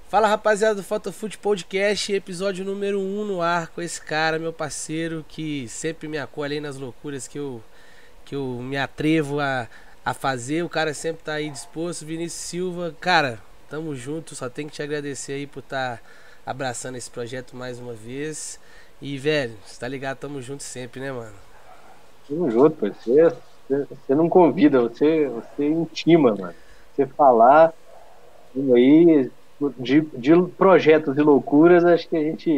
Fala, rapaziada do Photofute Podcast, episódio número 1 no ar com esse cara, meu parceiro, que sempre me acolhe aí nas loucuras que eu me atrevo a fazer. O cara sempre tá aí disposto. Vinícius Silva, cara, tamo junto, só tenho que te agradecer aí por estar abraçando esse projeto mais uma vez. E, velho, você tá ligado, tamo junto sempre, né, mano? Tamo junto, pô. Você não convida, você intima, mano. Você falar aí de projetos e loucuras, acho que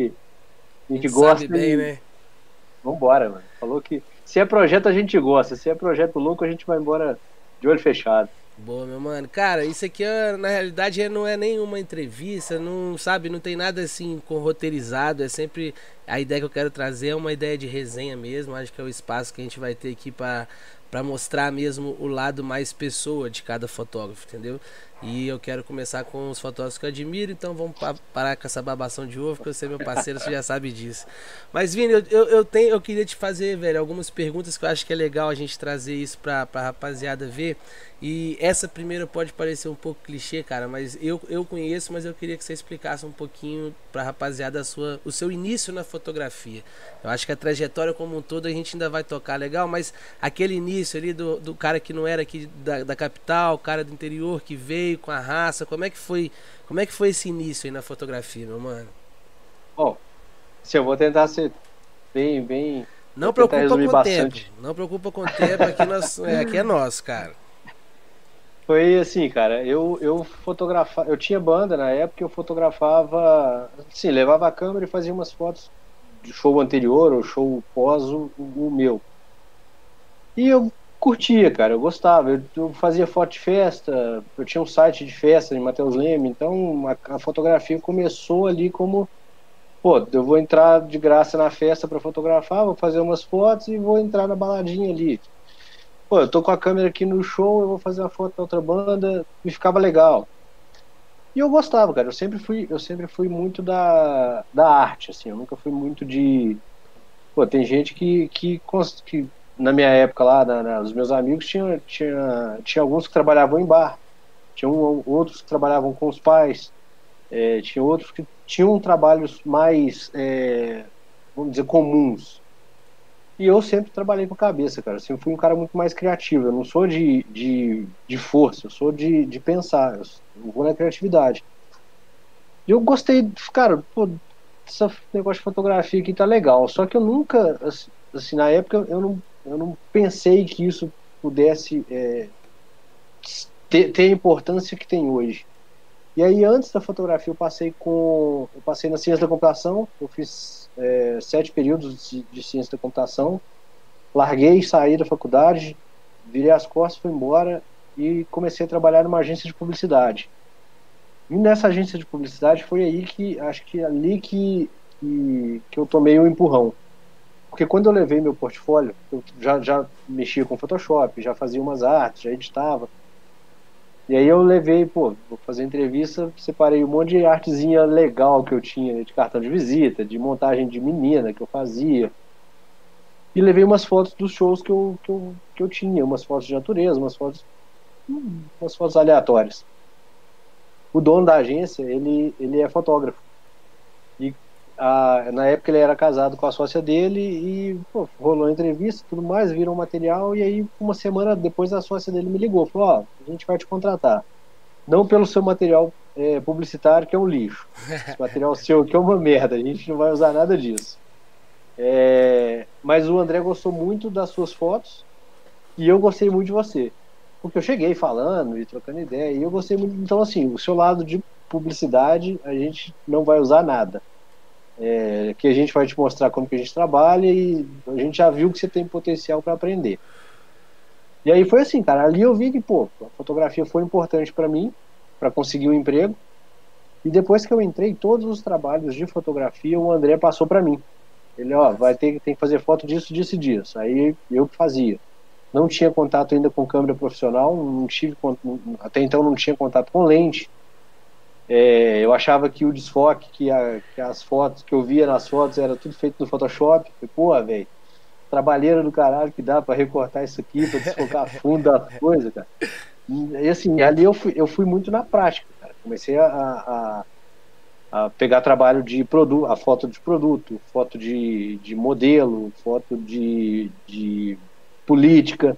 a A gente gente sabe gosta bem, e né? vambora, mano. Falou que se é projeto a gente gosta, se é projeto louco a gente vai embora de olho fechado. Boa, meu mano. Cara, isso aqui na realidade não é nenhuma entrevista, não sabe, não tem nada assim com roteirizado, é sempre a ideia que eu quero trazer é uma ideia de resenha mesmo, acho que é o espaço que a gente vai ter aqui para mostrar mesmo o lado mais pessoa de cada fotógrafo, entendeu? E eu quero começar com os fotógrafos que eu admiro, então vamos parar com essa babação de ovo, porque você é meu parceiro, você já sabe disso. Mas, Vini, eu queria te fazer, velho, algumas perguntas que eu acho que é legal a gente trazer isso pra rapaziada ver. E essa primeira pode parecer um pouco clichê, cara, mas eu conheço, mas eu queria que você explicasse um pouquinho pra rapaziada o seu início na fotografia. Eu acho que a trajetória como um todo a gente ainda vai tocar legal, mas aquele início ali do cara que não era aqui da capital, o cara do interior que veio com a raça, como é que foi esse início aí na fotografia, meu mano? Bom, se eu vou tentar ser bem, Não vou tentar preocupa resumir com o tempo, bastante. não preocupa com o tempo, aqui é nosso, cara. Foi assim, cara, eu fotografava, eu tinha banda na época, eu fotografava, assim, levava a câmera e fazia umas fotos de show anterior ou show pós o meu. E eu curtia, cara, eu gostava, eu fazia foto de festa, eu tinha um site de festa em Mateus Leme, então a fotografia começou ali como, pô, eu vou entrar de graça na festa para fotografar, vou fazer umas fotos e vou entrar na baladinha ali. Pô, eu tô com a câmera aqui no show, eu vou fazer uma foto da outra banda, e ficava legal. E eu gostava, cara. Eu sempre fui muito da arte, assim. Eu nunca fui muito de. Pô, tem gente que na minha época lá, os meus amigos, tinha alguns que trabalhavam em bar, tinha outros que trabalhavam com os pais, tinha outros que tinham trabalhos mais, vamos dizer, comuns. E eu sempre trabalhei com a cabeça, cara. Eu sempre fui um cara muito mais criativo. Eu não sou de força, eu sou de pensar. Eu vou na criatividade. E eu gostei, cara, pô, esse negócio de fotografia aqui tá legal. Só que eu nunca, assim, na época, eu não pensei que isso pudesse ter a importância que tem hoje. E aí, antes da fotografia, eu passei na ciência da computação. Eu fiz 7 períodos de ciência da computação. Larguei, saí da faculdade, virei as costas, fui embora e comecei a trabalhar numa agência de publicidade. E nessa agência de publicidade foi aí que, acho que ali que eu tomei um empurrão. Porque quando eu levei meu portfólio, eu já mexia com Photoshop, já fazia umas artes, já editava. E aí eu levei, pô, vou fazer entrevista, separei um monte de artezinha legal que eu tinha, né, de cartão de visita, de montagem de menina que eu fazia. E levei umas fotos dos shows que eu tinha, umas fotos de natureza, umas fotos aleatórias. O dono da agência, ele é fotógrafo. E na época ele era casado com a sócia dele e pô, rolou a entrevista, tudo mais, viram o material e aí uma semana depois a sócia dele me ligou, falou, ó, a gente vai te contratar. Não pelo seu material publicitário, que é um lixo. Esse material seu que é uma merda, a gente não vai usar nada disso. Mas o André gostou muito das suas fotos e eu gostei muito de você. Porque eu cheguei falando e trocando ideia e eu gostei muito. Então, assim, o seu lado de publicidade a gente não vai usar nada. Que a gente vai te mostrar como que a gente trabalha e a gente já viu que você tem potencial para aprender. E aí foi assim, cara. Ali eu vi que, pô, a fotografia foi importante para mim, para conseguir um emprego. E depois que eu entrei, todos os trabalhos de fotografia o André passou para mim. Ele, ó, tem que fazer foto disso, disso e disso. Aí eu que fazia. Não tinha contato ainda com câmera profissional, não tive, até então não tinha contato com lente. Eu achava que o desfoque, que as fotos que eu via nas fotos era tudo feito no Photoshop. Falei, pô, velho, trabalheira do caralho que dá para recortar isso aqui, para desfocar fundo das coisas, cara. E assim, ali eu fui muito na prática, cara. Comecei a a pegar trabalho de produto, a foto de produto, foto de modelo, foto de política,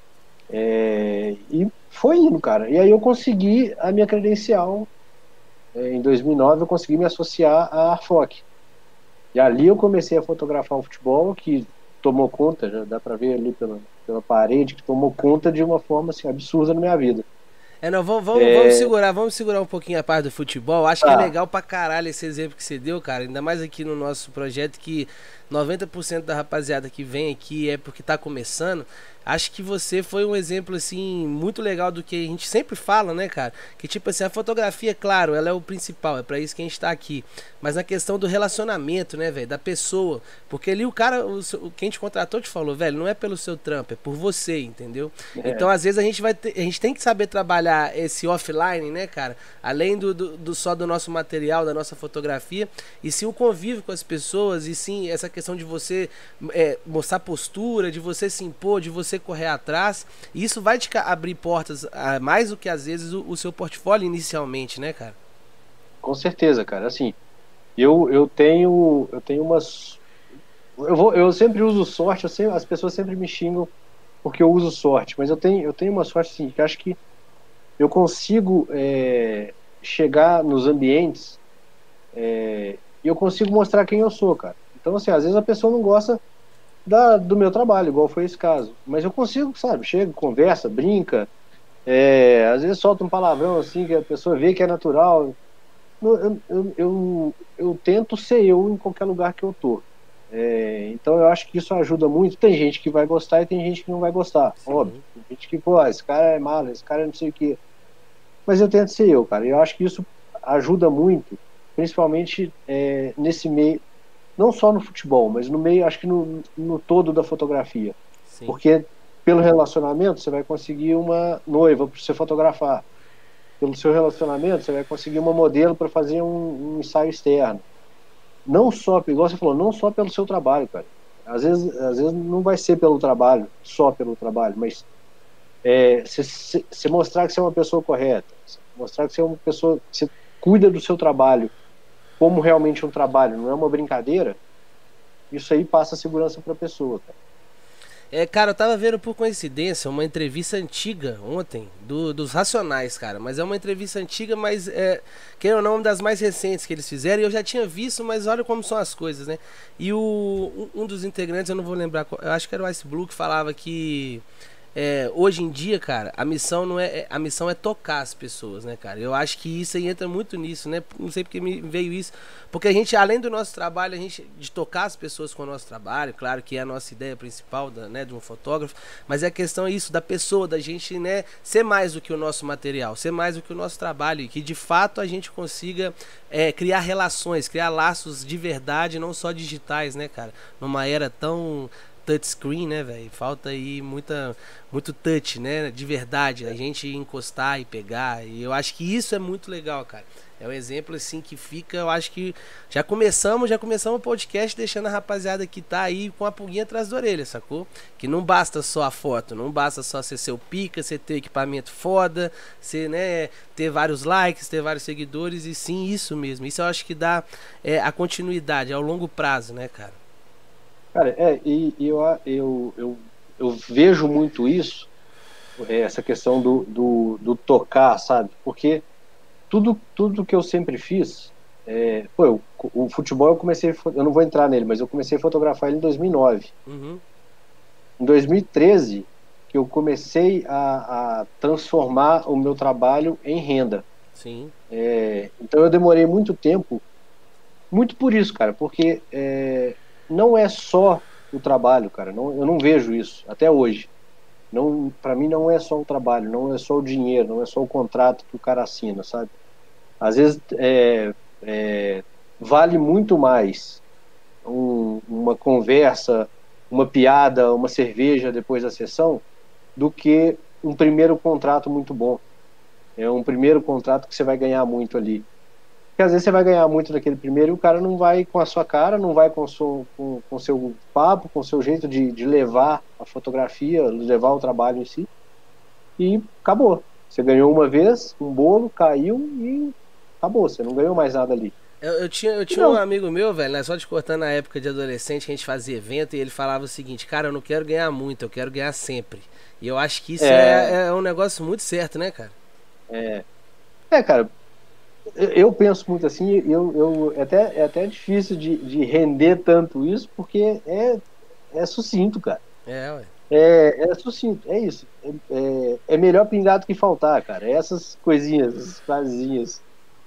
e foi indo, cara. E aí eu consegui a minha credencial, em 2009 eu consegui me associar à Arfoc. E ali eu comecei a fotografar o futebol, que tomou conta, já dá para ver ali pela parede, que tomou conta de uma forma assim, absurda na minha vida. Não, vamos segurar um pouquinho a parte do futebol. Acho que é Tá. legal pra caralho esse exemplo que você deu, cara. Ainda mais aqui no nosso projeto, que 90% da rapaziada que vem aqui é porque tá começando. Acho que você foi um exemplo, assim, muito legal do que a gente sempre fala, né, cara? Que, tipo assim, a fotografia, claro, ela é o principal, é pra isso que a gente tá aqui. Mas na questão do relacionamento, né, velho, da pessoa. Porque ali o cara, quem te contratou te falou, velho, não é pelo seu trampo, é por você, entendeu? Então, às vezes, a gente tem que saber trabalhar esse offline, né, cara? Além só do nosso material, da nossa fotografia, e sim o convívio com as pessoas, e sim essa questão de você mostrar postura, de você se impor, de você correr atrás. E isso vai te abrir portas, mais do que às vezes o seu portfólio inicialmente, né, cara? Com certeza, cara. Assim, eu tenho umas. Eu sempre uso sorte, as pessoas sempre me xingam porque eu uso sorte, mas eu tenho uma sorte assim, que eu acho que eu consigo chegar nos ambientes e eu consigo mostrar quem eu sou, cara. Então, assim, às vezes a pessoa não gosta do meu trabalho, igual foi esse caso, mas eu consigo, sabe? Chego, conversa, brinca, às vezes solta um palavrão assim que a pessoa vê que é natural. Eu tento ser eu em qualquer lugar que eu tô. Então eu acho que isso ajuda muito. Tem gente que vai gostar e tem gente que não vai gostar, óbvio. Sim. Tem gente que, pô, esse cara é malo, esse cara é não sei o quê. Mas eu tento ser eu, cara. E eu acho que isso ajuda muito, principalmente nesse meio, não só no futebol, mas no meio, acho que no todo da fotografia. Sim. Porque pelo relacionamento você vai conseguir uma noiva para você fotografar. Pelo seu relacionamento você vai conseguir uma modelo para fazer um ensaio externo. Não só, igual você falou, não só pelo seu trabalho, cara. Às vezes não vai ser pelo trabalho, só pelo trabalho, mas se mostrar que você é uma pessoa correta, mostrar que você é uma pessoa que você cuida do seu trabalho como realmente um trabalho, não é uma brincadeira, isso aí passa segurança para a pessoa, cara. Cara, eu tava vendo por coincidência uma entrevista antiga ontem dos Racionais, cara. Mas é uma entrevista antiga, mas querendo ou não, uma das mais recentes que eles fizeram. E eu já tinha visto, mas olha como são as coisas, né? E um dos integrantes, eu não vou lembrar, eu acho que era o Ice Blue, que falava que hoje em dia, cara, a missão não a missão é tocar as pessoas, né, cara? Eu acho que isso aí entra muito nisso, né? Não sei porque me veio isso, porque a gente, além do nosso trabalho, a gente de tocar as pessoas com o nosso trabalho, claro que é a nossa ideia principal, né, de um fotógrafo, mas é a questão isso da pessoa, da gente, né, ser mais do que o nosso material, ser mais do que o nosso trabalho, e que de fato a gente consiga criar relações, criar laços de verdade, não só digitais, né, cara? Numa era tão touchscreen, né, velho? Falta aí muito touch, né? De verdade, a gente encostar e pegar. E eu acho que isso é muito legal, cara. É um exemplo assim que fica, eu acho que já começamos o podcast deixando a rapaziada que tá aí com a pulguinha atrás da orelha, sacou? Que não basta só a foto, não basta só ser seu pica, você ter equipamento foda, você, né, ter vários likes, ter vários seguidores, e sim isso mesmo. Isso eu acho que dá a continuidade, ao longo prazo, né, cara? Cara, eu vejo muito isso, essa questão do tocar, sabe? Porque tudo que eu sempre fiz, o futebol eu não vou entrar nele, mas eu comecei a fotografar ele em 2009. Uhum. Em 2013, que eu comecei a transformar o meu trabalho em renda. Sim. Então eu demorei muito tempo, muito por isso, cara, porque não é só o trabalho, cara. Eu não vejo isso até hoje. Não, para mim não é só o trabalho, não é só o dinheiro, não é só o contrato que o cara assina, sabe? Às vezes vale muito mais uma conversa, uma piada, uma cerveja depois da sessão do que um primeiro contrato muito bom. É um primeiro contrato que você vai ganhar muito ali. Porque às vezes você vai ganhar muito naquele primeiro e o cara não vai com a sua cara, não vai com o seu papo, com o seu jeito de levar a fotografia, levar o trabalho em si. E acabou. Você ganhou uma vez, um bolo, caiu e acabou, você não ganhou mais nada ali. Eu tinha um amigo meu, velho, né, só te cortando na época de adolescente, que a gente fazia evento, e ele falava o seguinte, cara, eu não quero ganhar muito, eu quero ganhar sempre. E eu acho que isso É, é um negócio muito certo, né, cara? é, cara, eu penso muito assim, é até difícil de render tanto isso, porque é sucinto, cara. É, ué. É sucinto, é isso. É melhor pingar do que faltar, cara. Essas coisinhas, essas frasezinhas.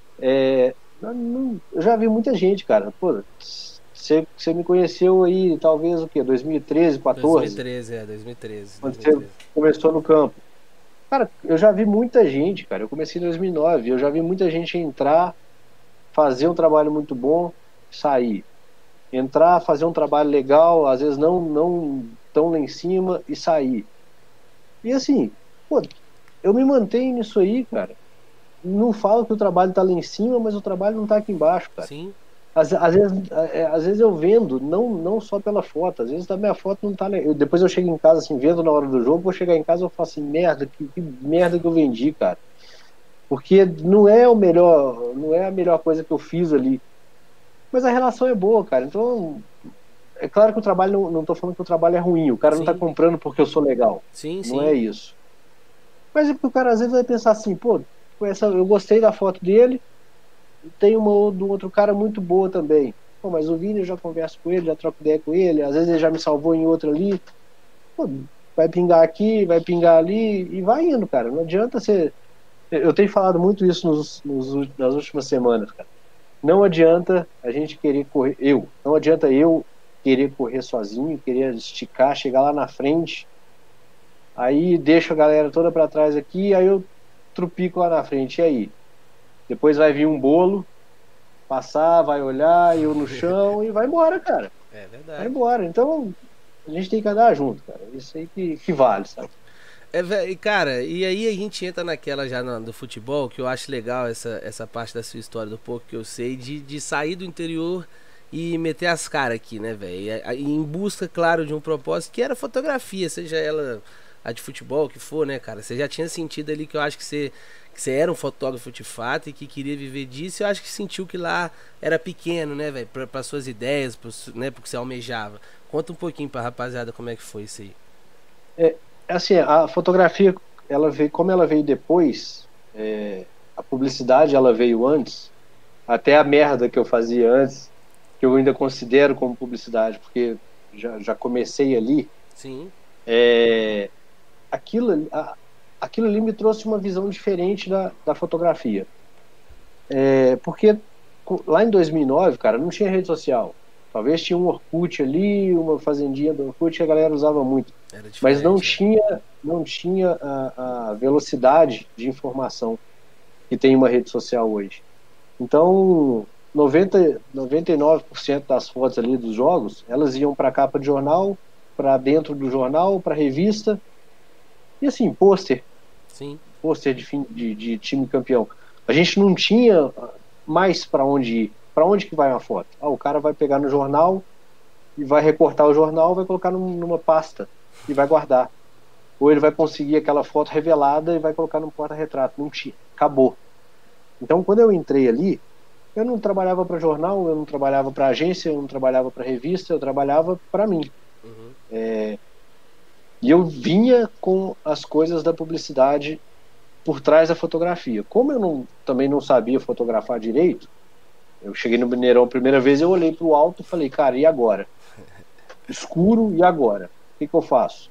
Eu já vi muita gente, cara. Pô, você me conheceu aí, talvez o quê? 2013, 14, 2013, 2013, quando você 2013. começou no campo. Cara, eu já vi muita gente, cara. Eu comecei em 2009. Eu já vi muita gente entrar, fazer um trabalho muito bom, sair. Entrar, fazer um trabalho legal, às vezes não tão lá em cima e sair. E assim, pô, eu me mantenho nisso aí, cara. Não falo que o trabalho tá lá em cima, mas o trabalho não tá aqui embaixo, cara. Sim, Às vezes eu vendo, não só pela foto, às vezes a minha foto não tá legal. Depois eu chego em casa, assim, vendo na hora do jogo, vou chegar em casa e eu falo assim, merda, que merda que eu vendi, cara. Porque não é o melhor, não é a melhor coisa que eu fiz ali. Mas a relação é boa, cara. Então, é claro que o trabalho, não tô falando que o trabalho é ruim, o cara não tá sim, comprando porque eu sou legal. sim, Não é sim. isso. Mas é porque o cara às vezes vai pensar assim, pô, eu gostei da foto dele, tem uma do outro cara muito boa também. Pô, mas o Vini eu já converso com ele, já troco ideia com ele, às vezes ele já me salvou em outra ali. Pô, vai pingar aqui, vai pingar ali e vai indo, cara. Não adianta você. Eu tenho falado muito isso nas últimas semanas, cara. Não adianta a gente querer correr. Não adianta eu querer correr sozinho, querer esticar, chegar lá na frente, aí deixo a galera toda para trás aqui, aí eu trupico lá na frente. E aí? Depois vai vir um bolo, passar, vai olhar, eu no chão e vai embora, cara. É Vai verdade. embora. Então, a gente tem que andar junto, cara. Isso aí que vale, sabe? E, cara, e aí a gente entra naquela já do futebol, que eu acho legal essa parte da sua história, do pouco que eu sei, de sair do interior e meter as caras aqui, né, velho? E em busca, claro, de um propósito que era fotografia, seja ela a de futebol, que for, né, cara? Você já tinha sentido ali que eu acho que você era um fotógrafo de fato e que queria viver disso. Eu acho que sentiu que lá era pequeno, né, velho? Para suas ideias, né, porque você almejava. Conta um pouquinho pra rapaziada como é que foi isso aí. É, assim, a fotografia, como ela veio depois, a publicidade ela veio antes, até a merda que eu fazia antes, que eu ainda considero como publicidade, porque já comecei ali, Sim, aquilo, aquilo ali me trouxe uma visão diferente da fotografia. Porque lá em 2009, cara, não tinha rede social. Talvez tinha um Orkut ali, uma fazendinha do Orkut que a galera usava muito. era Mas não diferente, né? tinha, não tinha a velocidade de informação que tem uma rede social hoje. Então, 99% das fotos ali dos jogos, elas iam para a capa de jornal, para dentro do jornal, para revista, e assim, Sim, pôster de time campeão. A gente não tinha mais para onde ir. Para onde que vai uma foto? O cara vai pegar no jornal e vai recortar o jornal, vai colocar numa pasta e vai guardar. Ou ele vai conseguir aquela foto revelada e vai colocar num porta-retrato. Não tinha. Acabou. Então, quando eu entrei ali, eu não trabalhava para jornal, eu não trabalhava para agência, eu não trabalhava para revista, eu trabalhava para mim. E eu vinha com as coisas da publicidade por trás da fotografia. Como eu também não sabia fotografar direito, eu cheguei no Mineirão a primeira vez, eu olhei para o alto e falei, cara, e agora? Escuro, e agora? O que eu faço?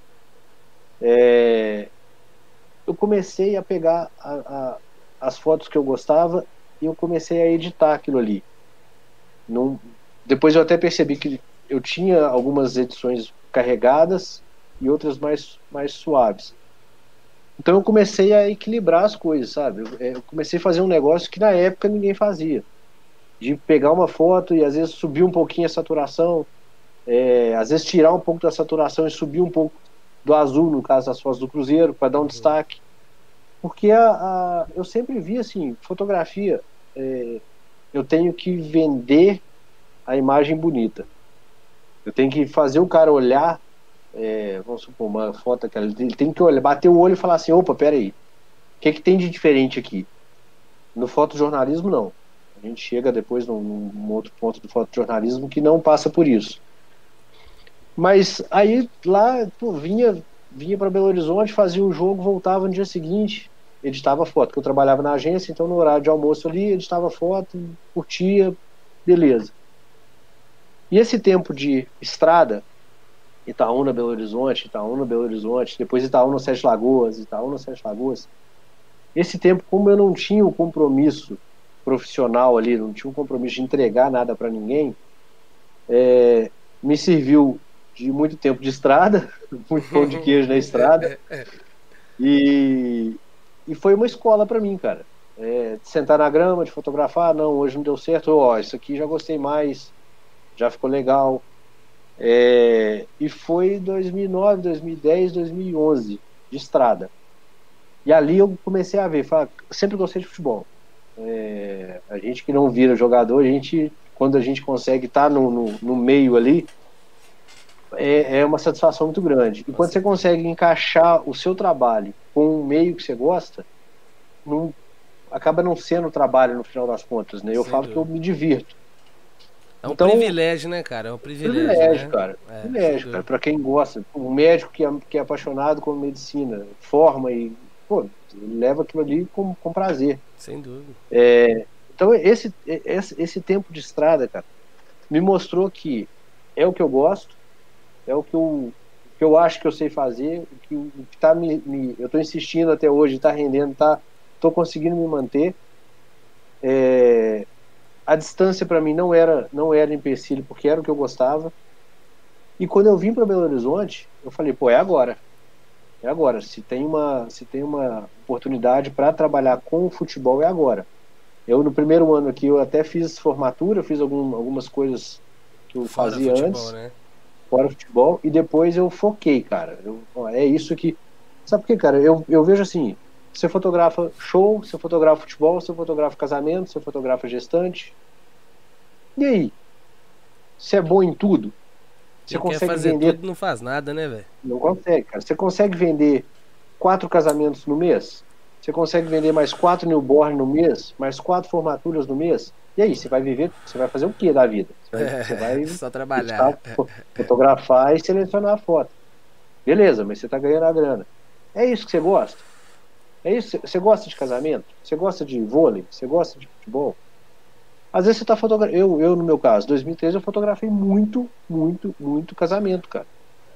Eu comecei a pegar as fotos que eu gostava e eu comecei a editar aquilo ali. Depois eu até percebi que eu tinha algumas edições carregadas e outras mais suaves. Então eu comecei a equilibrar as coisas, sabe? Eu comecei a fazer um negócio que na época ninguém fazia. De pegar uma foto e às vezes subir um pouquinho a saturação, às vezes tirar um pouco da saturação e subir um pouco do azul, no caso das fotos do Cruzeiro, para dar um destaque. Porque eu sempre vi assim, fotografia, eu tenho que vender a imagem bonita. Eu tenho que fazer o cara olhar, vamos supor, uma foto que ele tem que olhar, bater o olho e falar assim, opa, peraí, o que tem de diferente aqui? No fotojornalismo, não. A gente chega depois num outro ponto do fotojornalismo que não passa por isso. Mas aí lá, pô, vinha para Belo Horizonte, fazia o jogo, voltava no dia seguinte, editava foto, porque eu trabalhava na agência, então no horário de almoço ali, editava foto, curtia, beleza. E esse tempo de estrada, Itaúna, Belo Horizonte, Itaúna, Belo Horizonte, depois Itaúna, Sete Lagoas, Itaúna, Sete Lagoas, esse tempo, como eu não tinha o compromisso profissional ali, não tinha um compromisso de entregar nada para ninguém, me serviu de muito tempo de estrada, muito pão de queijo na estrada, e foi uma escola para mim, cara. De sentar na grama, de fotografar, não, hoje não deu certo, ó, isso aqui já gostei mais, já ficou legal. E foi 2009, 2010, 2011 de estrada. E ali eu comecei a ver, sempre gostei de futebol. A gente que não vira jogador, quando a gente consegue estar no meio ali, é uma satisfação muito grande. E quando você consegue encaixar o seu trabalho com um meio que você gosta, acaba não sendo trabalho no final das contas, né? Eu falo que eu me divirto. É um privilégio, né, cara? É um privilégio, né? Cara. Privilégio, cara. Pra quem gosta. Um médico que é apaixonado com medicina, forma e, pô, leva aquilo ali com prazer. Sem dúvida. Então, esse tempo de estrada, cara, me mostrou que é o que eu gosto, é o que eu acho que eu sei fazer, o que tá eu tô insistindo até hoje, tá rendendo, tô conseguindo me manter. A distância para mim não era empecilho, porque era o que eu gostava. E quando eu vim para Belo Horizonte, eu falei, pô, é agora. É agora. Se tem uma oportunidade para trabalhar com o futebol, é agora. Eu, no primeiro ano aqui, eu até fiz formatura, fiz algumas coisas que eu fazia futebol, antes, né? Fora futebol, e depois eu foquei, cara. É isso que... Sabe por quê, cara? Eu vejo assim, você fotografa show, você fotografa futebol, você fotografa casamento, você fotografa gestante. E aí? Você é bom em tudo? Você consegue fazer vender tudo, não faz nada, né, velho? Não consegue, cara. Você consegue vender 4 casamentos no mês? Você consegue vender mais 4 newborn no mês? Mais 4 formaturas no mês? E aí, você vai viver? Você vai fazer o que da vida? Você vai só trabalhar, fotografar e selecionar a foto. Beleza, mas você tá ganhando a grana. É isso que você gosta? É isso? Você gosta de casamento? Você gosta de vôlei? Você gosta de futebol? Às vezes você tá fotografando... Eu, no meu caso, 2013, eu fotografei muito, muito, muito casamento, cara.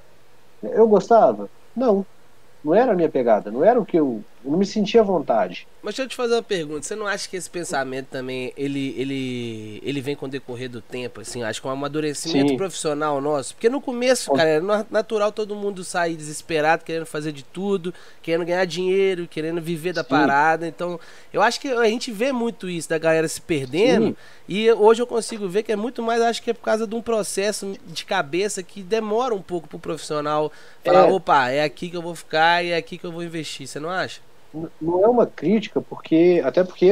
Eu gostava? Não. Não era a minha pegada. Não era o que eu não me sentia à vontade. Mas deixa eu te fazer uma pergunta. Você não acha que esse pensamento também, ele vem com o decorrer do tempo, assim? Acho que é um amadurecimento profissional nosso. Porque no começo, cara, é natural todo mundo sair desesperado, querendo fazer de tudo, querendo ganhar dinheiro, querendo viver da parada. Então, eu acho que a gente vê muito isso, da galera se perdendo. E hoje eu consigo ver que é muito mais, acho que é por causa de um processo de cabeça que demora um pouco pro profissional falar, opa, é aqui que eu vou ficar e é aqui que eu vou investir. Você não acha? Não é uma crítica, até porque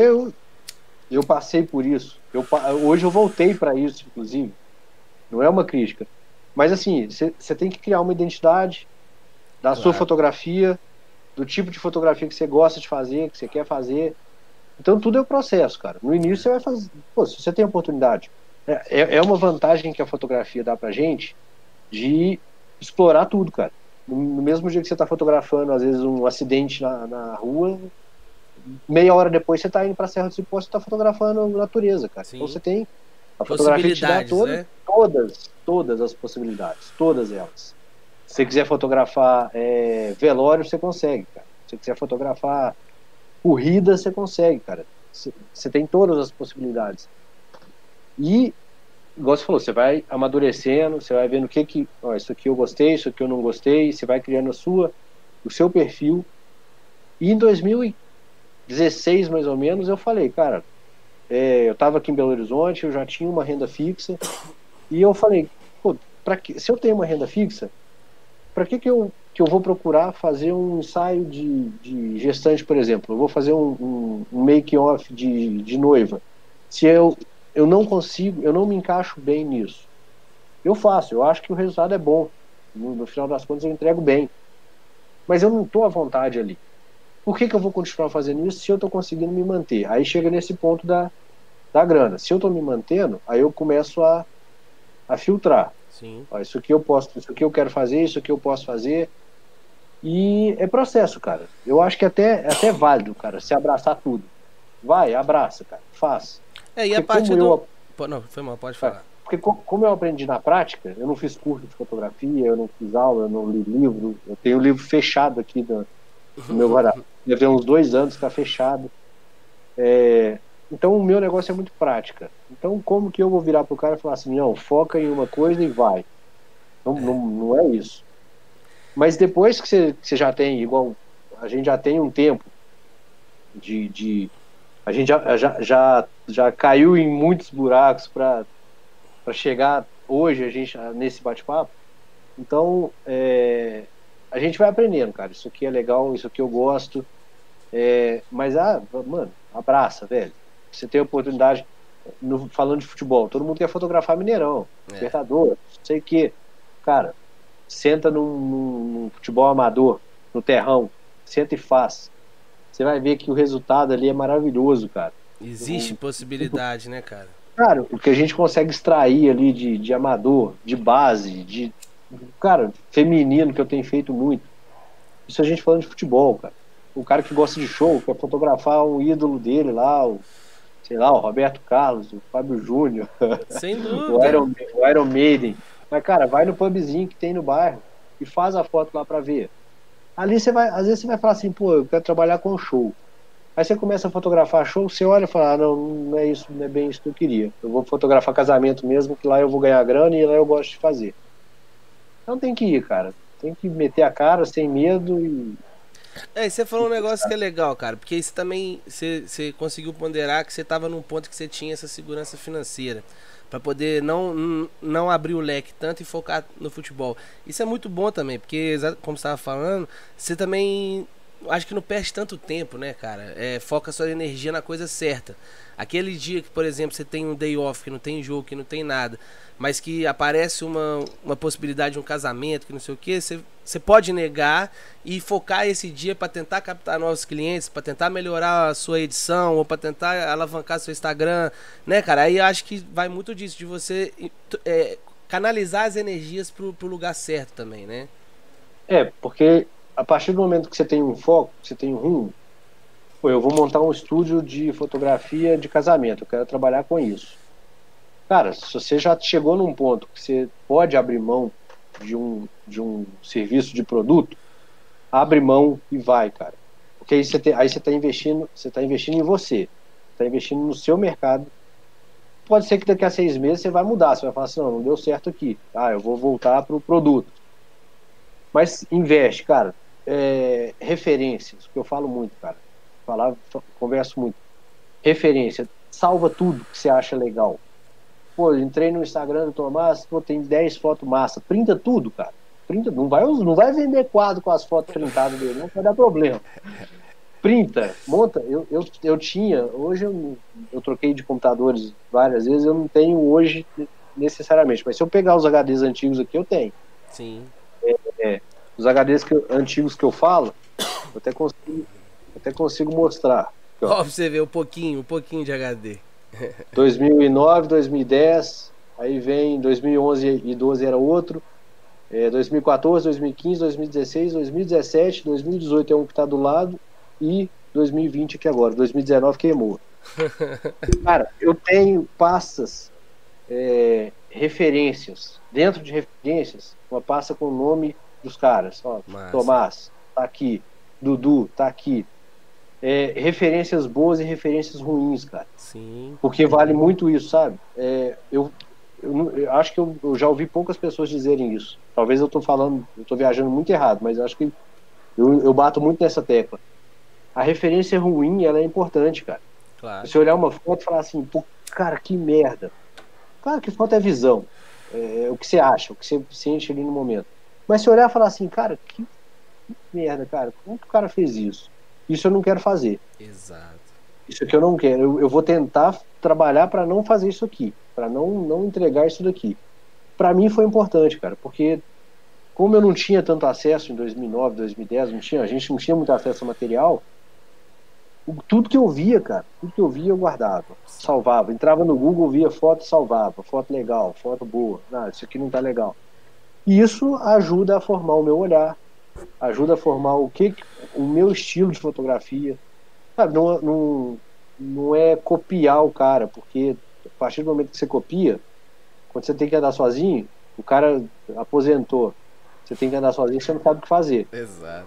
eu passei por isso. Hoje eu voltei para isso, inclusive. Não é uma crítica. Mas assim, você tem que criar uma identidade da sua fotografia, do tipo de fotografia que você gosta de fazer, que você quer fazer. Então tudo é o processo, cara. No início você vai fazer... Pô, se você tem oportunidade. É uma vantagem que a fotografia dá pra gente de explorar tudo, cara. No mesmo dia que você está fotografando, às vezes, um acidente na rua, meia hora depois você está indo para a Serra do Cipó, você está fotografando natureza, cara. Sim. Então você tem a fotografia te dá todas as possibilidades, todas elas. Se você quiser fotografar velório, você consegue, cara. Se você quiser fotografar corrida, você consegue, cara. Você tem todas as possibilidades. E igual você falou, você vai amadurecendo, você vai vendo isso aqui eu gostei, isso aqui eu não gostei, você vai criando o seu perfil. E em 2016, mais ou menos, eu falei, cara, eu estava aqui em Belo Horizonte, eu já tinha uma renda fixa, e eu falei, pô, se eu tenho uma renda fixa, para que eu vou procurar fazer um ensaio de gestante, por exemplo? Eu vou fazer um make-off de noiva. Se eu não consigo, eu não me encaixo bem nisso. Eu faço, eu acho que o resultado é bom. No final das contas eu entrego bem. Mas eu não estou à vontade ali. por que eu vou continuar fazendo isso se eu estou conseguindo me manter? Aí chega nesse ponto da grana. Se eu estou me mantendo, aí eu começo a filtrar. Sim. Ó, isso aqui eu posso, isso aqui eu quero fazer, isso aqui eu posso fazer. E é processo, cara. Eu acho que é até válido, cara, se abraçar tudo. Vai, abraça, cara, faz. E a Porque partir como do... eu, Não, foi mal, pode falar. porque como eu aprendi na prática, eu não fiz curso de fotografia, eu não fiz aula, eu não li livro, eu tenho o livro fechado aqui no meu guarda-roupa. Deve ter uns 2 anos que está fechado. Então o meu negócio é muito prática. Então como que eu vou virar pro cara e falar assim, não, foca em uma coisa e vai. Não é isso. Mas depois que você já tem, igual a gente já tem um tempo a gente já caiu em muitos buracos para chegar hoje a gente nesse bate-papo. Então a gente vai aprendendo, cara. Isso aqui é legal, isso aqui eu gosto. Mas mano, abraça, velho. Você tem a oportunidade, falando de futebol, todo mundo quer fotografar Mineirão, Libertadores, não sei o que. Cara, senta num futebol amador, no terrão, senta e faz. Você vai ver que o resultado ali é maravilhoso, cara. Existe possibilidade, né, cara? Cara, o que a gente consegue extrair ali de amador, de base, cara, feminino, que eu tenho feito muito. Isso a gente falando de futebol, cara. O cara que gosta de show, quer fotografar um ídolo dele lá, sei lá, o Roberto Carlos, o Fábio Júnior, sem dúvida, o Iron Maiden. Mas, cara, vai no pubzinho que tem no bairro e faz a foto lá pra ver. Ali às vezes você vai falar assim, pô, eu quero trabalhar com show. Aí você começa a fotografar show, você olha e fala, não é isso, não é bem isso que eu queria. Eu vou fotografar casamento mesmo, que lá eu vou ganhar grana e lá eu gosto de fazer. Então tem que ir, cara. Tem que meter a cara sem medo e... você falou um negócio que é legal, cara, porque isso também você conseguiu ponderar que você estava num ponto que você tinha essa segurança financeira para poder não abrir o leque tanto e focar no futebol. Isso é muito bom também, porque como você estava falando, você também acho que não perde tanto tempo, né, cara? Foca sua energia na coisa certa. Aquele dia que, por exemplo, você tem um day off, que não tem jogo, que não tem nada, mas que aparece uma possibilidade de um casamento, que não sei o que, você pode negar e focar esse dia para tentar captar novos clientes, para tentar melhorar a sua edição ou para tentar alavancar seu Instagram, né, cara? Aí eu acho que vai muito disso, de você canalizar as energias pro lugar certo também, né? Porque a partir do momento que você tem um foco, que você tem um rumo, pô, eu vou montar um estúdio de fotografia de casamento, eu quero trabalhar com isso. Cara, se você já chegou num ponto que você pode abrir mão de um serviço de produto, abre mão e vai, cara. Porque aí você está investindo em você, está investindo no seu mercado. Pode ser que daqui a 6 meses você vai mudar, você vai falar assim, não deu certo aqui, eu vou voltar para o produto. Mas investe, cara. Referências, que eu falo muito, cara. Converso muito. Referência, salva tudo que você acha legal. Pô, entrei no Instagram do Tomás, tem 10 fotos massa. Printa tudo, cara. Printa, não vai vender quadro com as fotos printadas dele, não vai dar problema. Printa, monta. Eu tinha, hoje eu troquei de computadores várias vezes, eu não tenho hoje necessariamente, mas se eu pegar os HDs antigos aqui, eu tenho. Sim. Os HDs antigos que eu falo, eu até consigo mostrar. Ó, pra você ver um pouquinho de HD. 2009, 2010, aí vem 2011 e 2012 era outro, 2014, 2015, 2016, 2017, 2018 é um que está do lado e 2020 aqui agora, 2019 queimou. Cara, eu tenho pastas, referências, dentro de referências, uma pasta com o nome dos caras, ó, Tomás, tá aqui, Dudu, tá aqui. Referências boas e referências ruins, cara. Sim. Porque vale muito isso, sabe? Eu acho que eu já ouvi poucas pessoas dizerem isso. Talvez eu tô viajando muito errado, mas acho que eu bato muito nessa tecla. A referência ruim, ela é importante, cara. Claro. Você olhar uma foto e falar assim, pô, cara, que merda. Claro que foto é visão. O que você acha, o que você sente ali no momento. Mas se olhar e falar assim, cara, que merda, cara, como que o cara fez isso? Isso eu não quero fazer. Exato. Isso aqui eu não quero. Eu vou tentar trabalhar para não fazer isso aqui, para não entregar isso daqui. Para mim foi importante, cara, porque como eu não tinha tanto acesso em 2009, 2010, a gente não tinha muito acesso ao material, Tudo que eu via, cara, tudo que eu via eu guardava, salvava. Entrava no Google, via foto, salvava. Foto legal, foto boa. Não, isso aqui não tá legal. E isso ajuda a formar o meu olhar, ajuda a formar o meu estilo de fotografia. Sabe, não é copiar o cara, porque a partir do momento que você copia, quando você tem que andar sozinho, o cara aposentou, você tem que andar sozinho, você não sabe o que fazer. Exato.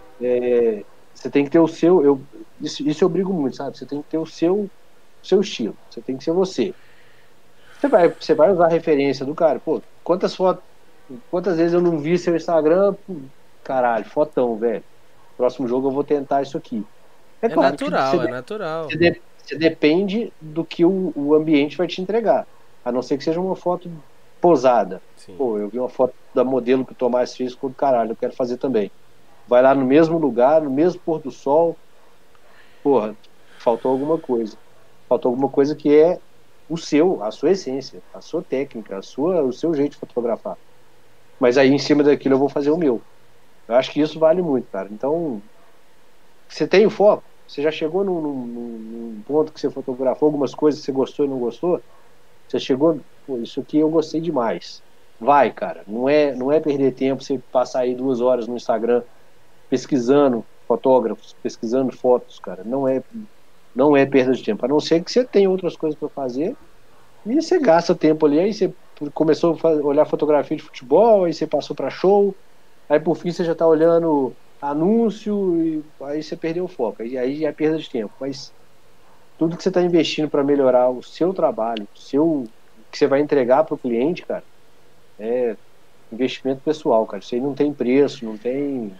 Você tem que ter o seu. Isso eu brigo muito, sabe? Você tem que ter o seu estilo, você tem que ser você. Você vai usar a referência do cara. Pô, quantas vezes eu não vi seu Instagram? Caralho, fotão, velho. Próximo jogo eu vou tentar isso aqui. É É claro que natural, é natural. você depende do que o ambiente vai te entregar. A não ser que seja uma foto posada. Sim. Pô, eu vi uma foto da modelo que o Tomás fez com o caralho, eu quero fazer também. Vai lá no mesmo lugar, no mesmo pôr do sol. Porra, faltou alguma coisa. Faltou alguma coisa que é a sua essência, a sua técnica, o seu jeito de fotografar. Mas aí em cima daquilo eu vou fazer o meu. Eu acho que isso vale muito, cara. Então, você tem o foco, você já chegou num ponto que você fotografou algumas coisas que você gostou e não gostou, você chegou, pô, isso aqui eu gostei demais. Vai, cara. Não é perder tempo você passar aí 2 horas no Instagram pesquisando fotógrafos, pesquisando fotos, cara. Não é perda de tempo. A não ser que você tenha outras coisas para fazer e você gasta tempo ali. Aí você começou a olhar fotografia de futebol, aí você passou para show, aí por fim você já está olhando anúncio e aí você perdeu o foco. Aí é perda de tempo. Mas tudo que você está investindo para melhorar o seu trabalho, o que você vai entregar para o cliente, cara, é investimento pessoal, cara. Isso aí não tem preço, não tem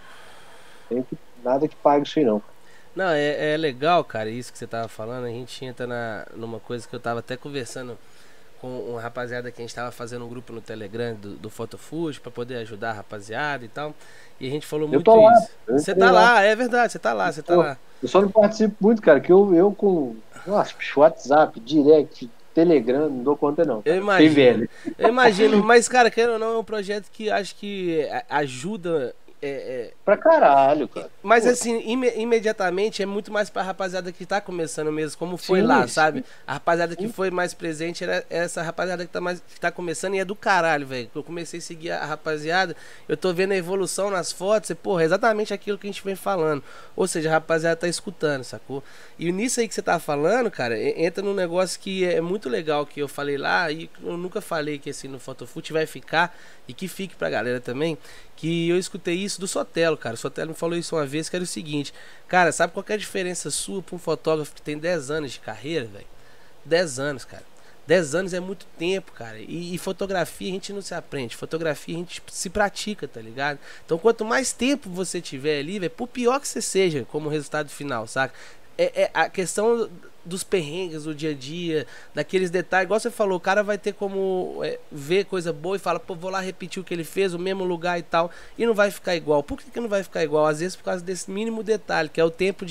nada que pague isso aí, não. Não, é legal, cara, isso que você tava falando. A gente entra numa coisa que eu tava até conversando com uma rapaziada que a gente tava fazendo um grupo no Telegram do Fotofood pra poder ajudar a rapaziada e tal. E a gente falou Eu muito tô lá. isso. Eu Você entrei tá lá. lá, é verdade, você tá lá, você tá lá. Eu só não participo muito, cara, que eu com. Nossa, WhatsApp, direct, Telegram, não dou conta, não, Eu cara. Fiquei imagino. velho. Eu imagino, mas, cara, querendo ou não, é um projeto que acho que ajuda. Pra caralho, cara. Mas Pô, assim, imediatamente é muito mais pra rapaziada que tá começando mesmo, como foi sim, lá, sabe? sim, A rapaziada que sim. foi mais presente era essa rapaziada que tá começando e é do caralho, velho. Eu comecei a seguir a rapaziada, eu tô vendo a evolução nas fotos e, porra, é exatamente aquilo que a gente vem falando. Ou seja, a rapaziada tá escutando, sacou? E nisso aí que você tá falando, cara, entra num negócio que é muito legal que eu falei lá e eu nunca falei que assim no Fotofoot vai ficar e que fique pra galera também. Que eu escutei isso do Sotelo, cara. O Sotelo me falou isso uma vez, que era o seguinte: cara, sabe qual que é a diferença sua pra um fotógrafo que tem 10 anos de carreira, velho? 10 anos, cara. 10 anos é muito tempo, cara. E fotografia a gente não se aprende. Fotografia a gente se pratica, tá ligado? Então quanto mais tempo você tiver ali, velho, por pior que você seja como resultado final, saca? É a questão dos perrengues do dia a dia, daqueles detalhes, igual você falou, o cara vai ter como ver coisa boa e fala, pô, vou lá repetir o que ele fez, o mesmo lugar e tal, e não vai ficar igual. Por que não vai ficar igual? Às vezes por causa desse mínimo detalhe, que é o tempo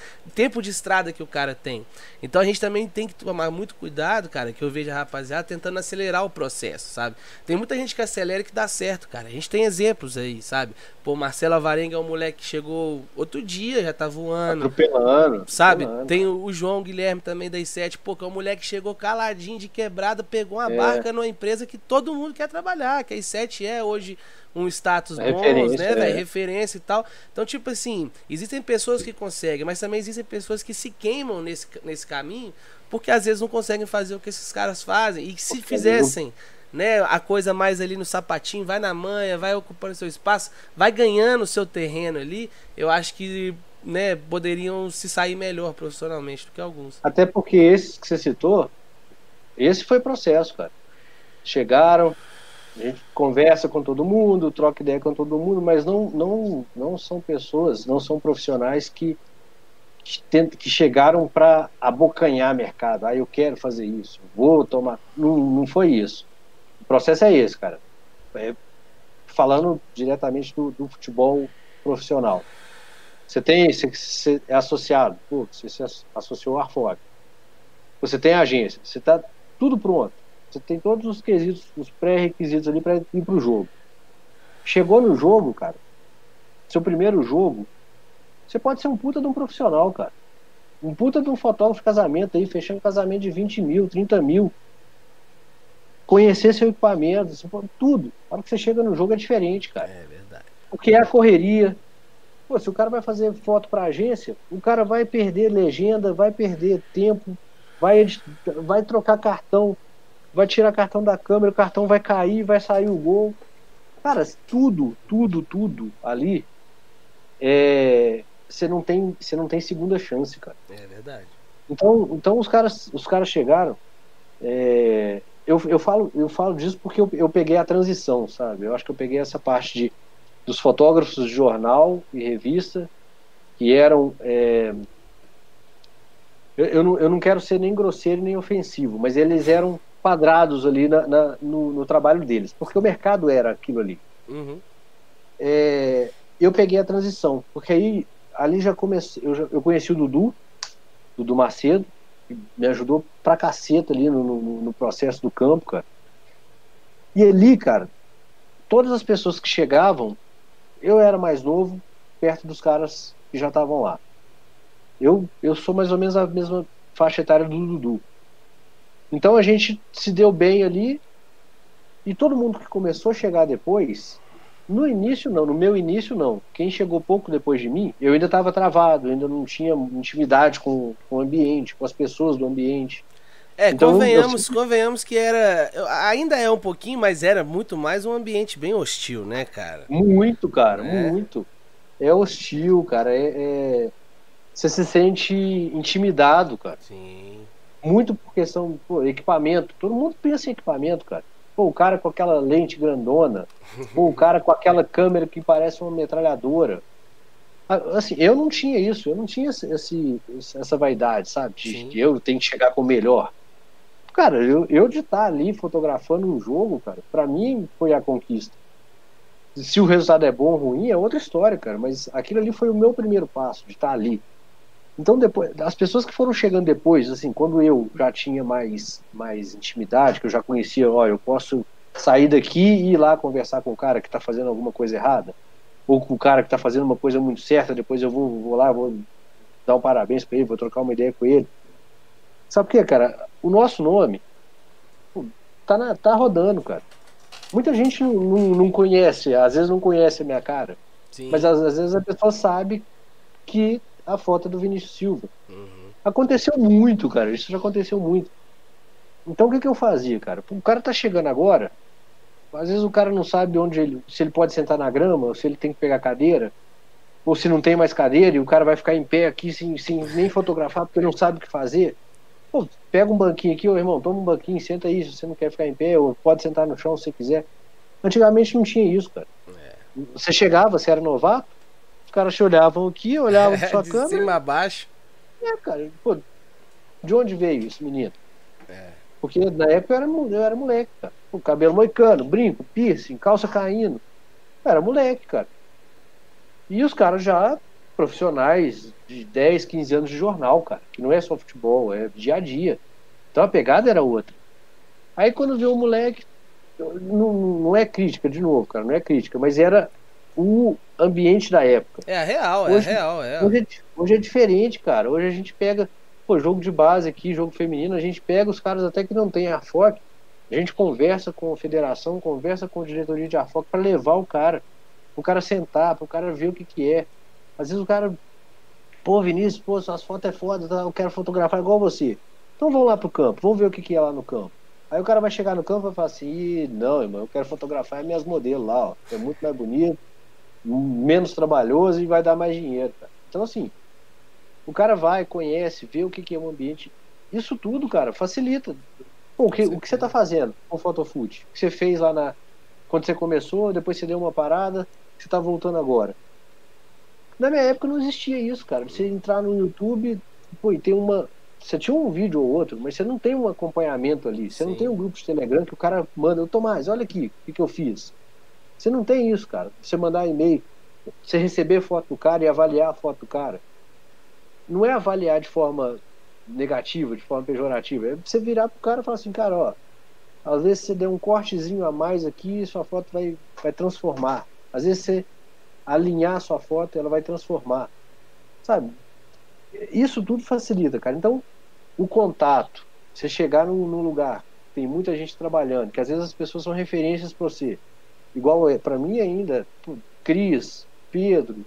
de estrada que o cara tem. Então a gente também tem que tomar muito cuidado, cara, que eu vejo a rapaziada tentando acelerar o processo, sabe? Tem muita gente que acelera e que dá certo, cara. A gente tem exemplos aí, sabe? Pô, Marcelo Alvarenga é um moleque que chegou outro dia, já tá voando. Atropelando. Sabe? Atropelando. Tem o João Guilherme também da I7, pô, que é um moleque que chegou caladinho de quebrada, pegou uma barca numa empresa que todo mundo quer trabalhar, que a I7 é hoje um status bons, né, velho? Referência e tal. Então, tipo assim, existem pessoas que conseguem, mas também existem pessoas que se queimam nesse caminho, porque às vezes não conseguem fazer o que esses caras fazem. E que se fizessem, né, a coisa mais ali no sapatinho, vai na manha, vai ocupando seu espaço, vai ganhando o seu terreno ali, eu acho que, né, poderiam se sair melhor profissionalmente do que alguns. Até porque esses que você citou, esse foi processo, cara. Chegaram, a gente conversa com todo mundo, troca ideia com todo mundo, mas não são pessoas, não são profissionais que chegaram para abocanhar mercado. Ah, eu quero fazer isso, vou tomar. Não foi isso. O processo é esse, cara. Falando diretamente do futebol profissional. Você é associado, pô, você se associou ao Arfog. Você tem a agência, você está tudo pronto. Você tem todos os quesitos, os pré-requisitos ali para ir pro jogo. Chegou no jogo, cara, seu primeiro jogo, você pode ser um puta de um profissional, cara. Um puta de um fotógrafo de casamento aí, fechando casamento de 20 mil, 30 mil. Conhecer seu equipamento, tudo. A hora que você chega no jogo é diferente, cara. É verdade. Porque é a correria. Pô, se o cara vai fazer foto pra agência, o cara vai perder legenda, vai perder tempo, vai trocar cartão, vai tirar cartão da câmera, o cartão vai cair, vai sair o gol. Cara, tudo ali você não tem segunda chance, cara. É verdade. Então os caras chegaram. Eu falo disso porque eu peguei a transição, sabe? Eu acho que eu peguei essa parte dos fotógrafos de jornal e revista que eram. Eu não quero ser nem grosseiro nem ofensivo, mas eles eram quadrados ali no trabalho deles, porque o mercado era aquilo ali. Uhum. Eu peguei a transição, porque aí ali já comecei. Eu conheci o Dudu Macedo, que me ajudou pra caceta ali no processo do campo, cara. E ali, cara, todas as pessoas que chegavam, eu era mais novo, perto dos caras que já estavam lá. Eu sou mais ou menos a mesma faixa etária do Dudu. Então a gente se deu bem ali, e todo mundo que começou a chegar depois, no início não, no meu início não. Quem chegou pouco depois de mim, eu ainda estava travado, ainda não tinha intimidade com o ambiente, com as pessoas do ambiente. Então Convenhamos que ainda é um pouquinho, mas era muito mais um ambiente bem hostil, né, cara? muito, cara, Né? muito. É hostil, cara. Você se sente intimidado, cara. Sim. Muito por questão, pô, equipamento. Todo mundo pensa em equipamento, cara. Pô, o cara com aquela lente grandona. Pô, o cara com aquela câmera que parece uma metralhadora. Assim, eu não tinha isso. Eu não tinha essa vaidade, sabe? De eu tenho que chegar com o melhor. Cara, eu de estar ali fotografando um jogo, cara, pra mim foi a conquista. Se o resultado é bom ou ruim, é outra história, cara. Mas aquilo ali foi o meu primeiro passo, de estar ali. Então, depois, as pessoas que foram chegando depois, assim, quando eu já tinha mais intimidade, que eu já conhecia, ó, eu posso sair daqui e ir lá conversar com o cara que está fazendo alguma coisa errada, ou com o cara que está fazendo uma coisa muito certa, depois eu vou lá, vou dar um parabéns para ele, vou trocar uma ideia com ele. Sabe por quê, cara? O nosso nome pô, tá rodando, cara. Muita gente não conhece, às vezes não conhece a minha cara, Sim. mas às vezes a pessoa sabe que a foto é do Vinícius Silva. Uhum. Aconteceu muito, cara. Isso já aconteceu muito. Então o que eu fazia, cara? O cara tá chegando agora, às vezes o cara não sabe se ele pode sentar na grama, ou se ele tem que pegar cadeira, ou se não tem mais cadeira e o cara vai ficar em pé aqui sem nem fotografar porque não sabe o que fazer. Pô, pega um banquinho aqui, ô irmão, toma um banquinho, senta aí se você não quer ficar em pé, ou pode sentar no chão se você quiser. Antigamente não tinha isso, cara. Você chegava, você era novato, os caras te olhavam aqui, olhavam pra sua De câmera. cima a baixo. Cara, pô, de onde veio esse menino? É. Porque na época eu era moleque, cara. O cabelo moicano, brinco, piercing, calça caindo. Eu era moleque, cara. E os caras já profissionais de 10, 15 anos de jornal, cara. Que não é só futebol, é dia a dia. Então a pegada era outra. Aí quando viu o moleque, não é crítica, de novo, cara, não é crítica, mas era o ambiente da época. É real, Hoje, é real. hoje é diferente, cara. Hoje a gente pega, pô, jogo de base aqui, jogo feminino, a gente pega os caras até que não tem ARFOC, a gente conversa com a federação, conversa com a diretoria de ARFOC para levar o cara sentar, para o cara ver o que é. Às vezes o cara, pô, Vinícius, pô, suas fotos é foda, tá? Eu quero fotografar igual você. Então vamos lá pro campo, vamos ver o que é lá no campo. Aí o cara vai chegar no campo e vai falar assim, não, irmão, eu quero fotografar minhas modelos lá, ó. É muito mais bonito, menos trabalhoso e vai dar mais dinheiro, cara. Então, assim, o cara vai, conhece, vê o que é o ambiente. Isso tudo, cara, facilita. Pô, o que você tá fazendo com o Fotofoot? O que você fez lá quando você começou, depois você deu uma parada, você tá voltando agora. Na minha época não existia isso, cara. Você entrar no YouTube, pô, e tem você tinha um vídeo ou outro, mas você não tem um acompanhamento ali. Você não tem um grupo de Telegram que o cara manda, Tomás, olha aqui, o que eu fiz. Você não tem isso, cara. Você mandar e-mail, você receber foto do cara e avaliar a foto do cara. Não é avaliar de forma negativa, de forma pejorativa. É você virar pro cara e falar assim, cara, ó, às vezes você der um cortezinho a mais aqui, sua foto vai transformar. Às vezes você alinhar a sua foto, ela vai transformar. Sabe? Isso tudo facilita, cara. Então, o contato, você chegar num lugar, tem muita gente trabalhando, que às vezes as pessoas são referências para você. Igual para mim ainda, pô, Cris, Pedro,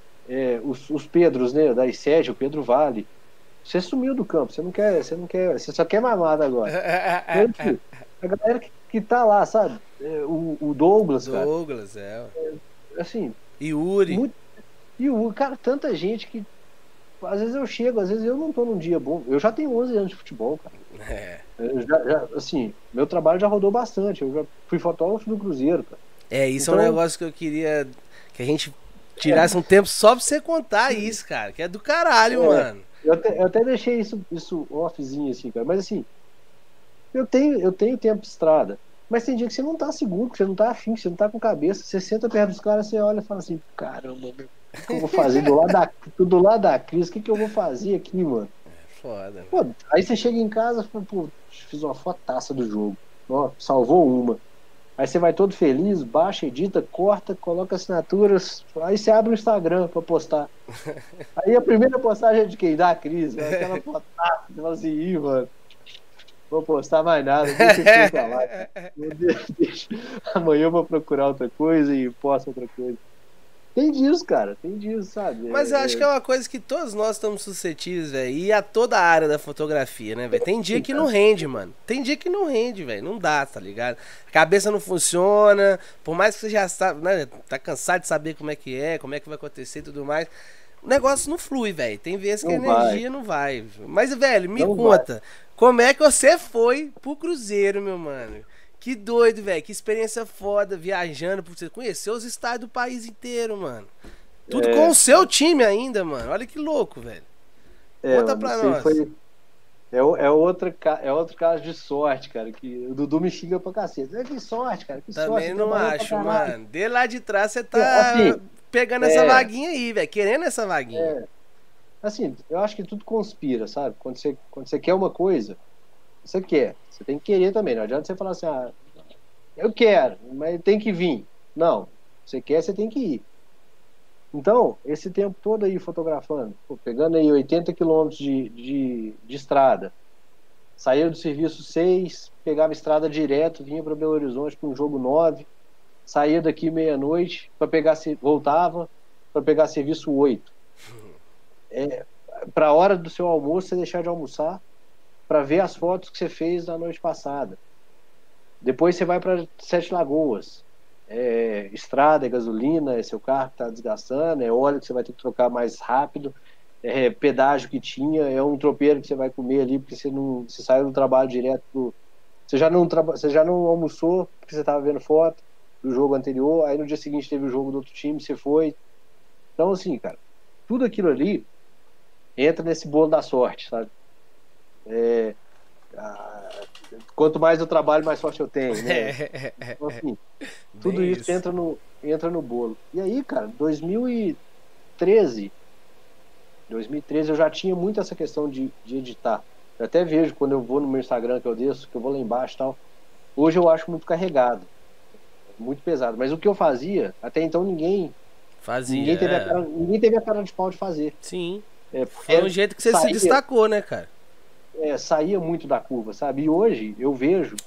os Pedros, né, da I7, o Pedro Vale. Você sumiu do campo, você só quer mamada agora. Mas, assim, a galera que tá lá, sabe? O Douglas, cara, Douglas, é. assim, Yuri. muito, e o cara, tanta gente que às vezes eu chego, às vezes eu não tô num dia bom. Eu já tenho 11 anos de futebol, cara. É. Assim, meu trabalho já rodou bastante. Eu já fui fotógrafo do Cruzeiro, cara. Isso é um Então, negócio que eu queria que a gente tirasse um tempo só pra você contar isso, cara. Que é do caralho, mano. eu até deixei isso offzinho, assim, cara. Mas assim, eu tenho tempo de estrada. Mas tem dia que você não tá seguro, que você não tá afim, que você não tá com cabeça. Você senta perto dos caras, você olha e fala assim, caramba, meu, o que eu vou fazer do lado da crise? O que eu vou fazer aqui, mano? Foda. Pô, aí você chega em casa e fala, pô, fiz uma fotaça do jogo. Ó, salvou uma. Aí você vai todo feliz, baixa, edita, corta, coloca assinaturas. Aí você abre o Instagram pra postar. Aí a primeira postagem é de quem? Da Cris. Né? Aquela fotaça. Você fala assim, ih, mano, vou postar mais nada, deixa isso aí pra lá. Cara. Deixa. Amanhã eu vou procurar outra coisa e posto outra coisa. Tem disso, cara, tem disso, sabe? Mas eu acho que é uma coisa que todos nós estamos suscetíveis, velho. E a toda a área da fotografia, né, velho? Tem dia que não rende, mano. Tem dia que não rende, velho. Não dá, tá ligado? A cabeça não funciona. Por mais que você já sabe, né, tá cansado de saber como é que vai acontecer e tudo mais. O negócio não flui, velho. Tem vezes que a energia não vai. Mas, velho, me conta. Como é que você foi pro Cruzeiro, meu mano? Que doido, velho. Que experiência foda viajando. Você conheceu os estádios do país inteiro, mano. Tudo com o seu time ainda, mano. Olha que louco, velho. Conta pra nós. Outro caso de sorte, cara. Que o Dudu me xinga pra cacete. Que sorte, cara. Que Também sorte. não acho, mano. De lá de trás você tá assim, pegando essa vaguinha aí, velho. Querendo essa vaguinha. Assim, eu acho que tudo conspira, sabe? Quando você quer uma coisa, você quer. Você tem que querer também. Não adianta você falar assim, eu quero, mas tem que vir. Não. Você quer, você tem que ir. Então, esse tempo todo aí fotografando, pegando aí 80 quilômetros de estrada, saía do serviço 6, pegava estrada direto, vinha para Belo Horizonte para um jogo 9, saía daqui meia-noite, voltava para pegar serviço 8. Para a hora do seu almoço, você deixar de almoçar para ver as fotos que você fez na noite passada. Depois você vai para Sete Lagoas. Estrada, gasolina, seu carro que está desgastando, óleo que você vai ter que trocar mais rápido, pedágio que tinha, um tropeiro que você vai comer ali porque você saiu do trabalho direto você já não almoçou porque você estava vendo foto do jogo anterior, aí no dia seguinte teve o jogo do outro time, você foi. Então assim, cara, tudo aquilo ali entra nesse bolo da sorte, sabe? Quanto mais eu trabalho, mais sorte eu tenho, né? Então, assim, tudo isso entra no bolo. E aí, cara, 2013 eu já tinha muito essa questão de editar. Eu até vejo quando eu vou no meu Instagram, que eu desço, que eu vou lá embaixo e tal. Hoje eu acho muito carregado, muito pesado. Mas o que eu fazia, até então ninguém teve a cara de pau de fazer. Sim. Foi um jeito que você se destacou, né, cara? Saía muito da curva, sabe? E hoje eu vejo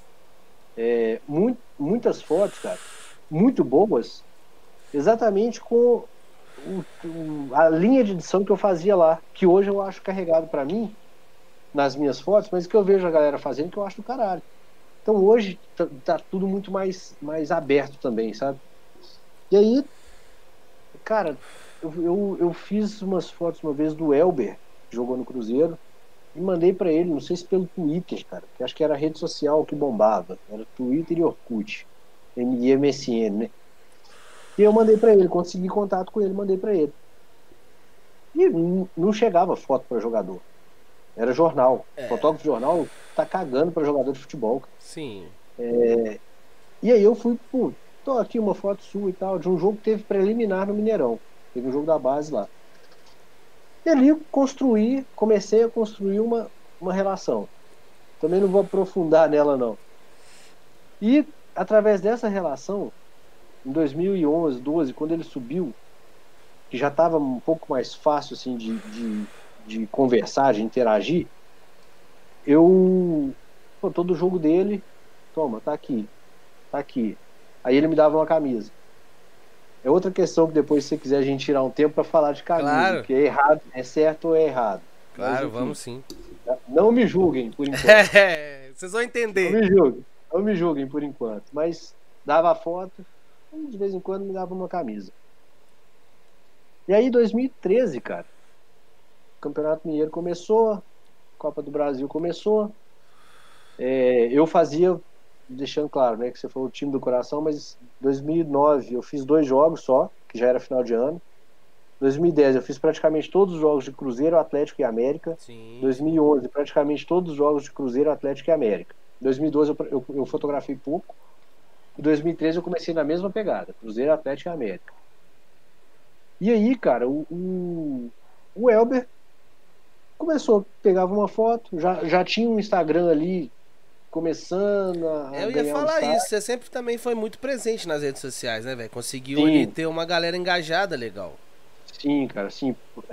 muitas fotos, cara, muito boas, exatamente com a linha de edição que eu fazia lá, que hoje eu acho carregado para mim nas minhas fotos, mas que eu vejo a galera fazendo que eu acho do caralho. Então hoje tá tudo muito mais aberto também, sabe? E aí, cara, eu fiz umas fotos uma vez do Elber, que jogou no Cruzeiro, e mandei pra ele, não sei se pelo Twitter, cara, que acho que era a rede social que bombava, era Twitter e Orkut, e MSN, né? E eu mandei pra ele, consegui contato com ele, mandei pra ele. E não chegava foto pra jogador, era jornal. Fotógrafo de jornal tá cagando pra jogador de futebol, cara. Sim. E aí eu fui, tô aqui uma foto sua e tal, de um jogo que teve preliminar no Mineirão, teve um jogo da base lá. E ali comecei a construir uma relação. Também não vou aprofundar nela, não. E, através dessa relação, em 2011, 12, quando ele subiu, que já estava um pouco mais fácil assim, de de conversar, de interagir, eu, pô, todo jogo dele, toma, tá aqui, tá aqui. Aí ele me dava uma camisa. É outra questão que depois, se você quiser, a gente tirar um tempo para falar de camisa, Claro, que é errado, é certo ou é errado. Mas claro, enfim, vamos sim. não me julguem por enquanto. É, vocês vão Não entender. me julguem, não me julguem por enquanto. Mas dava foto, de vez em quando me dava uma camisa. E aí, 2013, cara, o Campeonato Mineiro começou, Copa do Brasil começou. Eu fazia, deixando claro, né, que você foi o time do coração, mas em 2009 eu fiz 2 jogos só, que já era final de ano. 2010 eu fiz praticamente todos os jogos de Cruzeiro, Atlético e América. Sim, sim. 2011 praticamente todos os jogos de Cruzeiro, Atlético e América. 2012 eu fotografei pouco. Em 2013 eu comecei na mesma pegada, Cruzeiro, Atlético e América. E aí, cara, o Elber começou, pegava uma foto, já tinha um Instagram ali começando a Eu ia ganhar um falar destaque. isso, você sempre também foi muito presente nas redes sociais, né, velho? Conseguiu ali Sim, ter uma galera engajada legal. sim, cara, sim.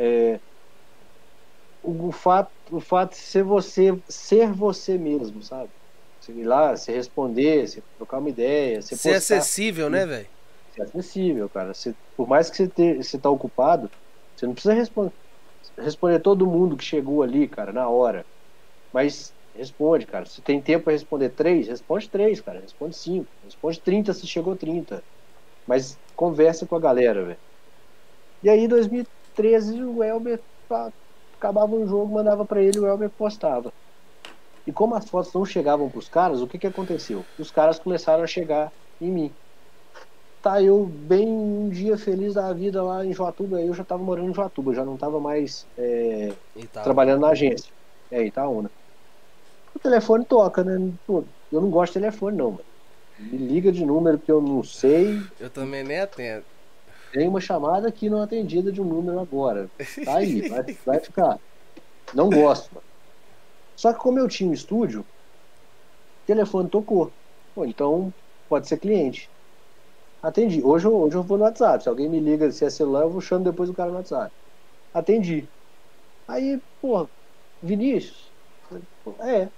O fato de ser você mesmo, sabe? Você ir lá, você responder, você trocar uma ideia, você Ser postar, acessível, né, velho? ser acessível, cara. Por mais que você tá ocupado, você não precisa responder todo mundo que chegou ali, cara, na hora. Mas responde, cara. Se tem tempo para responder 3, responde 3, cara. Responde 5, responde 30 se chegou 30. Mas conversa com a galera, velho. E aí, em 2013, o Elber acabava um jogo, mandava para ele, o Elber postava. E como as fotos não chegavam para os caras, o que que aconteceu? Os caras começaram a chegar em mim. Tá, eu bem um dia feliz da vida lá em Joatuba, eu já estava morando em Joatuba, já não estava mais Itaúna. trabalhando na agência, em Itaúna. O telefone toca, né? Pô, eu não gosto de telefone, não, mano. Me liga de número que eu não sei. Eu também nem atendo. Tem uma chamada aqui não atendida de um número agora. Tá aí, vai ficar. Não gosto, mano. Só que como eu tinha um estúdio, o telefone tocou. Pô, então pode ser cliente. Atendi. Hoje eu vou no WhatsApp. Se alguém me liga se é celular, eu vou chamo depois o cara no WhatsApp. Atendi. Aí, pô, Vinícius. É.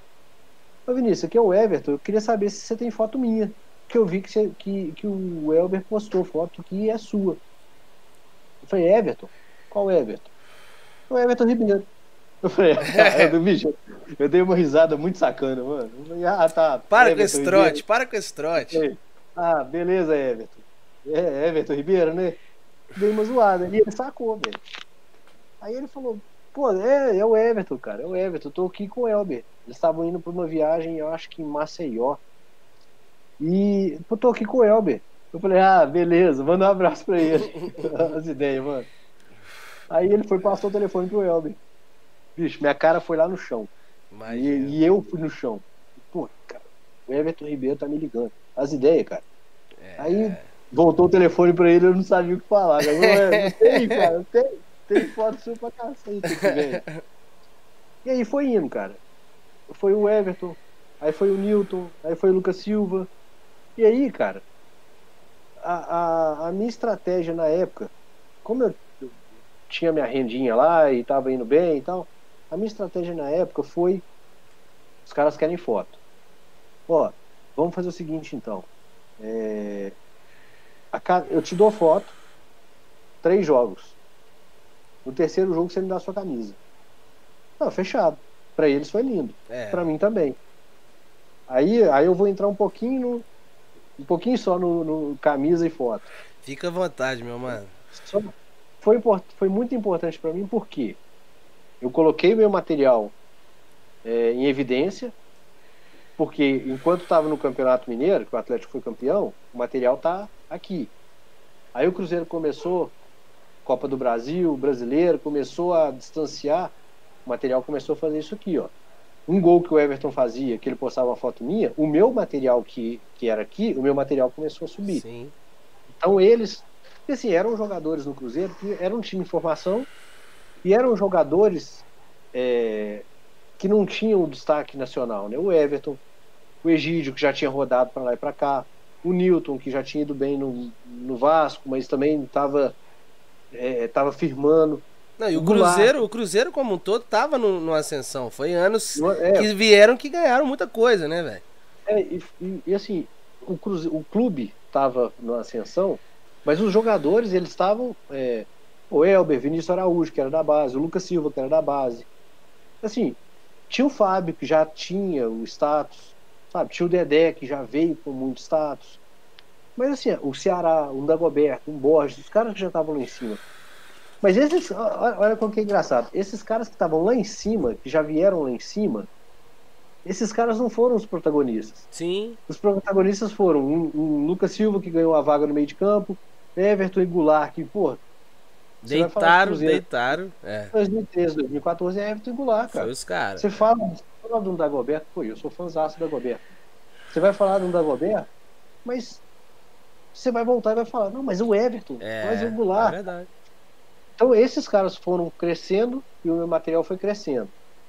Ô Vinícius, aqui é o Everton. Eu queria saber se você tem foto minha. Que eu vi que o Elber postou foto que é sua. Eu falei, Everton? Qual Everton? O Everton Ribeiro. Eu falei, bicho, eu dei uma risada muito sacana, mano. Eu falei, tá, Para com Everton esse Ribeiro. trote, para com esse Eu trote. falei, beleza, Everton. É, Everton Ribeiro, né? Dei uma zoada. E ele sacou, velho. Aí ele falou, pô, é o Everton, cara, é o Everton. Eu tô aqui com o Elber. Eles estavam indo pra uma viagem, eu acho que em Maceió. E, pô, tô aqui com o Elber. Eu falei, beleza, manda um abraço pra ele. As ideias, mano. Aí ele foi, passou o telefone pro Elber. Bicho, minha cara foi lá no chão. Imagina. E eu fui no chão. Pô, cara, o Everton Ribeiro tá me ligando. As ideias, cara. Aí voltou o telefone pra ele, eu não sabia o que falar. Cara. Não tem, cara. Tem foto sua pra cacete aqui, velho. E aí foi indo, cara. Foi o Everton, aí foi o Newton, aí foi o Lucas Silva. E aí, cara, a minha estratégia na época, como eu tinha minha rendinha lá e tava indo bem e tal, a minha estratégia na época foi: os caras querem foto. Ó, vamos fazer o seguinte então. Eu te dou foto, 3 jogos. No terceiro jogo você me dá a sua camisa. Não, fechado. Pra eles foi lindo. Pra mim também. Aí eu vou entrar um pouquinho só no camisa e foto. Fica à vontade, meu mano. Foi muito importante pra mim porque eu coloquei meu material em evidência, porque enquanto estava no Campeonato Mineiro, que o Atlético foi campeão, o material tá aqui. Aí o Cruzeiro começou, Copa do Brasil, Brasileiro, começou a distanciar, o material começou a fazer isso aqui, ó. Um gol que o Everton fazia, que ele postava uma foto minha, o meu material que era aqui, o meu material começou a subir. Sim. Então eles, assim, eram jogadores no Cruzeiro que eram um time em formação e eram jogadores que não tinham destaque nacional, né? O Everton, o Egídio, que já tinha rodado para lá e para cá, o Newton, que já tinha ido bem no Vasco, mas também estava firmando. Não, e Goulart. O Cruzeiro como um todo tava numa ascensão. Foi anos É, que vieram que ganharam muita coisa, né, velho? assim, o clube estava numa ascensão, mas os jogadores, eles estavam. O Elber, Vinícius Araújo, que era da base, o Lucas Silva, que era da base. Assim, tinha o Fábio, que já tinha o status, sabe? Tinha o Dedé, que já veio com muito status. Mas assim, o Ceará, um Dagoberto, um Borges, os caras que já estavam lá em cima. Mas esses, olha como que é engraçado. Esses caras que estavam lá em cima, que já vieram lá em cima, esses caras não foram os protagonistas. Sim. Os protagonistas foram um Lucas Silva, que ganhou a vaga no meio de campo, Everton e Goulart, que, pô, você vai falar de Cruzeiro. Deitaram. É. 2013, 2014 é Everton e Goulart, Foi cara. os caras. Você fala de um Dagoberto, pô, eu sou fãzaço do Dagoberto. Você vai falar de um Dagoberto, mas você vai voltar e vai falar, não, mas o Everton, mas o Goulart. É verdade. Então esses caras foram crescendo e o meu material foi crescendo.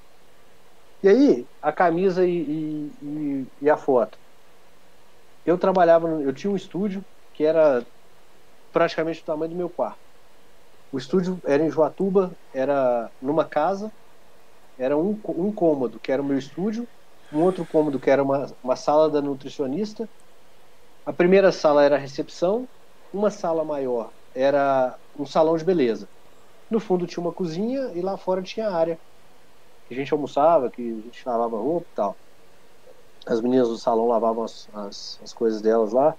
E aí, a camisa e a foto. Eu tinha um estúdio que era praticamente do tamanho do meu quarto. O estúdio era em Joatuba, era numa casa, era um cômodo, que era o meu estúdio, um outro cômodo, que era uma sala da nutricionista. A primeira sala era a recepção, uma sala maior era um salão de beleza. No fundo tinha uma cozinha e lá fora tinha a área que a gente almoçava, que a gente lavava roupa e tal. As meninas do salão lavavam as coisas delas lá.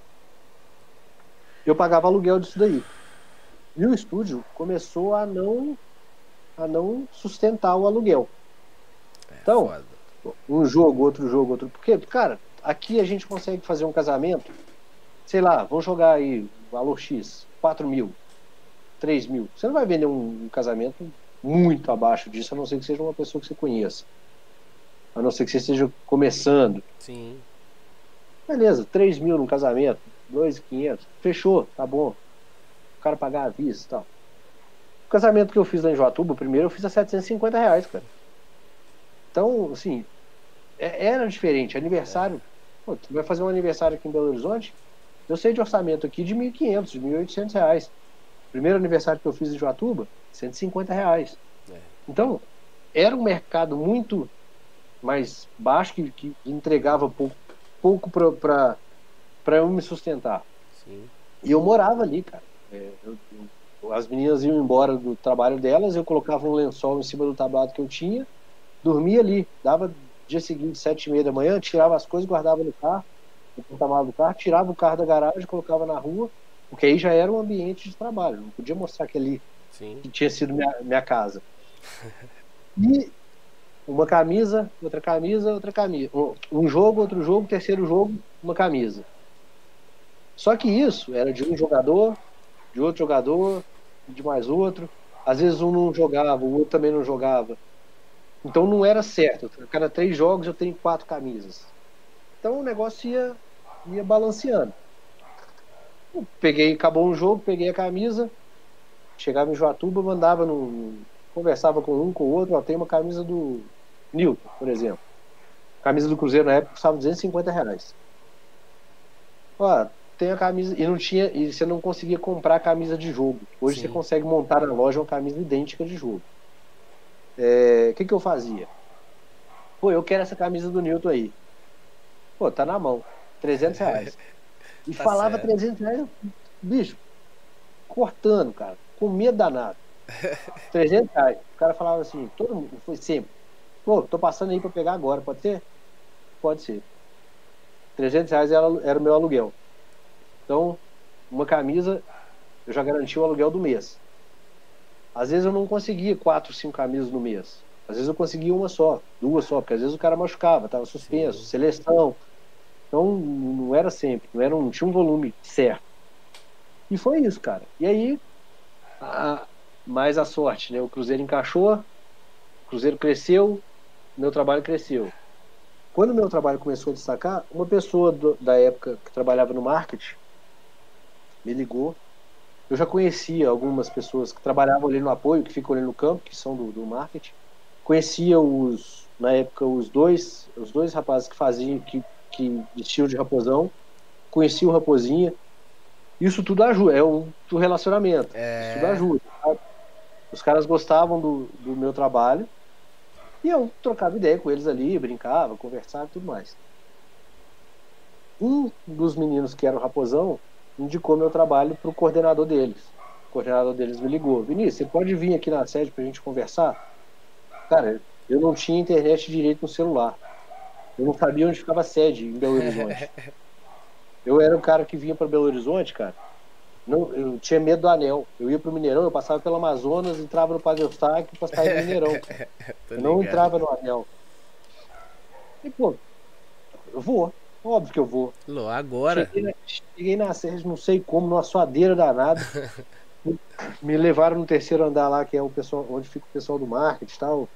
Eu pagava aluguel disso daí. E o estúdio começou a não sustentar o aluguel. Então, Foda. um jogo, outro. Porque, cara, aqui a gente consegue fazer um casamento, sei lá, vamos jogar aí, valor X, 4 mil, 3 mil. Você não vai vender um casamento muito abaixo disso, a não ser que seja uma pessoa que você conheça. A não ser que você esteja começando. Sim. Beleza, 3 mil num casamento, 2.500, fechou, tá bom. O cara pagar à vista e tal. O casamento que eu fiz lá em Joatuba, o primeiro eu fiz a R$750, cara. Então, assim, era diferente. Aniversário, pô, tu vai fazer um aniversário aqui em Belo Horizonte, eu sei de orçamento aqui de R$1.500, de R$1.800. Primeiro aniversário que eu fiz em Joatuba, R$150. Então, era um mercado muito mais baixo, que entregava pouco para eu me sustentar. Sim. E eu morava ali, cara. As meninas iam embora do trabalho delas, eu colocava um lençol em cima do tablado que eu tinha, dormia ali, dava dia seguinte, 7h30 da manhã, tirava as coisas, guardava no carro, no porta-malas do carro, tirava o carro da garagem, colocava na rua, porque aí já era um ambiente de trabalho, não podia mostrar que ali que tinha sido minha casa. E uma camisa, outra camisa, outra camisa. Um jogo, outro jogo, terceiro jogo, uma camisa. Só que isso era de um jogador, de outro jogador, de mais outro. Às vezes um não jogava, o outro também não jogava. Então não era certo. A cada 3 jogos eu tenho 4 camisas. Então o negócio ia balanceando. Acabou um jogo, peguei a camisa, chegava em Joatuba, mandava conversava com um, com o outro. Ó, tem uma camisa do Newton, por exemplo. A camisa do Cruzeiro na época custava R$250. Ó, tem a camisa. E você não conseguia comprar a camisa de jogo. Hoje você consegue montar na loja uma camisa idêntica de jogo. O que eu fazia? Pô, eu quero essa camisa do Newton aí. Pô, tá na mão. R$300. E Tá falava certo. R$300, bicho, cortando, cara, com medo danado. R$300. O cara falava assim, todo mundo, foi sempre. Pô, tô passando aí pra pegar agora, pode ser? Pode ser. R$300 era o meu aluguel. Então, uma camisa, eu já garanti o aluguel do mês. Às vezes eu não conseguia 4, 5 camisas no mês. Às vezes eu conseguia uma só, 2 só, porque às vezes o cara machucava, tava suspenso, seleção. Então, não era sempre, não tinha um volume certo. E foi isso, cara. E aí, mais a sorte, né? O Cruzeiro encaixou, o Cruzeiro cresceu, meu trabalho cresceu. Quando o meu trabalho começou a destacar, uma pessoa da época que trabalhava no marketing me ligou. Eu já conhecia algumas pessoas que trabalhavam ali no apoio, que ficam ali no campo, que são do marketing. Conhecia na época os dois rapazes que faziam, que vestiam de Raposão. Conhecia o Raposinha. Isso tudo ajuda, é o relacionamento. Isso tudo ajuda. Sabe? Os caras gostavam do meu trabalho e eu trocava ideia com eles ali, brincava, conversava e tudo mais. Um dos meninos que era o Raposão indicou meu trabalho para o coordenador deles. O coordenador deles me ligou: Vinícius, você pode vir aqui na sede para a gente conversar? Cara, eu não tinha internet direito no celular. Eu não sabia onde ficava a sede em Belo Horizonte. Eu era o cara que vinha para Belo Horizonte, cara. Não, eu tinha medo do anel. Eu ia pro Mineirão, eu passava pelo Amazonas, entrava no Padre Eustáquio para sair do Mineirão. Tô Eu não ligado. entrava no anel. E, pô, eu vou. Óbvio que eu vou. Lô, agora. Cheguei na sede, não sei como, numa suadeira danada. Me levaram no terceiro andar lá, que é o pessoal, onde fica o pessoal do marketing e tal.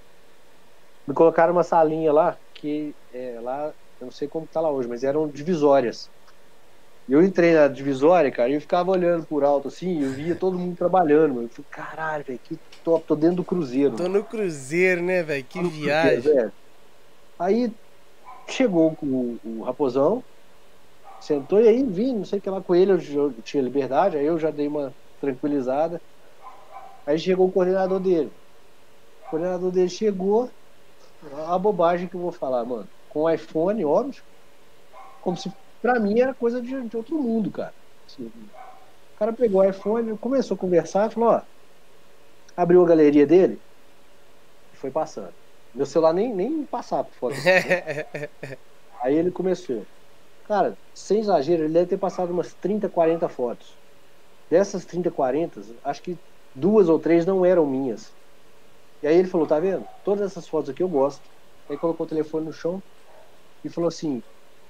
Me colocaram uma salinha lá, que lá, eu não sei como tá lá hoje, mas eram divisórias. E eu entrei na divisória, cara, e eu ficava olhando por alto, assim, e eu via todo mundo trabalhando, mano. Eu falei, caralho, velho, que top, tô dentro do cruzeiro. Tô Mano. no cruzeiro, né, velho? Que Tô no cruzeiro, viagem. velho. Aí chegou o Raposão, sentou e aí vim, não sei o que lá com ele, eu tinha liberdade, aí eu já dei uma tranquilizada. Aí chegou o coordenador dele. O coordenador dele chegou, a bobagem que eu vou falar, mano, com o iPhone, óbvio, como se pra mim era coisa de outro mundo, cara. Assim, o cara pegou o iPhone, começou a conversar, falou, ó, abriu a galeria dele e foi passando. Meu celular nem passava por foto assim, né? Aí ele começou. Cara, sem exagero, ele deve ter passado umas 30, 40 fotos. Dessas 30, 40, acho que 2 ou 3 não eram minhas. E aí ele falou, tá vendo? Todas essas fotos aqui eu gosto. Aí colocou o telefone no chão e falou assim,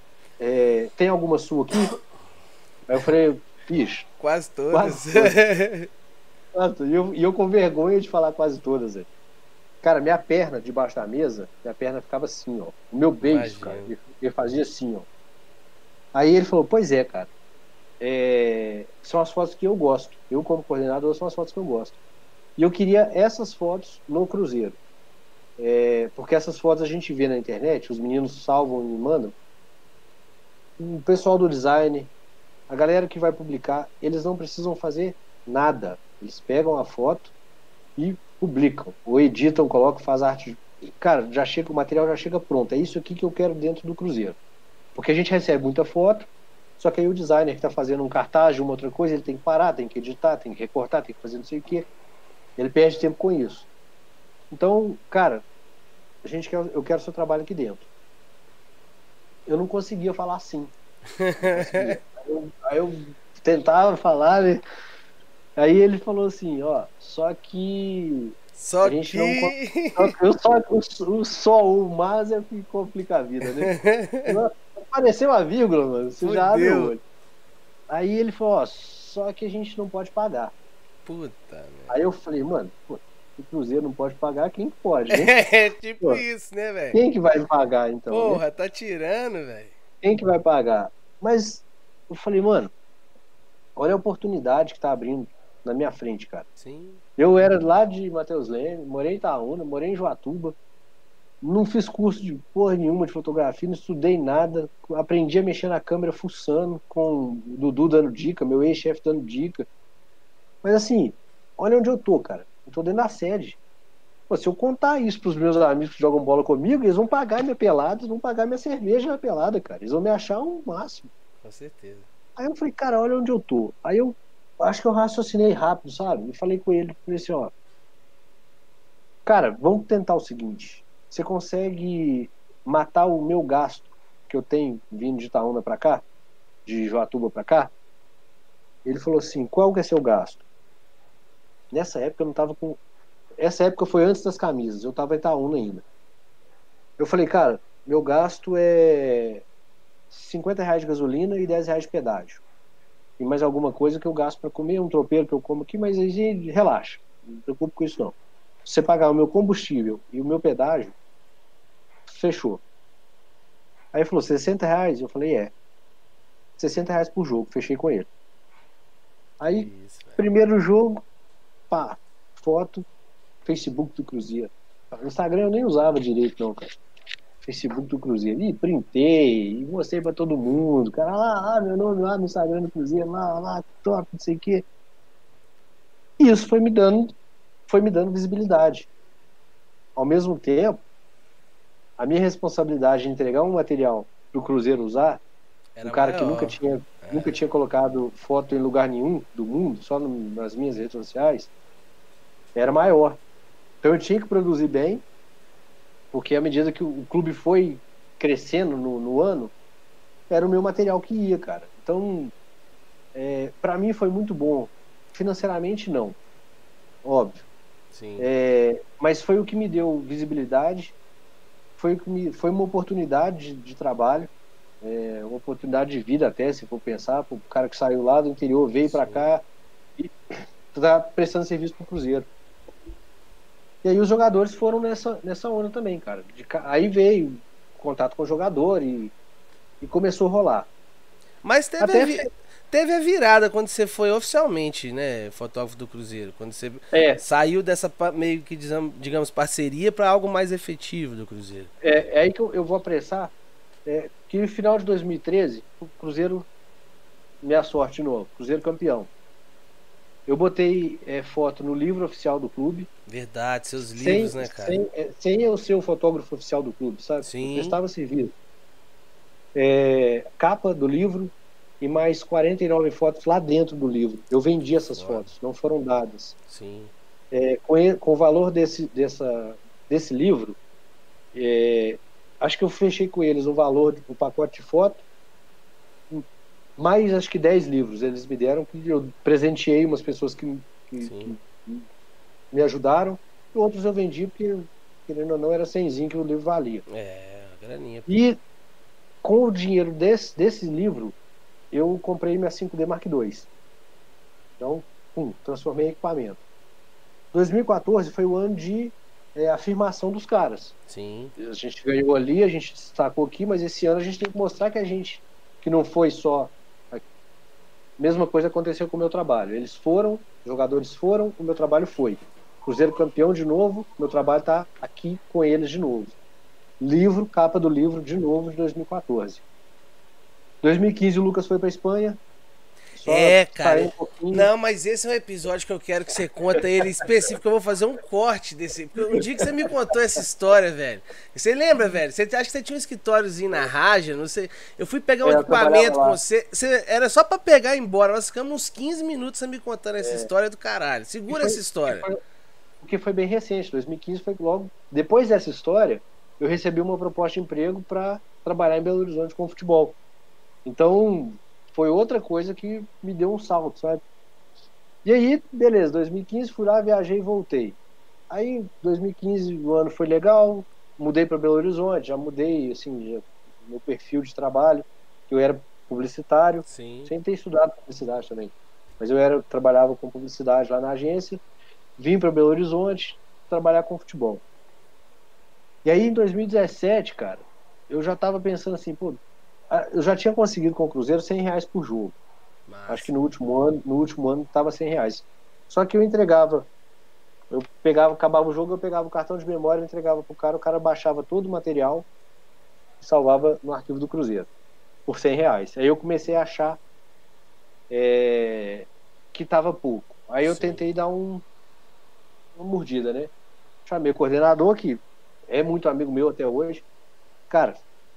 tem alguma sua aqui? Aí eu falei, bicho, Quase todas. quase todas. E eu com vergonha de falar quase todas. Véio. Cara, minha perna debaixo da mesa, minha perna ficava assim, ó. O meu beiço, cara, Imagino. ele fazia assim, ó. Aí ele falou, pois é, cara. São as fotos que eu gosto. Eu, como coordenador, são as fotos que eu gosto. E eu queria essas fotos no cruzeiro. Porque essas fotos a gente vê na internet, os meninos salvam e me mandam. O pessoal do design, a galera que vai publicar, eles não precisam fazer nada. Eles pegam a foto e publicam, ou editam, colocam, faz arte. Cara, já chega, o material já chega pronto. É isso aqui que eu quero dentro do cruzeiro. Porque a gente recebe muita foto, só que aí o designer que está fazendo um cartaz, uma outra coisa, ele tem que parar, tem que editar, tem que recortar, tem que fazer não sei o quê. Ele perde tempo com isso. Então, cara, eu quero seu trabalho aqui dentro. Eu não conseguia falar assim. Não conseguia. Aí eu tentava falar, né? Aí ele falou assim, ó, só que Só a gente não que. só o mas é que complica a vida, né? Apareceu uma vírgula, mano, você já abre o Fudeu. olho. Aí ele falou, ó, só que a gente não pode pagar. Puta, Aí merda. eu falei, mano, pô, o Cruzeiro não pode pagar, quem que pode, né? É tipo Pô, isso, né, velho? quem que vai pagar então, né? Porra, tá tirando, velho. Quem que vai pagar? Mas eu falei, mano, olha a oportunidade que tá abrindo na minha frente, cara. Sim. Eu era lá de Matheus Leme, morei em Itaúna, morei em Joatuba, não fiz curso de porra nenhuma de fotografia, não estudei nada, aprendi a mexer na câmera fuçando, com o Dudu dando dica, meu ex-chefe dando dica. Mas assim, olha onde eu tô, cara. Eu tô dentro da sede. Pô, se eu contar isso pros meus amigos que jogam bola comigo, eles vão pagar minha pelada, eles vão pagar minha cerveja na pelada, cara. Eles vão me achar o máximo. Com certeza. Aí eu falei, cara, olha onde eu tô. Aí eu acho que eu raciocinei rápido, sabe? E falei com ele, falei assim, ó, cara, vamos tentar o seguinte. Você consegue matar o meu gasto que eu tenho vindo de Itaúna pra cá, de Joatuba pra cá? Ele falou assim, qual que é seu gasto? Nessa época eu não tava com... Essa época foi antes das camisas, eu tava em Itaúna ainda. Eu falei, cara, meu gasto é R$ 50 de gasolina e R$ 10 de pedágio. E mais alguma coisa que eu gasto para comer, um tropeiro que eu como aqui, mas aí relaxa, não me preocupe com isso não. Se você pagar o meu combustível e o meu pedágio, fechou. Aí ele falou, R$ 60? Eu falei, R$ 60 por jogo, fechei com ele. Aí, Isso, velho. primeiro jogo, pá, foto, Facebook do Cruzeiro. O Instagram eu nem usava direito não, cara. Facebook do Cruzeiro. E printei, e mostrei pra todo mundo. Cara, lá, meu nome lá no Instagram do Cruzeiro, lá, top, não sei o quê. E isso foi me dando foi me dando visibilidade. Ao mesmo tempo, a minha responsabilidade de entregar um material para o Cruzeiro usar, um Era cara que maior. nunca tinha colocado foto em lugar nenhum do mundo, só nas minhas redes sociais, era maior. Então eu tinha que produzir bem, porque à medida que o clube foi crescendo no ano, era o meu material que ia, cara. Então, para mim foi muito bom. Financeiramente, não, óbvio. Sim. Mas foi o que me deu visibilidade, foi uma oportunidade de trabalho, uma oportunidade de vida até, se for pensar, o cara que saiu lá do interior, veio para cá e está prestando serviço para o Cruzeiro. E aí os jogadores foram nessa onda também, cara. Aí veio contato com o jogador e começou a rolar. Mas Até teve a virada quando você foi oficialmente, né, fotógrafo do Cruzeiro. Quando você saiu dessa meio que, digamos, parceria para algo mais efetivo do Cruzeiro. É aí que eu vou apressar, que no final de 2013, o Cruzeiro, minha sorte de novo, Cruzeiro campeão. Eu botei foto no livro oficial do clube. Verdade, seus livros, né, cara? Sem eu ser o fotógrafo oficial do clube, sabe? Sim. Eu prestava serviço. Capa do livro e mais 49 fotos lá dentro do livro. Eu vendi essas fotos, não foram dadas. Sim. Com o valor desse livro, acho que eu fechei com eles o valor do pacote de foto, mais acho que 10 livros eles me deram, que eu presenteei umas pessoas que me ajudaram, e outros eu vendi porque, querendo ou não, era 100zinho que o livro valia. Graninha. E com o dinheiro desse livro, eu comprei minha 5D Mark II. Então, transformei em equipamento. 2014 foi o ano de afirmação dos caras. Sim. A gente ganhou ali, a gente destacou aqui, mas esse ano a gente tem que mostrar que não foi só... Mesma coisa aconteceu com o meu trabalho. Eles foram, jogadores foram, o meu trabalho foi. Cruzeiro campeão de novo, meu trabalho está aqui com eles de novo. Livro, capa do livro de novo de 2014. 2015 o Lucas foi para Espanha. Cara. Não, mas esse é um episódio que eu quero que você conta ele específico. Eu vou fazer um corte desse. Porque um dia que você me contou essa história, velho. Você lembra, velho? Você acha que você tinha um escritóriozinho na Raja? Não sei. Eu fui pegar um equipamento com você. Era só pra pegar e ir embora. Nós ficamos uns 15 minutos você me contando essa história do caralho. Segura essa história. Porque foi bem recente. 2015 foi logo. Depois dessa história, eu recebi uma proposta de emprego para trabalhar em Belo Horizonte com futebol. Então, foi outra coisa que me deu um salto, sabe? E aí, beleza, 2015 fui lá, viajei e voltei. Aí, 2015 o ano foi legal, mudei para Belo Horizonte, já mudei, assim, meu perfil de trabalho, que eu era publicitário, sem ter estudado publicidade também. Mas eu trabalhava com publicidade lá na agência, vim para Belo Horizonte trabalhar com futebol. E aí, em 2017, cara, eu já tava pensando assim, pô, eu já tinha conseguido com o Cruzeiro R$100 por jogo. Massa. Acho que no último ano estava R$100. Só que eu acabava o jogo, eu pegava o cartão de memória, entregava pro cara, o cara baixava todo o material e salvava no arquivo do Cruzeiro por R$100. Aí eu comecei a achar que tava pouco. Aí eu tentei dar uma mordida, né? Chamei o coordenador, que é muito amigo meu até hoje. Cara,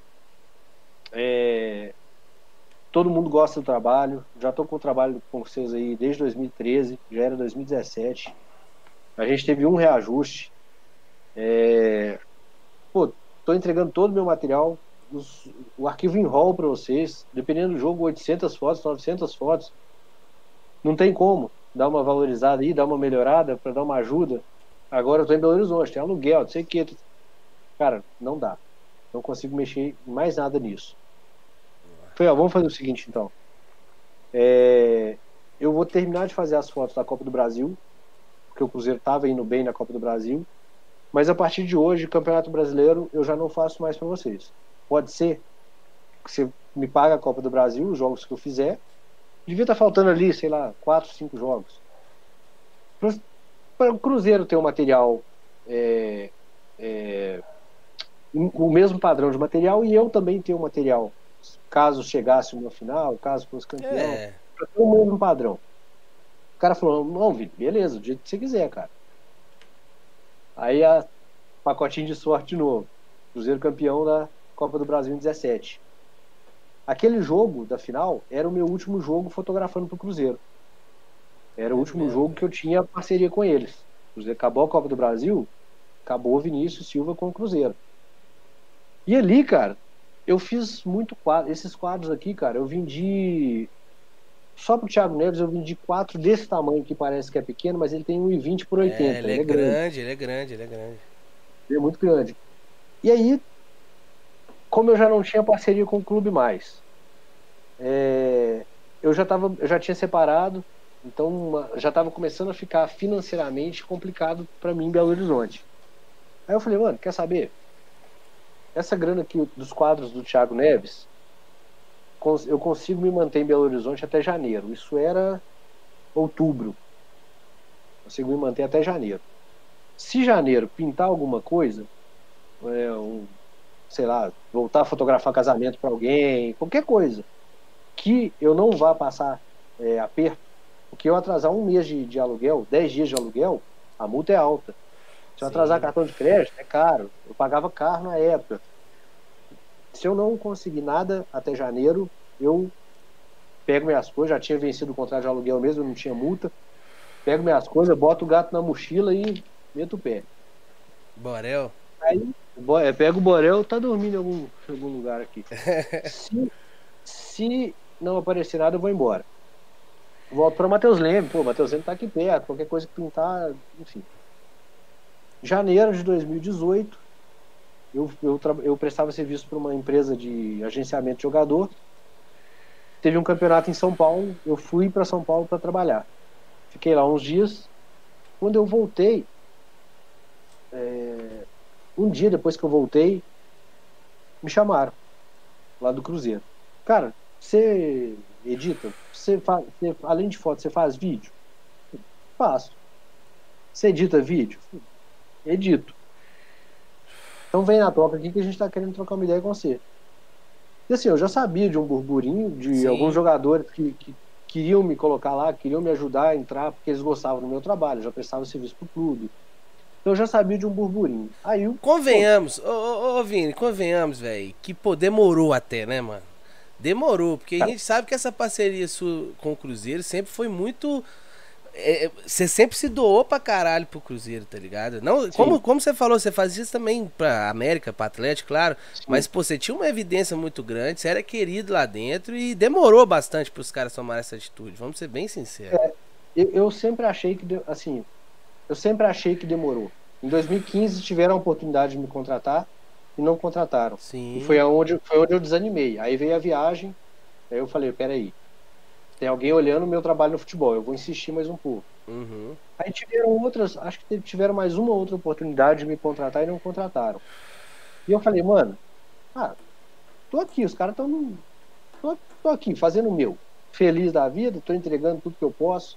todo mundo gosta do trabalho. Já tô com o trabalho com vocês aí desde 2013, já era 2017. A gente teve um reajuste. Tô entregando todo o meu material, o arquivo em RAW para vocês, dependendo do jogo, 800 fotos, 900 fotos. Não tem como dar uma valorizada aí, dar uma melhorada, para dar uma ajuda. Agora eu tô em Belo Horizonte, tem aluguel, não sei o que. Cara, não dá. Não consigo mexer em mais nada nisso. Falei, vamos fazer o seguinte, então. Eu vou terminar de fazer as fotos da Copa do Brasil, porque o Cruzeiro estava indo bem na Copa do Brasil, mas a partir de hoje, Campeonato Brasileiro, eu já não faço mais para vocês. Pode ser que você me pague a Copa do Brasil, os jogos que eu fizer. Devia estar faltando ali, sei lá, 4, 5 jogos. Para o Cruzeiro ter um material, o mesmo padrão de material, e eu também ter um material, caso chegasse uma final, caso fosse campeão, para ter o mesmo padrão. O cara falou, não, Vitor, beleza, do jeito que você quiser, cara. Aí pacotinho de sorte de novo. Cruzeiro campeão da Copa do Brasil em 17. Aquele jogo da final era o meu último jogo fotografando pro Cruzeiro. Era o último jogo que eu tinha parceria com eles. O Cruzeiro acabou a Copa do Brasil, acabou o Vinícius Silva com o Cruzeiro. E ali, cara, eu fiz muito quadro. Esses quadros aqui, cara, eu vendi. Só pro Thiago Neves eu vendi 4 desse tamanho, que parece que é pequeno, mas ele tem 1,20 por 80. Ele é grande, ele é grande, ele é grande. Ele é muito grande. E aí, como eu já não tinha parceria com o clube mais, eu já tinha separado, então já estava começando a ficar financeiramente complicado para mim em Belo Horizonte. Aí eu falei, mano, quer saber? Essa grana aqui dos quadros do Thiago Neves, eu consigo me manter em Belo Horizonte até janeiro. Isso era outubro. Consigo me manter até janeiro. Se janeiro pintar alguma coisa, sei lá, voltar a fotografar casamento para alguém, qualquer coisa, que eu não vá passar aperto, porque eu atrasar um mês de aluguel, 10 dias de aluguel, a multa é alta. Se eu atrasar cartão de crédito, é caro. Eu pagava caro na época. Se eu não conseguir nada até janeiro, eu pego minhas coisas, já tinha vencido o contrato de aluguel mesmo, não tinha multa, pego minhas coisas, boto o gato na mochila e meto o pé. Borel? Aí, pego o Borel, tá dormindo em algum lugar aqui. Se não aparecer nada, eu vou embora. Volto para Matheus Leme. Pô, Matheus Leme tá aqui perto, qualquer coisa que pintar, enfim. Janeiro de 2018, eu prestava serviço para uma empresa de agenciamento de jogador. Teve um campeonato em São Paulo, eu fui para São Paulo para trabalhar. Fiquei lá uns dias. Quando eu voltei, um dia depois que eu voltei, me chamaram lá do Cruzeiro. Cara, você edita? Além de foto, você faz vídeo? Faço. Você edita vídeo? Edito. Então vem na toca aqui que a gente tá querendo trocar uma ideia com você. E assim, eu já sabia de um burburinho, de alguns jogadores que queriam me colocar lá, queriam me ajudar a entrar, porque eles gostavam do meu trabalho, já prestavam serviço pro clube. Então eu já sabia de um burburinho. Aí convenhamos, ô Vini, convenhamos, velho, que pô, demorou até, né, mano? Demorou, porque a gente sabe que essa parceria sua com o Cruzeiro sempre foi muito... Você sempre se doou pra caralho pro Cruzeiro, tá ligado? Não, como você falou, você fazia isso também pra América, pra Atlético, claro. Sim. Mas, pô, você tinha uma evidência muito grande, você era querido lá dentro e demorou bastante pros caras tomarem essa atitude. Vamos ser bem sinceros. Eu sempre achei que, assim, demorou. Em 2015 tiveram a oportunidade de me contratar e não contrataram. Sim. E foi onde eu desanimei. Aí veio a viagem, aí eu falei, peraí, tem alguém olhando o meu trabalho no futebol, eu vou insistir mais um pouco. Uhum. Aí acho que tiveram mais uma outra oportunidade de me contratar e não contrataram. E eu falei, mano, tô aqui, os caras estão... Tô aqui, fazendo o meu. Feliz da vida, tô entregando tudo que eu posso.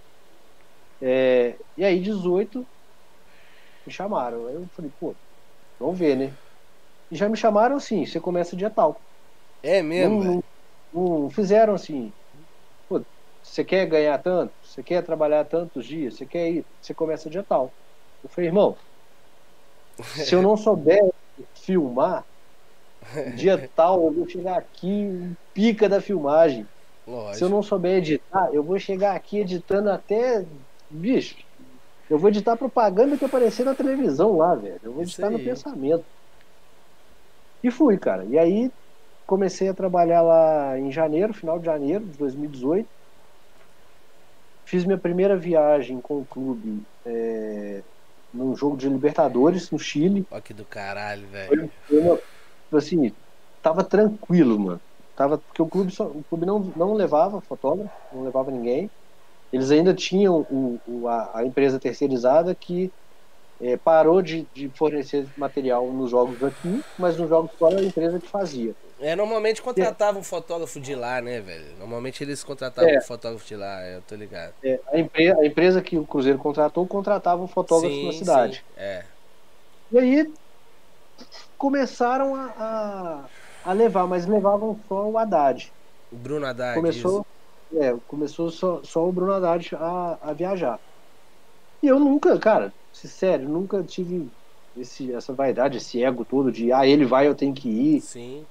E aí, 18, me chamaram. Aí eu falei, pô, vamos ver, né? E já me chamaram assim, você começa dia tal. É mesmo? Não fizeram assim... Você quer ganhar tanto? Você quer trabalhar tantos dias? Você quer ir? Você começa dia tal. Eu falei, irmão, se eu não souber filmar, dia tal, eu vou chegar aqui, pica da filmagem. Lógico. Se eu não souber editar, eu vou chegar aqui editando até... Bicho, eu vou editar propaganda que aparecer na televisão lá, velho. Eu vou editar no pensamento. E fui, cara. E aí, comecei a trabalhar lá em janeiro, final de janeiro de 2018. Fiz minha primeira viagem com o clube num jogo de Libertadores no Chile. Ó que do caralho, velho. Assim, tava tranquilo, mano. Porque o clube não levava fotógrafo, não levava ninguém. Eles ainda tinham a empresa terceirizada que parou de fornecer material nos jogos aqui, mas nos jogos fora a empresa que fazia. Normalmente contratavam um fotógrafo de lá, né, velho? Normalmente eles contratavam um fotógrafo de lá, eu tô ligado. A empresa que o Cruzeiro contratava um fotógrafo na cidade. Sim, E aí começaram a levar, mas levavam só o Haddad. O Bruno Haddad. Começou só o Bruno Haddad a viajar. E eu nunca, cara, sincero, nunca tive essa vaidade, esse ego todo de, ele vai, eu tenho que ir. Sim.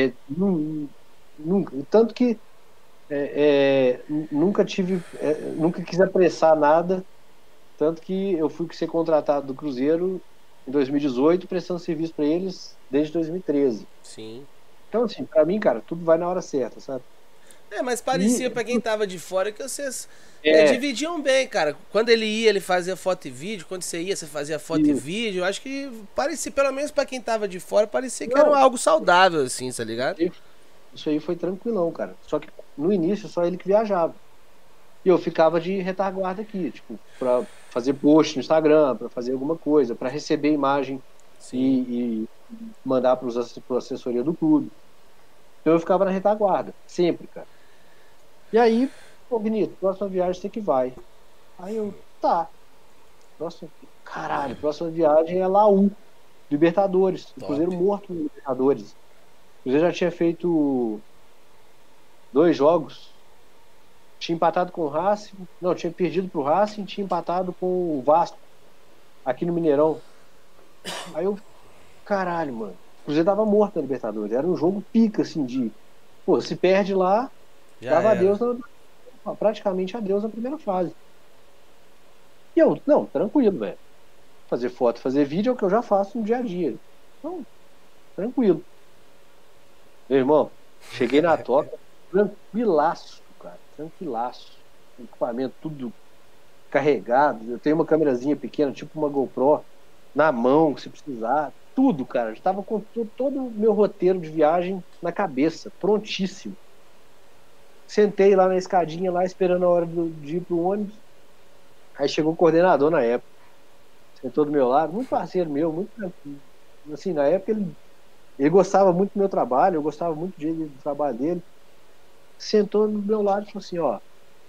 Nunca. Tanto que nunca tive, nunca quis apressar nada, tanto que eu fui ser contratado do Cruzeiro em 2018, prestando serviço para eles desde 2013. Sim. Então, assim, para mim, cara, tudo vai na hora certa, sabe? Mas parecia E pra quem tava de fora que vocês é, dividiam bem, cara. Quando ele ia, ele fazia foto e vídeo. Quando você ia, você fazia foto e e, vídeo. Eu acho que parecia, pelo menos pra quem tava de fora, parecia que era não, algo saudável, assim, tá ligado? isso aí foi tranquilão, cara. Só que no início só ele que viajava. E eu ficava de retaguarda aqui, tipo, para fazer post no Instagram, para fazer alguma coisa, para receber imagem Sim. e mandar para a assessoria do clube. Então eu ficava na retaguarda, sempre, cara. E aí, pô, Vinícius, próxima viagem você que vai. Aí eu, tá. Próxima, caralho, próxima viagem é Laú, Libertadores. O Top. Cruzeiro morto no Libertadores. O Cruzeiro já tinha feito 2 jogos. Tinha empatado com o Racing. Não, tinha perdido pro Racing, tinha empatado com o Vasco, aqui no Mineirão. Aí eu, caralho, mano. O Cruzeiro tava morto na Libertadores. Era um jogo pica, assim, de. Pô, se perde lá, Já dava era. adeus, praticamente adeus na primeira fase. E eu, não, tranquilo, velho. Fazer foto, fazer vídeo é o que eu já faço no dia a dia. Então, tranquilo. Meu irmão, cheguei na toca, tranquilaço, cara, tranquilaço. Equipamento tudo carregado. Eu tenho uma câmerazinha pequena, tipo uma GoPro, na mão, se precisar. Tudo, cara. Já tava com todo o meu roteiro de viagem na cabeça, prontíssimo. Sentei lá na escadinha, lá esperando a hora de ir pro ônibus. Aí chegou o coordenador na época. Sentou do meu lado, muito parceiro meu, muito tranquilo. Assim, na época ele gostava muito do meu trabalho, eu gostava muito do trabalho dele. Sentou do meu lado e falou assim, ó,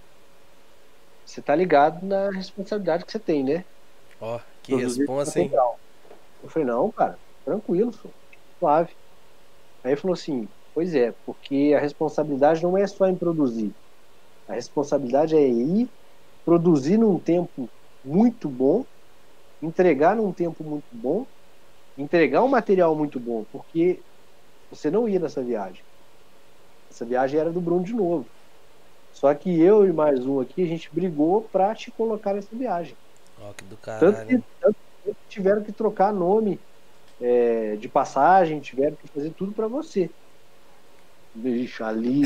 você tá ligado na responsabilidade que você tem, né? Ó, que Produzir responsa, hein? material. Eu falei, não, cara, tranquilo, suave. Aí ele falou assim, pois é, porque a responsabilidade não é só em produzir. A responsabilidade é ir produzir num tempo muito bom, entregar num tempo muito bom, entregar um material muito bom, porque você não ia nessa viagem. Essa viagem era do Bruno de novo. Só que eu e mais um aqui, a gente brigou pra te colocar nessa viagem. Ó, que do Tanto caralho, que, hein? tanto que tiveram que trocar nome de passagem, tiveram que fazer tudo pra você. Bicho,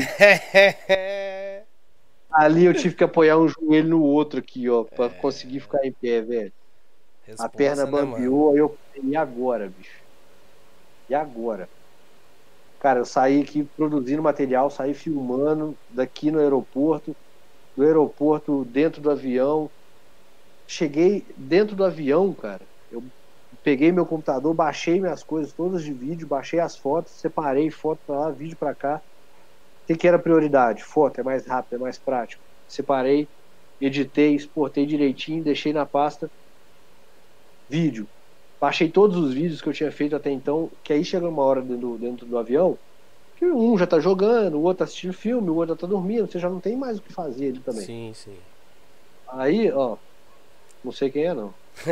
ali eu tive que apoiar um joelho no outro aqui, ó, pra conseguir ficar em pé, velho. A perna Responsa, né, mano? bambeou, aí eu falei, e agora, bicho? E agora? Cara, eu saí aqui produzindo material, saí filmando daqui no aeroporto, do aeroporto dentro do avião. Cheguei dentro do avião, cara. Eu peguei meu computador, baixei minhas coisas todas de vídeo, baixei as fotos, separei foto pra lá, vídeo pra cá. O que era prioridade? Foto, é mais rápido, é mais prático. Separei, editei, exportei direitinho, deixei na pasta. Vídeo. Baixei todos os vídeos que eu tinha feito até então, que aí chega uma hora dentro do avião, que um já tá jogando, o outro tá assistindo filme, o outro tá dormindo, você já não tem mais o que fazer ali também. Sim, sim. Aí, ó, não sei quem é não.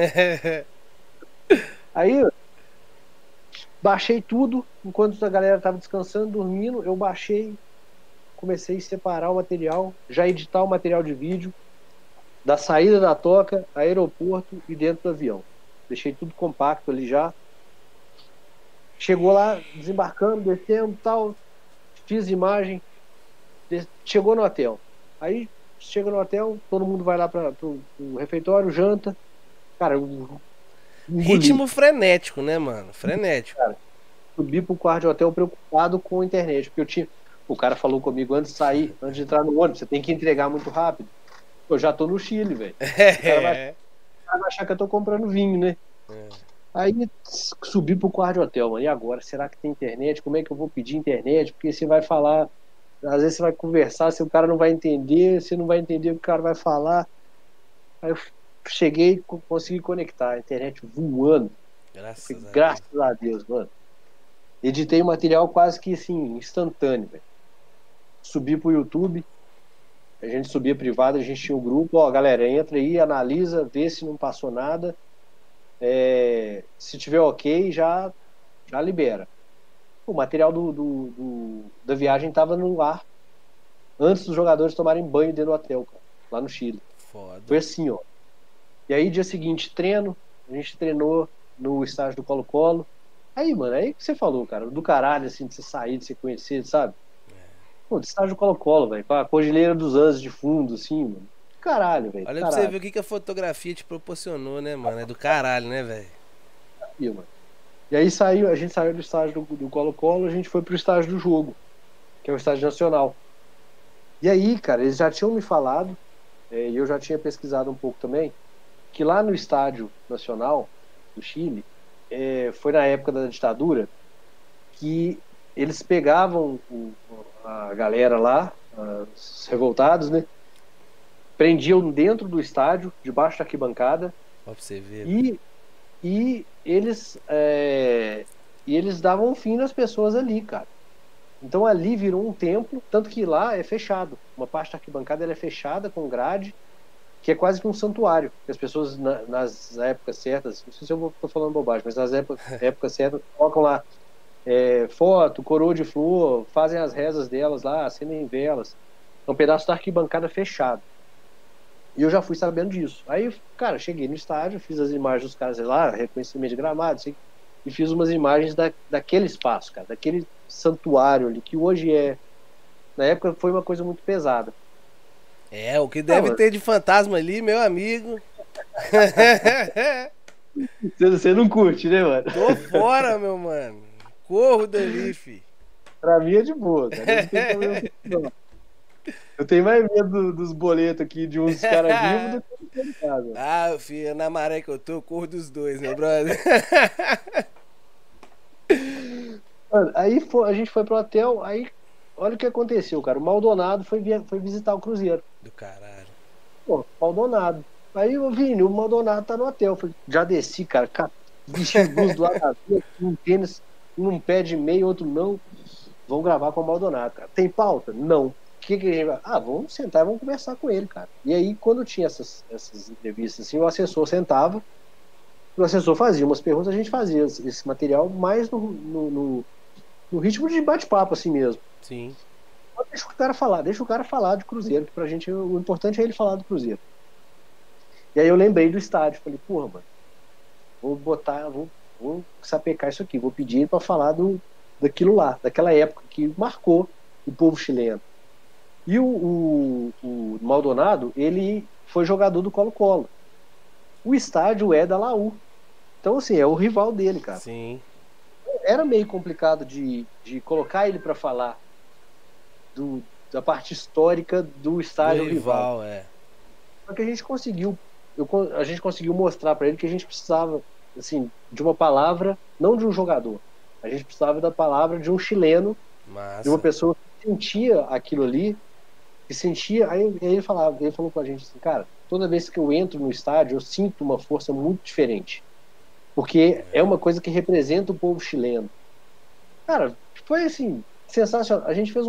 Aí, baixei tudo, enquanto a galera tava descansando, dormindo, eu baixei, comecei a separar o material, já editar o material de vídeo, da saída da toca, aeroporto e dentro do avião. Deixei tudo compacto ali já. Chegou lá, desembarcando, descendo, tal, fiz imagem, chegou no hotel. Aí chega no hotel, todo mundo vai lá para o refeitório, janta. Cara, eu engoli. Ritmo frenético, né, mano? Frenético. Cara, subi pro quarto de hotel preocupado com a internet, porque eu tinha. O cara falou comigo antes de sair, antes de entrar no ônibus, você tem que entregar muito rápido. Eu já tô no Chile, velho. O cara vai achar que eu tô comprando vinho, né? Aí subi pro quarto de hotel, mano. E agora? Será que tem internet? Como é que eu vou pedir internet? Porque você vai falar, às vezes você vai conversar, se o cara não vai entender, você não vai entender o que o cara vai falar. Aí eu cheguei, consegui conectar, a internet voando. Graças a Deus, mano. Editei o material quase que assim, instantâneo, velho. Subi pro YouTube, a gente subia privado, a gente tinha um grupo, ó, galera, entra aí, analisa, vê se não passou nada. se tiver ok, já libera. O material da viagem estava no ar antes dos jogadores tomarem banho dentro do hotel, cara, lá no Chile. Foda. Foi assim, ó. E aí, dia seguinte, treino. A gente treinou no estágio do Colo-Colo. Aí, mano, aí que você falou, cara, do caralho, assim, de você sair, de você conhecer, sabe? Pô, do estágio do Colo-Colo, velho, com a Cordilheira dos Andes de fundo, assim, mano. Caralho, velho, Olha pra você caralho. ver o que a fotografia te proporcionou, né, mano? É do caralho, né, velho? E, mano. E aí a gente saiu do estágio do Colo-Colo, a gente foi pro estágio do jogo, que é o estágio nacional. E aí, cara, eles já tinham me falado, e eu já tinha pesquisado um pouco também, que lá no estádio nacional do Chile, foi na época da ditadura, que eles pegavam a galera lá, os revoltados, né? Prendiam dentro do estádio, debaixo da arquibancada, Ó pra você ver, velho. e, e eles davam um fim nas pessoas ali, cara. Então ali virou um templo, tanto que lá é fechado. Uma parte da arquibancada ela é fechada com grade, que é quase que um santuário. Que as pessoas nas épocas certas, não sei se eu estou falando bobagem, mas nas épocas certas colocam lá foto, coroa de flor, fazem as rezas delas lá, acendem velas. É um pedaço da arquibancada fechado. E eu já fui sabendo disso. Aí, cara, cheguei no estádio, fiz as imagens dos caras lá, reconhecimento de gramado, assim, e fiz umas imagens daquele espaço, cara, daquele santuário ali, que hoje na época foi uma coisa muito pesada. É, o que Ah, deve mano, ter de fantasma ali, meu amigo. você não curte, né, mano? Tô fora, meu mano. Corro dali, fi. Pra mim é de boa, cara. Eu não tenho problema com isso, não. Eu tenho mais medo dos boletos aqui de uns caras vivos do que dos de casa. Ah, filho, na maré que eu tô, eu corro dos dois, meu brother. Mano, a gente foi pro hotel, aí olha o que aconteceu, cara. O Maldonado foi visitar o Cruzeiro. Do caralho. Pô, Maldonado. Aí eu vi, o Maldonado tá no hotel. Falei, já desci, cara, vestindo blusa do lado da rua, um tênis, um pé de meio, outro não. Vamos gravar com o Maldonado, cara. Tem pauta? Não. O que a gente vai. Ah, vamos sentar e vamos conversar com ele, cara. E aí, quando tinha essas entrevistas, assim, o assessor sentava, o assessor fazia umas perguntas, a gente fazia esse material mais no ritmo de bate-papo, assim mesmo. Sim. Deixa o cara falar de Cruzeiro, que pra gente o importante é ele falar do Cruzeiro. E aí eu lembrei do estádio, falei, porra, mano, vou sapecar isso aqui, vou pedir ele pra falar daquilo lá, daquela época que marcou o povo chileno. E o Maldonado, ele foi jogador do Colo-Colo. O estádio é da Laú. Então, assim, é o rival dele, cara. Sim. Era meio complicado de colocar ele pra falar da parte histórica do Do estádio rival. rival, é. Só que a gente conseguiu, a gente conseguiu mostrar para ele que a gente precisava, assim, de uma palavra, não de um jogador. A gente precisava da palavra de um chileno, de uma Massa. pessoa que sentia aquilo ali, que sentia. Aí ele falou com a gente assim, cara, toda vez que eu entro no estádio, eu sinto uma força muito diferente, porque é uma coisa que representa o povo chileno. Cara, foi assim sensacional. A gente fez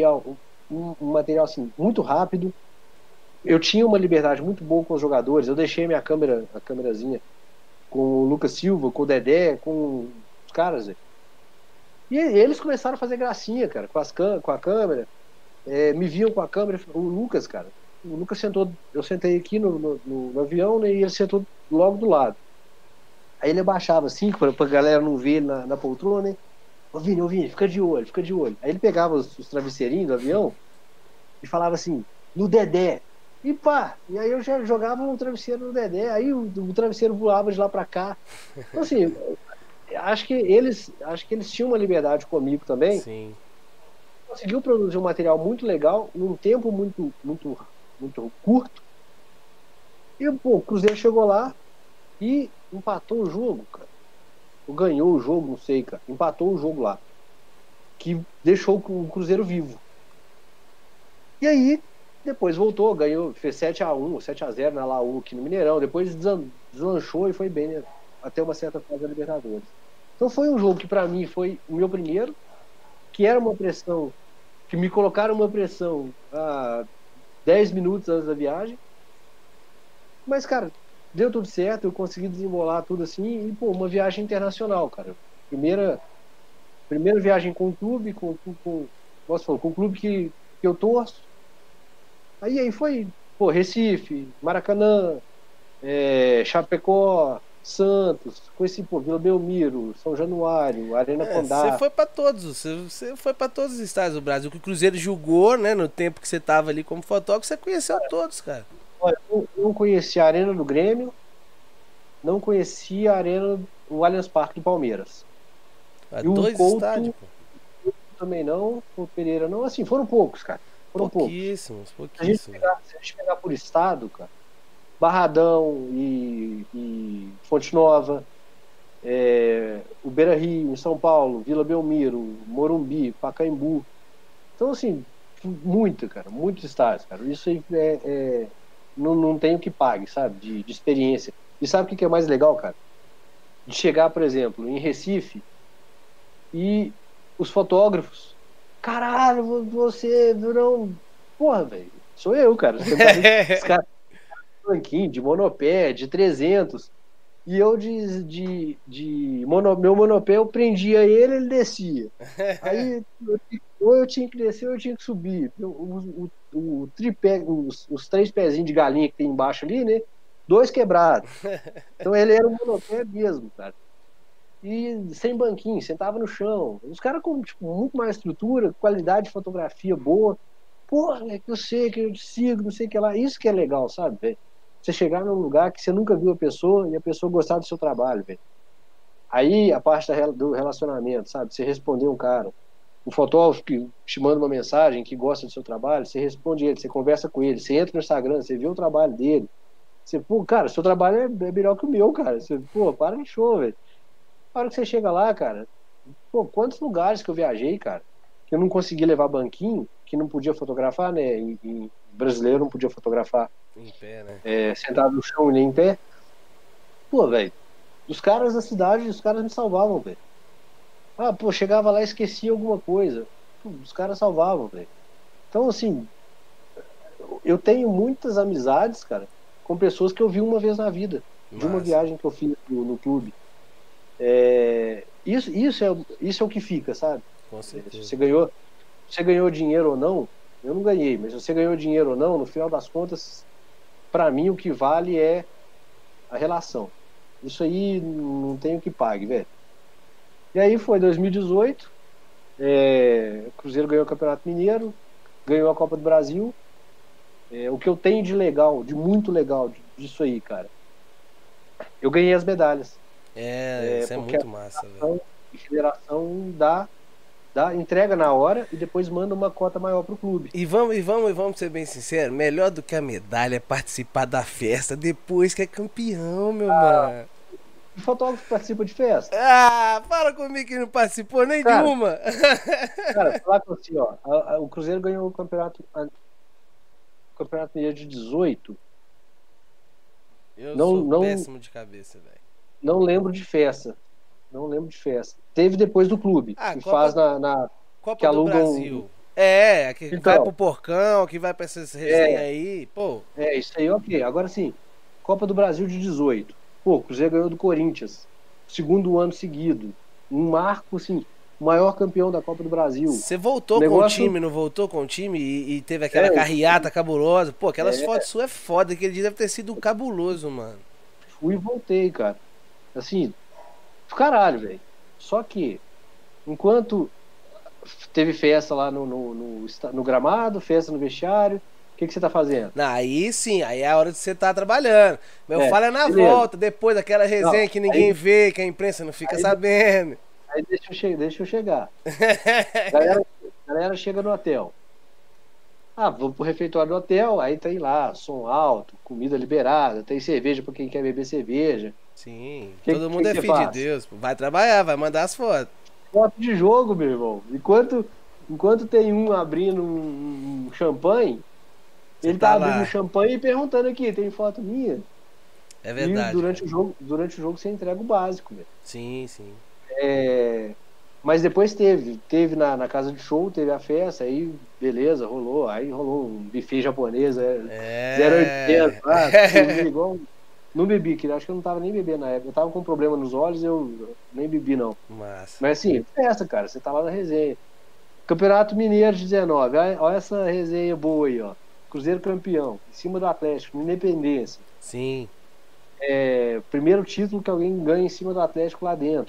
um material assim muito rápido. Eu tinha uma liberdade muito boa com os jogadores. Eu deixei a câmerazinha com o Lucas Silva, com o Dedé, com os caras. E eles começaram a fazer gracinha, cara, com a câmera. Me viam com a câmera. O Lucas, cara. O Lucas sentou. Eu sentei aqui no avião, né, e ele sentou logo do lado. Aí ele abaixava assim, pra galera não ver ele na poltrona, né? Ô Vini, fica de olho, fica de olho. Aí ele pegava os travesseirinhos do avião e falava assim, no Dedé. E pá, e aí eu já jogava um travesseiro no Dedé, aí o travesseiro voava de lá pra cá. Então, assim, acho que eles tinham uma liberdade comigo também. Sim. Conseguiu produzir um material muito legal, num tempo muito, muito, muito curto. E, pô, o Cruzeiro chegou lá e empatou o jogo, cara. Ou ganhou o jogo, não sei, cara. Empatou o jogo lá. Que deixou o Cruzeiro vivo. E aí, depois voltou, ganhou, fez 7-1, 7-0 na Laú aqui no Mineirão. Depois deslanchou e foi bem, né? Até uma certa fase da Libertadores. Então foi um jogo que pra mim foi o meu primeiro, que era uma pressão, que me colocaram uma pressão há 10 minutos antes da viagem. Mas, cara, deu tudo certo, eu consegui desembolar tudo assim, e, pô, uma viagem internacional, cara. Primeira viagem com o clube, nossa, falou, com o clube que eu torço. Aí foi, pô, Recife, Maracanã, Chapecó, Santos, conheci, pô, Vila Belmiro, São Januário, Arena Você Condá. foi pra todos, você foi pra todos os estados do Brasil. Que o Cruzeiro julgou, né? No tempo que você tava ali como fotógrafo, você conheceu todos, cara. Olha, eu não conheci a Arena do Grêmio, não conheci a Arena, o Allianz Parque do Palmeiras. E o Dois estádios, Couto pô. também não, o Pereira não, assim, foram poucos, cara. Foram poucos. Pouquíssimos, Se pouquíssimos. a gente pegar por estado, cara, Barradão e Fonte Nova, o Beira-Rio, em São Paulo, Vila Belmiro, Morumbi, Pacaembu. Então, assim, muito, cara, muitos estádios, cara. Isso aí não tem o que pague, sabe, de experiência. E sabe o que é mais legal, cara? De chegar, por exemplo, em Recife e os fotógrafos, caralho, você não... Porra, velho, sou eu, cara. Os caras banquinho, de monopé, de 300. E eu meu monopé, eu prendia ele descia. Aí ou eu tinha que descer ou eu tinha que subir. O tripé, os 3 pezinhos de galinha que tem embaixo ali, né? 2 quebrados. Então ele era um monopé mesmo, cara. E sem banquinho, sentava no chão. Os caras com tipo, muito mais estrutura, qualidade de fotografia boa. Porra, é que eu sei, que eu te sigo, não sei o que lá. Isso que é legal, sabe, velho? Você chegar num lugar que você nunca viu a pessoa e a pessoa gostar do seu trabalho, velho. Aí a parte do relacionamento, sabe? Você responder um cara. Um fotógrafo que te manda uma mensagem que gosta do seu trabalho, você responde ele, você conversa com ele, você entra no Instagram, você vê o trabalho dele. Você, pô, cara, seu trabalho é melhor que o meu, cara. Você, pô, para de show, velho. A hora que você chega lá, cara, pô, quantos lugares que eu viajei, cara, que eu não consegui levar banquinho, que não podia fotografar, né? Em brasileiro não podia fotografar Em pé, né? sentado no chão e nem em pé. Pô, velho, os caras da cidade, os caras me salvavam, velho. Ah, pô, chegava lá e esquecia alguma coisa. Pô, os caras salvavam, velho. Então, assim, eu tenho muitas amizades, cara, com pessoas que eu vi uma vez na vida, de uma Massa. viagem que eu fiz no clube. Isso é o que fica, sabe? Com Se certeza. você ganhou dinheiro ou não, eu não ganhei, mas se você ganhou dinheiro ou não, no final das contas, para mim o que vale é a relação. Isso aí não tem o que pague, velho. E aí foi 2018, o Cruzeiro ganhou o Campeonato Mineiro, ganhou a Copa do Brasil. O que eu tenho de legal, de muito legal disso aí, cara, eu ganhei as medalhas. Isso é Porque muito massa, velho. a federação entrega na hora e depois manda uma cota maior pro clube. E vamos ser bem sinceros, melhor do que a medalha é participar da festa depois que é campeão, meu mano. O fotógrafo participa de festa. Ah, fala comigo que não participou nem de Cara, uma. Cara, falar com você, ó, o Cruzeiro ganhou o Campeonato Mineiro de 18. Eu Não, sou não, péssimo de cabeça, velho. não lembro de festa. Não lembro de festa. Teve depois do clube, Ah, que faz que Copa do alugam. Brasil. Que vai Então, pro Porcão, que vai pra essas resenhas é, aí. Pô, isso aí, ok. Agora sim, Copa do Brasil de 18. Pô, o Cruzeiro ganhou do Corinthians. Segundo ano seguido. Um marco, assim, o maior campeão da Copa do Brasil. você voltou com o time, não voltou com o time e teve aquela carreata cabulosa. Pô, aquelas fotos suas é foda. Aquele dia deve ter sido cabuloso, mano. Fui e voltei, cara. Assim, caralho, velho. Só que, enquanto teve festa lá no gramado, festa no vestiário, o que você tá fazendo? Não, aí sim, aí é a hora de você estar trabalhando. Meu fala é na beleza. volta, depois daquela resenha Não, que ninguém vê, que a imprensa não fica sabendo. Aí deixa eu chegar. Galera chega no hotel. Ah, vou pro refeitório do hotel, aí tem lá som alto, comida liberada, tem cerveja pra quem quer beber cerveja. Sim, Que todo mundo é você filho de faz? Deus. Pô. Vai trabalhar, vai mandar as fotos. Foto de jogo, meu irmão. Enquanto tem um abrindo um champanhe, Você ele tá tá abrindo lá. um champanhe e perguntando aqui, tem foto minha? É E verdade. durante o jogo você entrega o básico, velho. Sim, sim. Mas depois teve na casa de show, teve a festa, aí beleza, rolou um buffet japonês, 0,800, comida Não bebi, que acho que eu não tava nem bebendo na época. Eu tava com um problema nos olhos, eu nem bebi, não. Massa. Mas assim, festa, cara, você tá lá na resenha. Campeonato Mineiro de 19, olha essa resenha boa aí, ó. Cruzeiro campeão, em cima do Atlético, Independência. Sim. Primeiro título que alguém ganha em cima do Atlético lá dentro.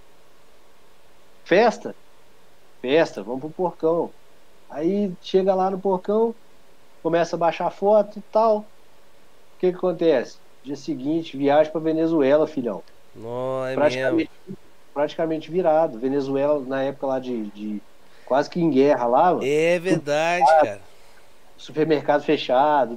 Festa? Festa, vamos pro Porcão. Aí chega lá no Porcão, começa a baixar foto e tal. O que acontece? Dia seguinte, viagem pra Venezuela, filhão. Não, é mesmo. Praticamente virado. Venezuela, na época lá de quase que em guerra lá, mano. É verdade, cara. Supermercado fechado,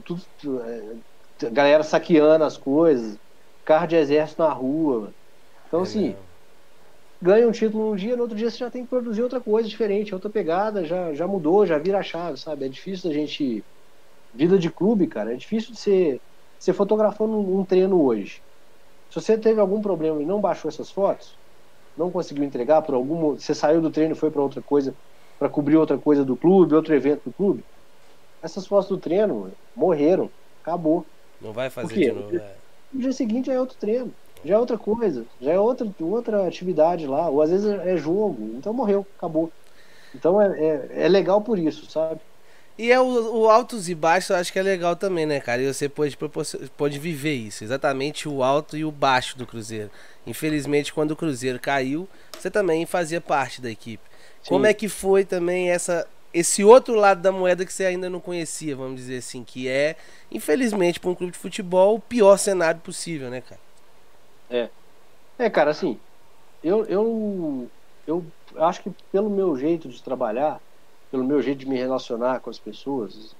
galera saqueando as coisas, carro de exército na rua, mano. Então, assim, mesmo. ganha um título um dia, no outro dia você já tem que produzir outra coisa diferente, outra pegada, já mudou, já vira a chave, sabe? É difícil da gente. Vida de clube, cara, é difícil de você fotografando um treino hoje. Se você teve algum problema e não baixou essas fotos, não conseguiu entregar por algum. Você saiu do treino e foi para outra coisa, para cobrir outra coisa do clube, outro evento do clube. Essas fotos do treino morreram, acabou. Não vai fazer de novo. No dia seguinte já é outro treino, já é outra coisa, já é outra atividade lá, ou às vezes é jogo, então morreu, acabou. Então é legal por isso, sabe? E o altos e baixos eu acho que é legal também, né, cara? E você pode viver isso, exatamente o alto e o baixo do Cruzeiro. Infelizmente, quando o Cruzeiro caiu, você também fazia parte da equipe. Sim. Como é que foi também esse outro lado da moeda que você ainda não conhecia, vamos dizer assim, que é, infelizmente, para um clube de futebol, o pior cenário possível, né, cara? Cara, assim, eu acho que pelo meu jeito de trabalhar, pelo meu jeito de me relacionar com as pessoas,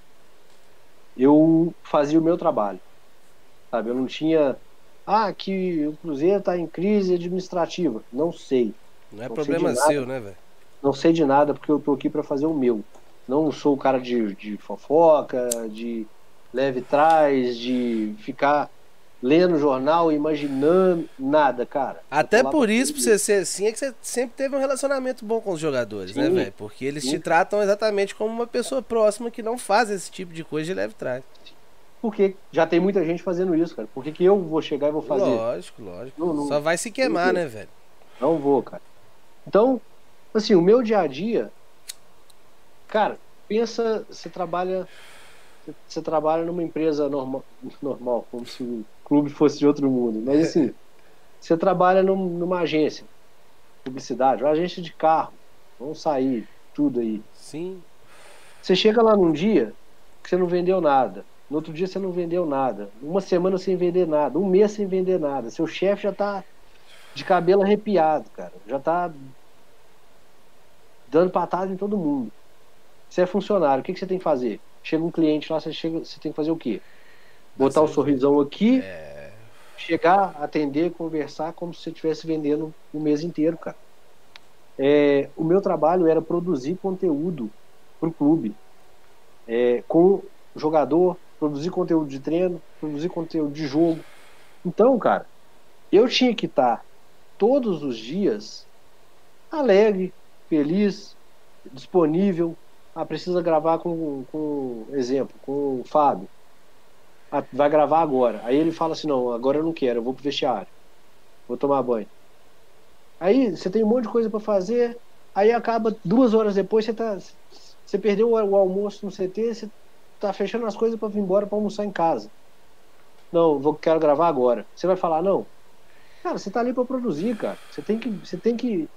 eu fazia o meu trabalho, sabe? Eu não tinha, que o Cruzeiro está em crise administrativa, não sei. Não é problema seu, né, velho? Não sei de nada porque eu tô aqui para fazer o meu. Não sou o cara de fofoca, de leve trás, de ficar lendo jornal, imaginando nada, cara. Até por isso, pra você ser assim, é que você sempre teve um relacionamento bom com os jogadores, sim, né, velho? Porque eles te tratam exatamente como uma pessoa próxima que não faz esse tipo de coisa de leve trás. Porque já tem muita gente fazendo isso, cara. Por que eu vou chegar e vou fazer? Lógico. Não, só vai se queimar, né, velho? Não vou, cara. Então, assim, o meu dia a dia, cara, pensa, você trabalha numa empresa normal, como se o clube fosse de outro mundo, mas assim, você trabalha numa agência, publicidade, uma agência de carro, vamos sair, tudo aí. Sim. Você chega lá num dia que você não vendeu nada, no outro dia você não vendeu nada, uma semana sem vender nada, um mês sem vender nada, seu chefe já tá de cabelo arrepiado, cara, já tá dando patada em todo mundo. Você é funcionário, o que você tem que fazer? Chega um cliente lá, você tem que fazer o quê? Botar o sorrisão aqui, chegar, atender, conversar como se você estivesse vendendo o mês inteiro, cara. O meu trabalho era produzir conteúdo pro clube, com jogador, produzir conteúdo de treino, produzir conteúdo de jogo. Então, cara, eu tinha que estar todos os dias alegre, feliz, disponível. Precisa gravar com exemplo, com o Fábio. Vai gravar agora. Aí ele fala assim, não, agora eu não quero, eu vou pro vestiário. Vou tomar banho. Aí você tem um monte de coisa para fazer, aí acaba 2 horas depois, você perdeu o almoço no CT, você tá fechando as coisas para vir embora para almoçar em casa. Não, quero gravar agora. Você vai falar, não. Cara, você tá ali para produzir, cara. Você tem que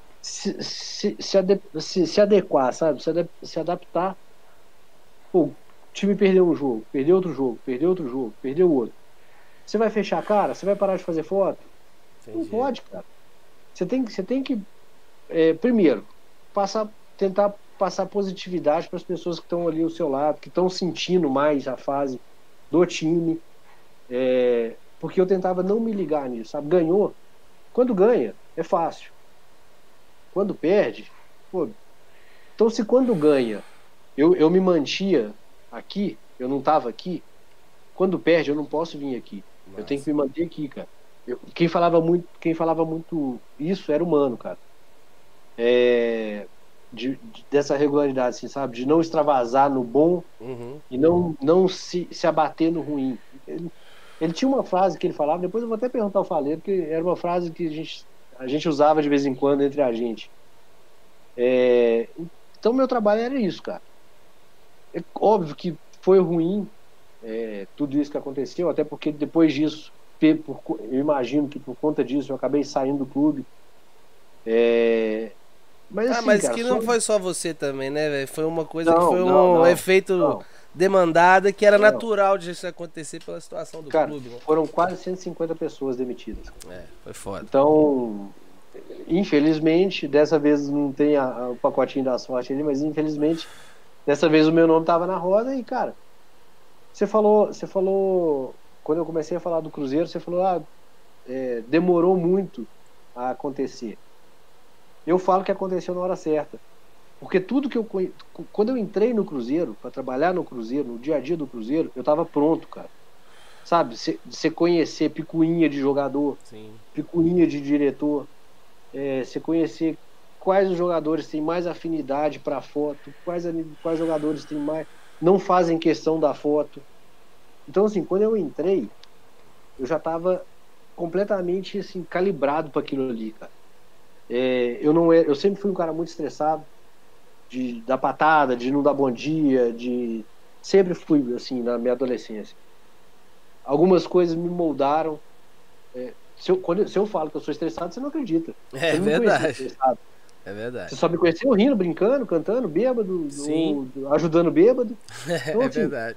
se adequar, sabe? Se adaptar. Pô, o time perdeu um jogo, perdeu outro jogo, perdeu outro jogo, perdeu outro. Você vai fechar a cara? Você vai parar de fazer foto? Entendi. Não pode, cara. Você tem que primeiro, tentar passar positividade para as pessoas que estão ali ao seu lado, que estão sentindo mais a fase do time. Porque eu tentava não me ligar nisso, sabe? Ganhou. Quando ganha, é fácil. Quando perde, pô. Então, se quando ganha, eu me mantia aqui, eu não estava aqui, quando perde, eu não posso vir aqui. Nossa. Eu tenho que me manter aqui, cara. Quem falava muito isso era o Mano, cara. Dessa regularidade, assim, sabe? De não extravasar no bom e não se abater no ruim. Ele Ele tinha uma frase que ele falava, depois eu vou até perguntar ao Faleiro, porque era uma frase que a gente usava de vez em quando entre a gente. Então, meu trabalho era isso, cara. É óbvio que foi ruim, tudo isso que aconteceu, até porque depois disso, eu imagino que por conta disso eu acabei saindo do clube. Mas assim, Mas cara, que não foi só você também, né, velho? Foi uma coisa que não, foi não, um não, efeito não, demandada que era não. natural de isso acontecer pela situação do Cara, clube, né? foram quase 150 pessoas demitidas. Foi foda. Então, infelizmente, dessa vez não tem o pacotinho da sorte ali, mas infelizmente, dessa vez o meu nome estava na roda e, cara, você falou, quando eu comecei a falar do Cruzeiro, você falou, demorou muito a acontecer. Eu falo que aconteceu na hora certa. Porque tudo que quando eu entrei no Cruzeiro, para trabalhar no Cruzeiro, no dia a dia do Cruzeiro, eu tava pronto, cara. Sabe? Você conhecer picuinha de jogador, Sim. picuinha de diretor, você conhecer quais os jogadores têm mais afinidade para foto, quais jogadores têm mais, não fazem questão da foto. Então, assim, quando eu entrei, eu já tava completamente assim, calibrado para aquilo ali, cara. Eu sempre fui um cara muito estressado, de dar patada, de não dar bom dia, sempre fui assim na minha adolescência. Algumas coisas me moldaram. Se eu falo que eu sou estressado, você não acredita. Você não me conhecia estressado. É verdade. Você só me conheceu rindo, brincando, cantando, bêbado, ajudando bêbado. Então, É assim, verdade.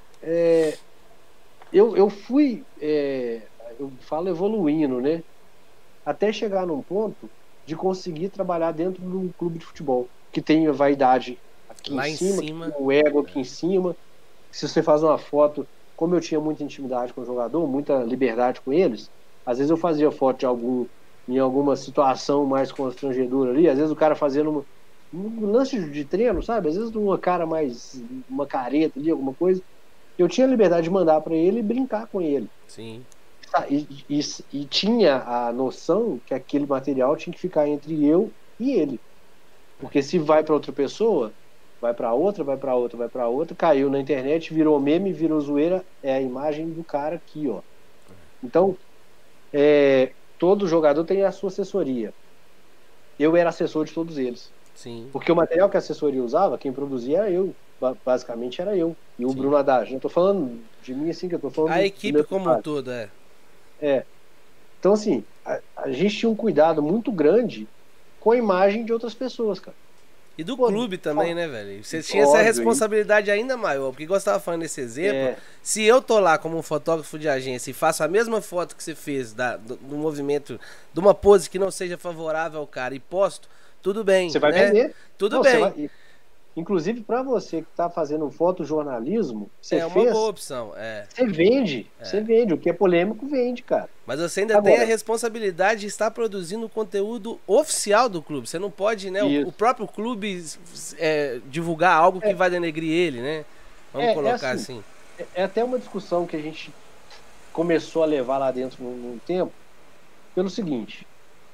Eu fui, eu falo evoluindo, né? Até chegar num ponto de conseguir trabalhar dentro de um clube de futebol que tem a vaidade aqui Lá em cima, em cima, que tem o ego aqui em cima. Se você faz uma foto, como eu tinha muita intimidade com o jogador, muita liberdade com eles, às vezes eu fazia foto em alguma situação mais constrangedora ali, às vezes o cara fazendo um lance de treino, sabe? Às vezes uma careta ali, alguma coisa. Eu tinha liberdade de mandar para ele e brincar com ele. sim. E tinha a noção que aquele material tinha que ficar entre eu e ele. Porque se vai para outra pessoa, vai para outra, vai para outra, vai para outra, caiu na internet, virou meme, virou zoeira, é a imagem do cara aqui, ó. Então, todo jogador tem a sua assessoria. Eu era assessor de todos eles. Sim. Porque o material que a assessoria usava, quem produzia era eu. Basicamente era eu. E o Sim. Bruno Haddad. Não tô falando de mim assim, que eu tô falando a equipe como um todo, Então, assim, a gente tinha um cuidado muito grande com a imagem de outras pessoas, cara. E do clube também, né, velho? Você tinha Óbvio, essa responsabilidade ainda maior. Porque, igual você tava falando nesse exemplo, se eu tô lá como um fotógrafo de agência e faço a mesma foto que você fez do movimento, de uma pose que não seja favorável ao cara e posto, tudo bem. Você vai vender. Tudo bem. Inclusive, para você que está fazendo fotojornalismo, uma boa opção. Você vende. Você vende. O que é polêmico, vende, cara. Mas você ainda tem a responsabilidade de estar produzindo conteúdo oficial do clube. Você não pode, né? O próprio clube divulgar algo que vai denegrir ele, né? Vamos colocar assim. É até uma discussão que a gente começou a levar lá dentro num tempo, pelo seguinte.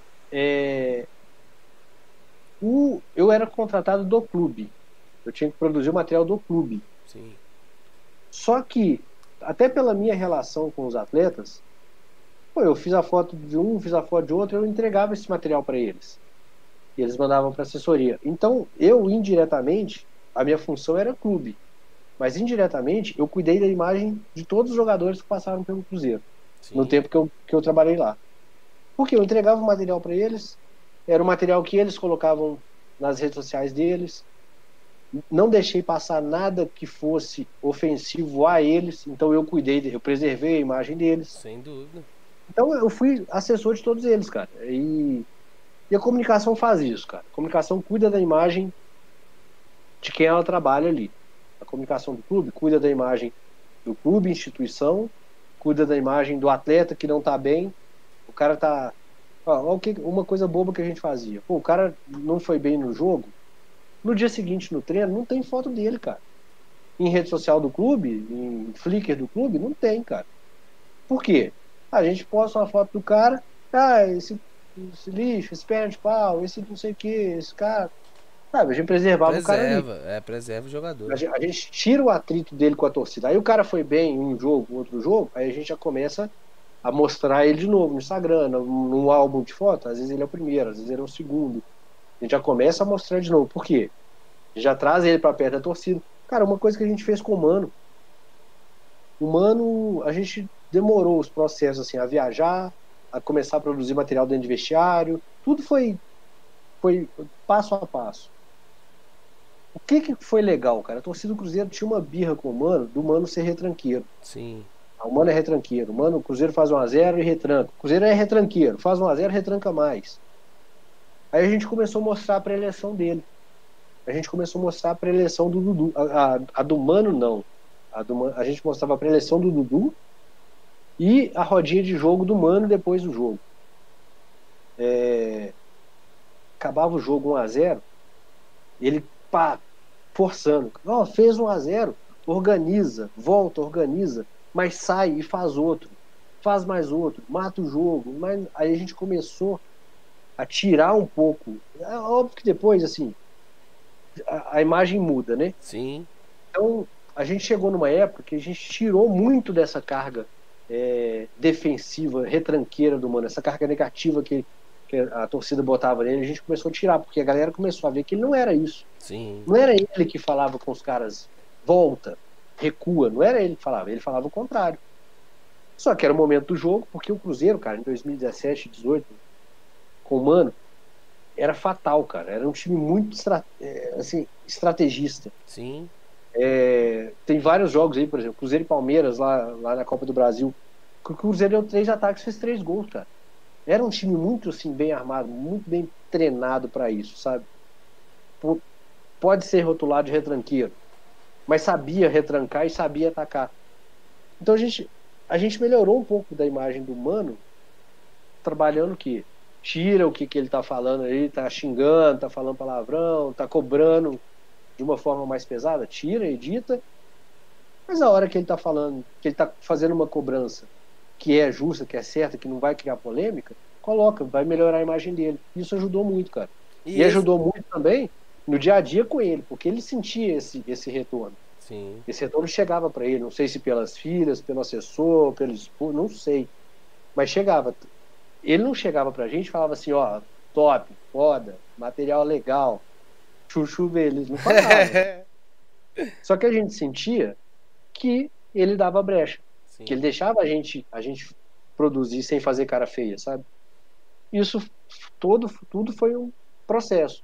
Eu era contratado do clube. Eu tinha que produzir o material do clube. Sim. Só que, até pela minha relação com os atletas, eu fiz a foto de um, fiz a foto de outro, eu entregava esse material para eles. E eles mandavam para assessoria. Então, indiretamente, a minha função era clube. Mas, indiretamente, eu cuidei da imagem de todos os jogadores que passaram pelo Cruzeiro. Sim. No tempo que eu trabalhei lá. Porque eu entregava o material para eles, era o material que eles colocavam nas redes sociais deles. Não deixei passar nada que fosse ofensivo a eles, então eu preservei a imagem deles. Sem dúvida. Então eu fui assessor de todos eles, cara. E a comunicação faz isso, cara. A comunicação cuida da imagem de quem ela trabalha ali. A comunicação do clube cuida da imagem do clube, instituição, cuida da imagem do atleta que não tá bem. O cara tá... uma coisa boba que a gente fazia. O cara não foi bem no jogo, no dia seguinte no treino não tem foto dele, cara. Em rede social do clube, em Flickr do clube, não tem, cara. Por quê? A gente posta uma foto do cara, esse lixo, esse perna de pau, esse não sei o que, esse cara. Sabe, a gente preservava o cara ali. Preserva o jogador. A gente tira o atrito dele com a torcida. Aí o cara foi bem em um jogo, outro jogo, aí a gente já começa a mostrar ele de novo no Instagram, num álbum de foto. Às vezes ele é o primeiro, às vezes ele é o segundo. A gente já começa a mostrar de novo. Por quê? A gente já traz ele pra perto da torcida. Cara, uma coisa que a gente fez com o Mano. O Mano, a gente demorou os processos assim, a viajar, a começar a produzir material dentro de vestiário. Tudo foi passo a passo. O que foi legal, cara? A torcida do Cruzeiro tinha uma birra com o Mano, do Mano ser retranqueiro. Sim. O Mano é retranqueiro. O Cruzeiro faz 1x0 e retranca. O Cruzeiro é retranqueiro. Faz 1x0 e retranca mais. Aí a gente começou a mostrar a pré-eleição dele. A gente começou a mostrar a pré-eleição do Dudu. A do Mano, não. A gente mostrava a pré-eleição do Dudu e a rodinha de jogo do Mano depois do jogo. Acabava o jogo 1x0, ele forçando. Fez 1x0, organiza, volta, organiza, mas sai e faz outro. Faz mais outro, mata o jogo. Mas aí a gente começou a tirar um pouco. É óbvio que depois, assim, a imagem muda, né? Sim. Então, a gente chegou numa época que a gente tirou muito dessa carga defensiva, retranqueira do Mano, essa carga negativa que a torcida botava nele, a gente começou a tirar, porque a galera começou a ver que ele não era isso. Sim. Não era ele que falava com os caras, volta, recua, não era ele que falava o contrário. Só que era o momento do jogo, porque o Cruzeiro, cara, em 2017, 2018, com o Mano, era fatal, cara. Era um time muito estrategista. Sim. Tem vários jogos aí, por exemplo, Cruzeiro e Palmeiras lá na Copa do Brasil. O Cruzeiro deu 3 ataques, fez 3 gols, cara. Era um time muito assim, bem armado, muito bem treinado para isso, sabe? Pode ser rotulado de retranqueiro, mas sabia retrancar e sabia atacar. Então a gente melhorou um pouco da imagem do Mano, trabalhando que tira o que ele tá falando aí, tá xingando, tá falando palavrão, tá cobrando de uma forma mais pesada, tira, edita, mas a hora que ele tá falando, que ele tá fazendo uma cobrança que é justa, que é certa, que não vai criar polêmica, coloca, vai melhorar a imagem dele. Isso ajudou muito, cara. E ajudou muito também no dia a dia com ele, porque ele sentia esse retorno. Sim. Esse retorno chegava para ele, não sei se pelas filhas, pelo assessor, pelo esposo, não sei, mas chegava. Ele não chegava pra gente e falava assim, ó, top, foda, material legal, chuchu beleza, não falava. Só que a gente sentia que ele dava brecha. Sim. Que ele deixava a gente produzir sem fazer cara feia, sabe? Isso tudo foi um processo.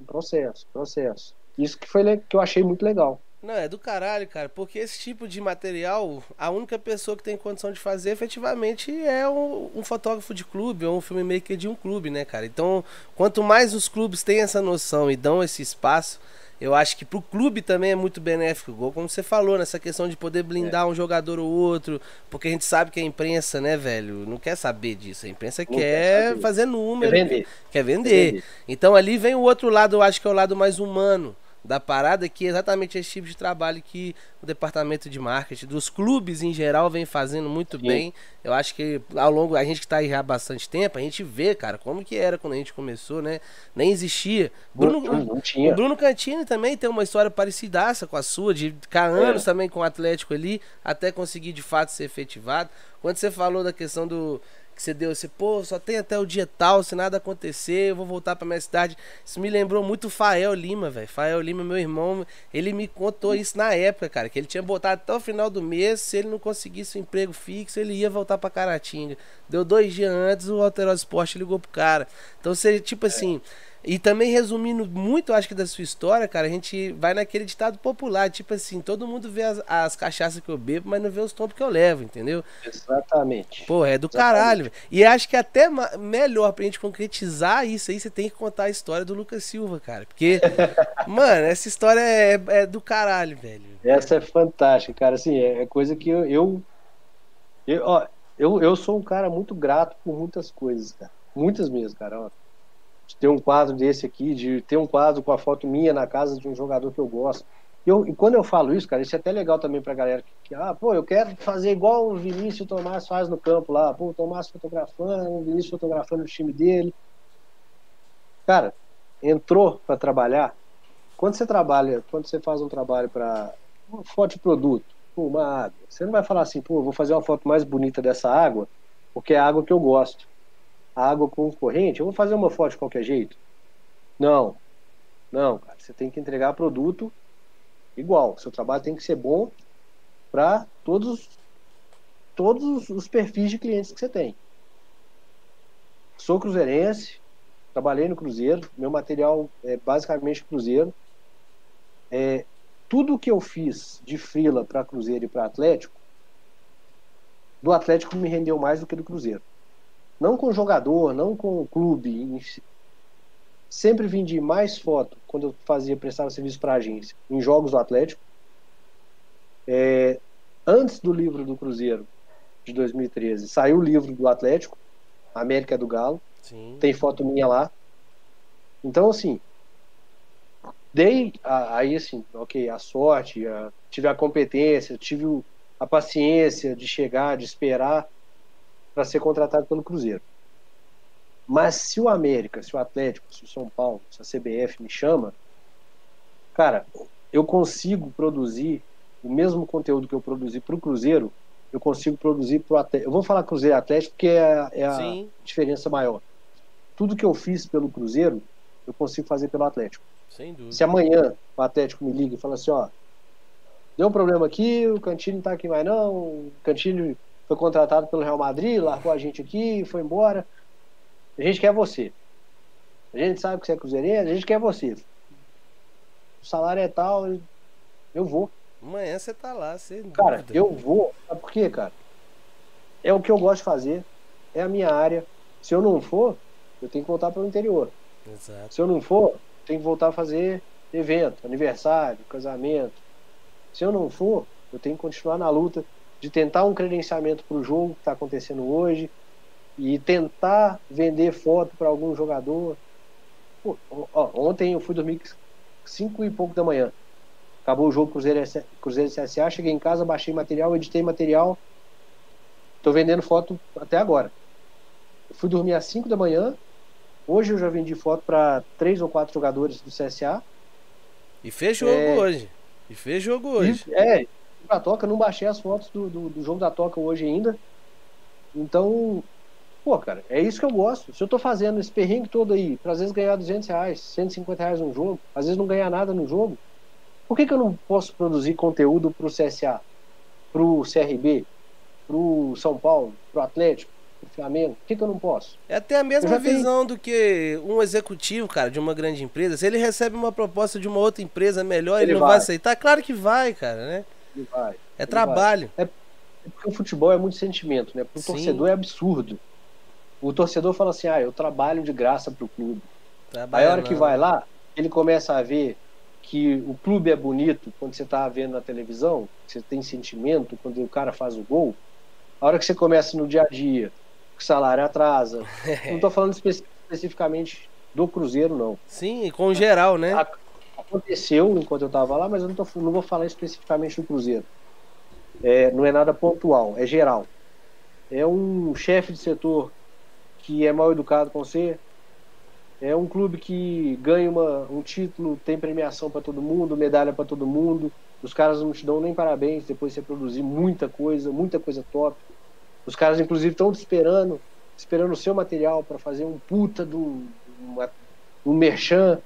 Isso que eu achei muito legal. Não, é do caralho, cara, porque esse tipo de material, a única pessoa que tem condição de fazer efetivamente é um fotógrafo de clube ou um filmmaker de um clube, né, cara? Então, quanto mais os clubes têm essa noção e dão esse espaço, eu acho que pro clube também é muito benéfico, igual como você falou, nessa questão de poder blindar um jogador ou outro, porque a gente sabe que a imprensa, né, velho, não quer saber disso. A imprensa quer fazer número, quer vender. Então ali vem o outro lado, eu acho que é o lado mais humano da parada, que é exatamente esse tipo de trabalho que o departamento de marketing dos clubes em geral vem fazendo muito bem. Eu acho que ao longo, a gente que tá aí já há bastante tempo, a gente vê, cara, como que era quando a gente começou, né? Nem existia. Não tinha. O Bruno Cantini também tem uma história parecidaça com a sua, de ficar anos também com o Atlético ali, até conseguir de fato ser efetivado. Quando você falou da questão do que você deu esse, pô, só tem até o dia tal, se nada acontecer, eu vou voltar pra minha cidade. Isso me lembrou muito o Fael Lima, velho. Fael Lima, meu irmão, ele me contou isso na época, cara, que ele tinha botado até o final do mês, se ele não conseguisse um emprego fixo, ele ia voltar pra Caratinga. Deu 2 dias antes, o Alterosa Esporte ligou pro cara. Então, você, tipo assim... E também resumindo muito, acho que da sua história, cara, a gente vai naquele ditado popular, tipo assim, todo mundo vê as cachaças que eu bebo, mas não vê os tombos que eu levo, entendeu? Exatamente. Pô, é do caralho. E acho que até melhor pra gente concretizar isso aí, você tem que contar a história do Lucas Silva, cara. Porque, mano, essa história é do caralho, velho. Essa é fantástica, cara. Assim, é coisa que eu sou um cara muito grato por muitas coisas, cara. Muitas mesmo, cara. Ó, de ter um quadro desse aqui, de ter um quadro com a foto minha na casa de um jogador que eu gosto. E quando eu falo isso, cara, isso é até legal também pra galera pô, eu quero fazer igual o Vinícius e o Tomás faz no campo lá, pô, o Tomás fotografando, o Vinícius fotografando o time dele. Cara, entrou pra trabalhar, quando você faz um trabalho para uma foto de produto, pô, uma água, você não vai falar assim, pô, eu vou fazer uma foto mais bonita dessa água, porque é a água que eu gosto. A água concorrente, eu vou fazer uma foto de qualquer jeito. Não, não, cara, você tem que entregar produto igual. Seu trabalho tem que ser bom para todos os perfis de clientes que você tem. Sou cruzeirense, trabalhei no Cruzeiro, meu material é basicamente Cruzeiro. Tudo que eu fiz de freela para Cruzeiro e para Atlético, do Atlético me rendeu mais do que do Cruzeiro. Não com jogador, não com o clube. Sempre vendi mais foto quando eu prestava serviço para agência em jogos do Atlético. Antes do livro do Cruzeiro de 2013, saiu o livro do Atlético, América do Galo. Sim. Tem foto minha lá. Então, assim, aí, assim, ok, a sorte, tive a competência, tive a paciência de chegar, de esperar para ser contratado pelo Cruzeiro. Mas se o América, se o Atlético, se o São Paulo, se a CBF me chama, cara, eu consigo produzir o mesmo conteúdo que eu produzi para o Cruzeiro, eu consigo produzir para o Atlético. Eu vou falar Cruzeiro e Atlético porque é a diferença maior. Tudo que eu fiz pelo Cruzeiro, eu consigo fazer pelo Atlético. Sem dúvida. Se amanhã o Atlético me liga e fala assim, ó, deu um problema aqui, o Cantini não tá aqui mais não, o Cantini foi contratado pelo Real Madrid, largou a gente aqui, foi embora. A gente quer você. A gente sabe que você é cruzeirense, a gente quer você. O salário é tal, eu vou. Amanhã você tá lá, sem dúvida. Cara, eu vou. Sabe por quê, cara? É o que eu gosto de fazer, é a minha área. Se eu não for, eu tenho que voltar para o interior. Exato. Se eu não for, eu tenho que voltar a fazer evento, aniversário, casamento. Se eu não for, eu tenho que continuar na luta de tentar um credenciamento para o jogo que está acontecendo hoje e tentar vender foto para algum jogador. Pô, ontem eu fui dormir 5 e pouco da manhã. Acabou o jogo Cruzeiro e CSA, cheguei em casa, baixei material, editei material. Estou vendendo foto até agora. Eu fui dormir às 5 da manhã. Hoje eu já vendi foto para 3 ou 4 jogadores do CSA. E fez jogo hoje. Pra Toca, não baixei as fotos do jogo da Toca hoje ainda. Então, pô, cara, é isso que eu gosto. Se eu tô fazendo esse perrengue todo aí, pra às vezes ganhar R$200, R$150 num jogo, às vezes não ganhar nada no jogo, por que eu não posso produzir conteúdo pro CSA, pro CRB, pro São Paulo, pro Atlético, pro Flamengo? Por que eu não posso? É até a mesma visão do que um executivo, cara, de uma grande empresa. Se ele recebe uma proposta de uma outra empresa melhor, ele não vai aceitar? Claro que vai, cara, né? Ele vai. É trabalho. É porque o futebol é muito sentimento, né? Pro torcedor é absurdo. O torcedor fala assim, eu trabalho de graça pro clube. Aí a hora que vai lá, ele começa a ver que o clube é bonito quando você tá vendo na televisão, você tem sentimento quando o cara faz o gol. A hora que você começa no dia a dia, o salário atrasa. Não tô falando especificamente do Cruzeiro, não. Sim, com geral, né? Aconteceu enquanto eu tava lá, mas eu não vou falar especificamente do Cruzeiro. Não é nada pontual, é geral. É um chefe de setor que é mal educado com você, é um clube que ganha um título, tem premiação para todo mundo, medalha para todo mundo, os caras não te dão nem parabéns depois de você produzir muita coisa top. Os caras inclusive estão te esperando o seu material para fazer um puta um merchan,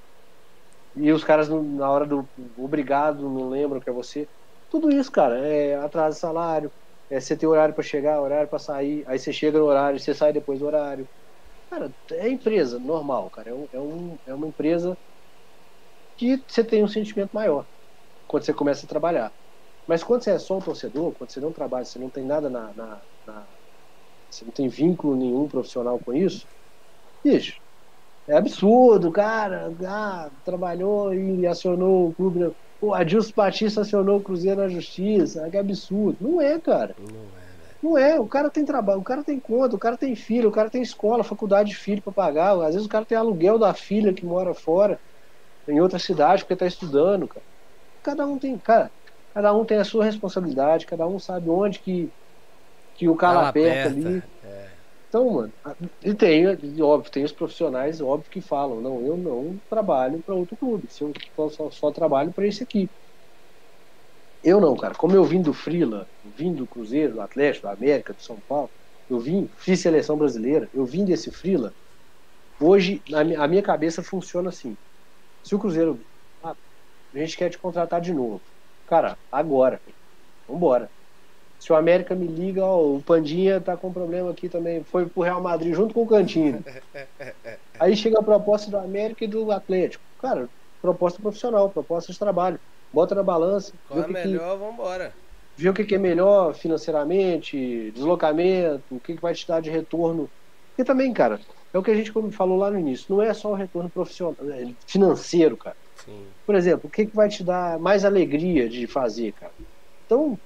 e os caras na hora do obrigado não lembram que é você. Tudo isso, cara, é atraso de salário, você ter horário para chegar, horário para sair, aí você chega no horário, você sai depois do horário. Cara, é empresa normal, cara. É uma empresa que você tem um sentimento maior quando você começa a trabalhar. Mas quando você é só um torcedor, quando você não trabalha, você não tem nada você não tem vínculo nenhum profissional com isso, bicho, é absurdo, cara. Trabalhou e acionou o clube. Pô, Adilson Batista acionou o Cruzeiro na justiça. Que absurdo. Não é, cara. Não é. O cara tem trabalho, o cara tem conta, o cara tem filho, o cara tem escola, faculdade de filho para pagar. Às vezes o cara tem aluguel da filha que mora fora, em outra cidade, porque tá estudando, cara. Cada um tem a sua responsabilidade, cada um sabe onde que o calo aperta ali. Então, mano, e tem, e óbvio, tem os profissionais, óbvio, que falam, não, eu não trabalho para outro clube, se eu só trabalho para esse aqui. Eu não, cara, como eu vim do Frila, vim do Cruzeiro, do Atlético, do América, do São Paulo, fiz seleção brasileira, eu vim desse Frila, hoje a minha cabeça funciona assim, se o Cruzeiro, a gente quer te contratar de novo, cara, agora, vambora. Se o América me liga, ó, o Pandinha tá com problema aqui também, foi pro Real Madrid junto com o Cantino. Aí chega a proposta do América e do Atlético. Cara, proposta profissional, proposta de trabalho. Bota na balança, Qual é melhor, vambora. Vê o que é melhor financeiramente, deslocamento, o que vai te dar de retorno. E também, cara, é o que a gente falou lá no início, não é só o retorno profissional, financeiro, cara. Sim. Por exemplo, o que vai te dar mais alegria de fazer, cara? Então,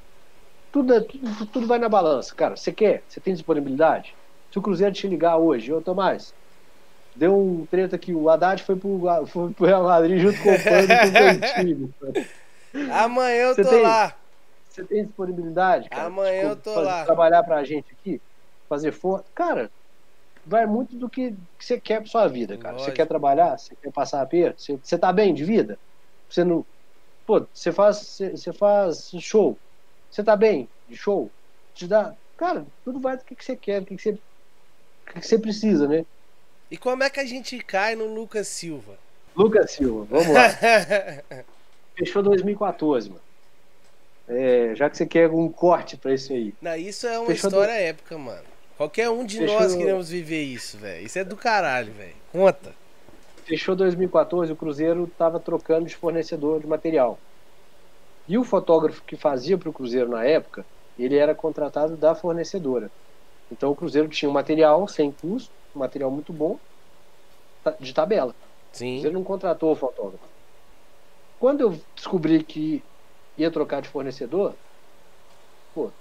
tudo vai na balança, cara. Você quer? Você tem disponibilidade? Se o Cruzeiro te ligar hoje, ô Tomás, deu um treta que o Haddad foi pro Real Madrid junto com o Pano e com o Cantinho. Amanhã eu tô lá. Você tem disponibilidade, cara? Amanhã eu tô lá. Trabalhar pra gente aqui, fazer força. Cara, vai muito do que você quer pra sua vida, cara. Lógico. Você quer trabalhar? Você quer passar a pé? Você tá bem de vida? Você não... Pô, você faz show. Você tá bem de show? Te dá... Cara, tudo vai do que você quer, do que você precisa, né? E como é que a gente cai no Lucas Silva? Lucas Silva, vamos lá. Fechou 2014, mano. Já que você quer um corte pra isso aí. Não, isso é uma história épica, mano. Qualquer um de nós queremos viver isso, velho. Isso é do caralho, velho. Conta. Fechou 2014, o Cruzeiro tava trocando de fornecedor de material. E o fotógrafo que fazia pro Cruzeiro na época, ele era contratado da fornecedora. Então o Cruzeiro tinha um material sem custo, um material muito bom, de tabela. Sim. O Cruzeiro não contratou o fotógrafo. Quando eu descobri que ia trocar de fornecedor, pô,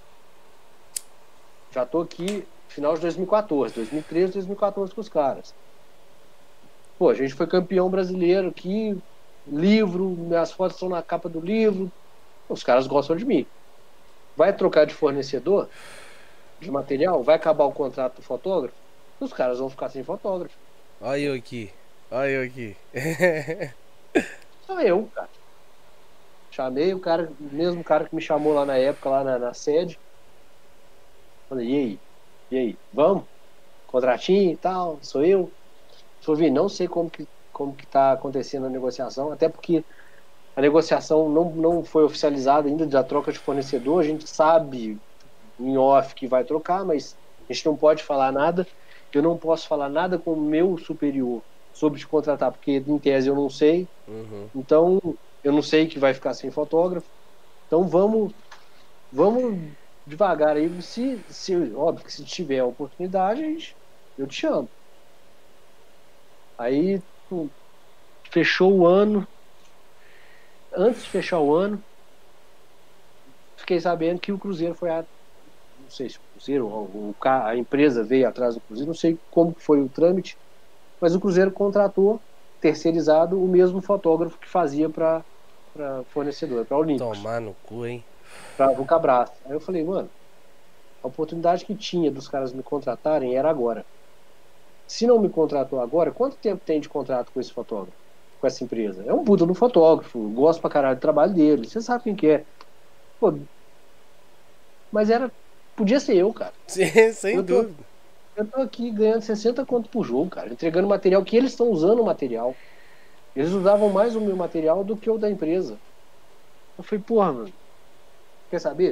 já tô aqui final de 2014, 2013, 2014 com os caras. Pô, a gente foi campeão brasileiro aqui, livro, minhas fotos estão na capa do livro, os caras gostam de mim. Vai trocar de fornecedor, de material, vai acabar o contrato do fotógrafo, os caras vão ficar sem fotógrafo. Olha eu aqui, olha eu aqui. Só eu, cara. Chamei o cara, o mesmo cara que me chamou lá na época, lá na sede. Falei, e aí, vamos? Contratinho e tal, sou eu. Falei, não sei como que tá acontecendo a negociação, até porque a negociação não foi oficializada ainda da troca de fornecedor, a gente sabe em off que vai trocar, mas a gente não pode falar nada, eu não posso falar nada com o meu superior sobre te contratar, porque em tese eu não sei, então eu não sei que vai ficar sem fotógrafo, então vamos devagar aí, óbvio que se tiver a oportunidade, eu te chamo. Aí fechou o ano. Antes de fechar o ano, fiquei sabendo que o Cruzeiro foi não sei se o Cruzeiro, a empresa veio atrás do Cruzeiro, não sei como foi o trâmite, mas o Cruzeiro contratou, terceirizado, o mesmo fotógrafo que fazia para fornecedor, para Olímpicos. Tomar no cu, hein? Para Vulcabras. Aí eu falei, mano, a oportunidade que tinha dos caras me contratarem era agora. Se não me contratou agora, quanto tempo tem de contrato com esse fotógrafo? Com essa empresa? É um puta do fotógrafo, gosto pra caralho do trabalho dele, você sabe quem que é. Pô, mas podia ser eu, cara. Sim, sem dúvida. Eu tô aqui ganhando 60 conto por jogo, cara, entregando material que eles estão usando o material. Eles usavam mais o meu material do que o da empresa. Eu falei, porra, mano, quer saber?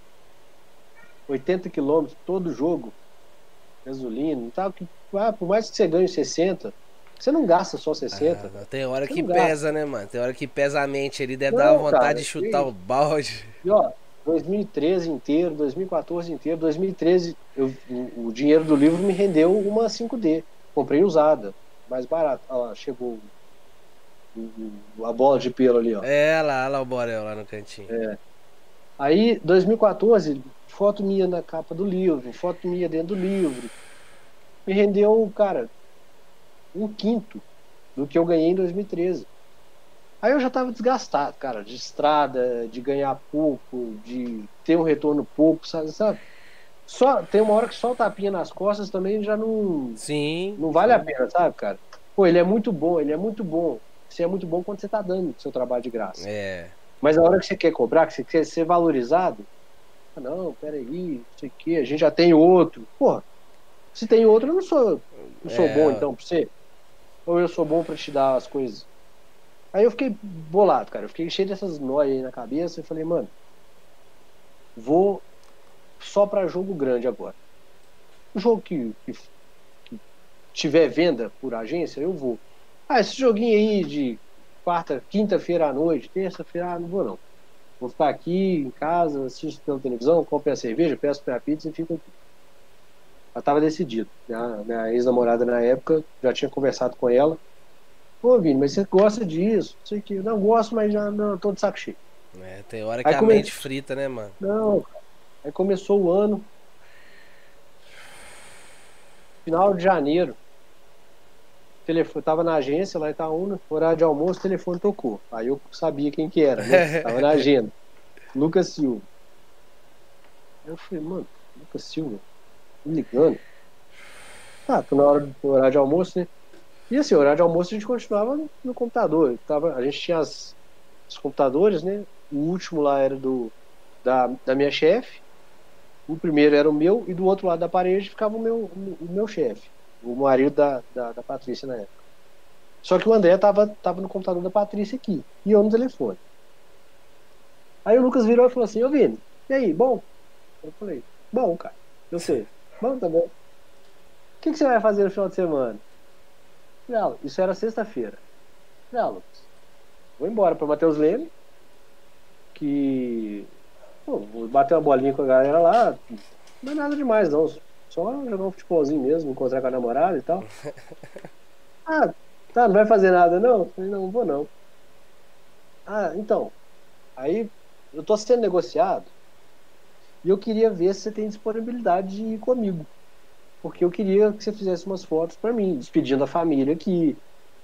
80 quilômetros todo jogo, gasolina e tal, por mais que você ganhe 60, você não gasta só 60. Tem hora que pesa, né, mano? Tem hora que pesa a mente, ele deve dar vontade, cara, de chutar o balde. E ó, 2013 inteiro, 2014 inteiro, 2013 o dinheiro do livro me rendeu uma 5D. Comprei usada, mais barata. Olha lá, chegou a bola de pelo ali, ó. Lá o Borel lá no cantinho. Aí, 2014, foto minha na capa do livro, foto minha dentro do livro. Me rendeu, cara, 1/5 do que eu ganhei em 2013. Aí eu já tava desgastado, cara, de estrada, de ganhar pouco, de ter um retorno pouco, sabe? Só, tem uma hora que só o tapinha nas costas também já não, Sim, não vale a sim. pena, sabe, cara? Pô, ele é muito bom, ele é muito bom. Você é muito bom quando você tá dando seu trabalho de graça. É. Mas a hora que você quer cobrar, que você quer ser valorizado, ah, não, peraí, não sei o quê, a gente já tem outro. Pô, se tem outro, eu não sou bom É. então pra você? Ou eu sou bom pra te dar as coisas? Aí eu fiquei bolado, cara. Eu fiquei cheio dessas noias aí na cabeça e falei, mano, vou só pra jogo grande agora. O jogo que tiver venda por agência, eu vou. Ah, esse joguinho aí de quarta, quinta-feira à noite, terça-feira, não vou não. Vou ficar aqui em casa, assisto pela televisão, compro a cerveja, peço pra pizza e fico aqui. Já estava decidido. Minha ex-namorada na época, já tinha conversado com ela. Pô, Vini, mas você gosta disso? Não sei o que. Não gosto, mas já não, tô de saco cheio. É, tem hora que Aí a mente começou. frita, né, mano? Não, cara. Aí começou o ano, final de janeiro. Telefone, tava na agência lá em Itaúna, horário de almoço, o telefone tocou. Aí eu sabia quem que era, né? Tava na agenda. Lucas Silva. Aí eu falei, mano, Lucas Silva, me ligando. Tá, tô na hora do horário de almoço, né? E assim, o horário de almoço a gente continuava no computador. A gente tinha os computadores, né? O último lá era da minha chefe, o primeiro era o meu, e do outro lado da parede ficava o meu chefe, o marido da Patrícia na época. Só que o André tava no computador da Patrícia aqui, e eu no telefone. Aí o Lucas virou e falou assim, ô Vini, e aí, bom? Eu falei, bom, cara, eu sei. Bom, tá bom. O que você vai fazer no final de semana? Eu falei, isso era sexta-feira. Eu falei, Lucas, vou embora para Matheus Leme, que pô, vou bater uma bolinha com a galera lá, não é nada demais não, só jogar um futebolzinho mesmo, encontrar com a namorada e tal. Ah, tá, não vai fazer nada não? Eu falei, não vou não. Ah, então, aí eu tô sendo negociado e eu queria ver se você tem disponibilidade de ir comigo, porque eu queria que você fizesse umas fotos para mim, despedindo a família aqui,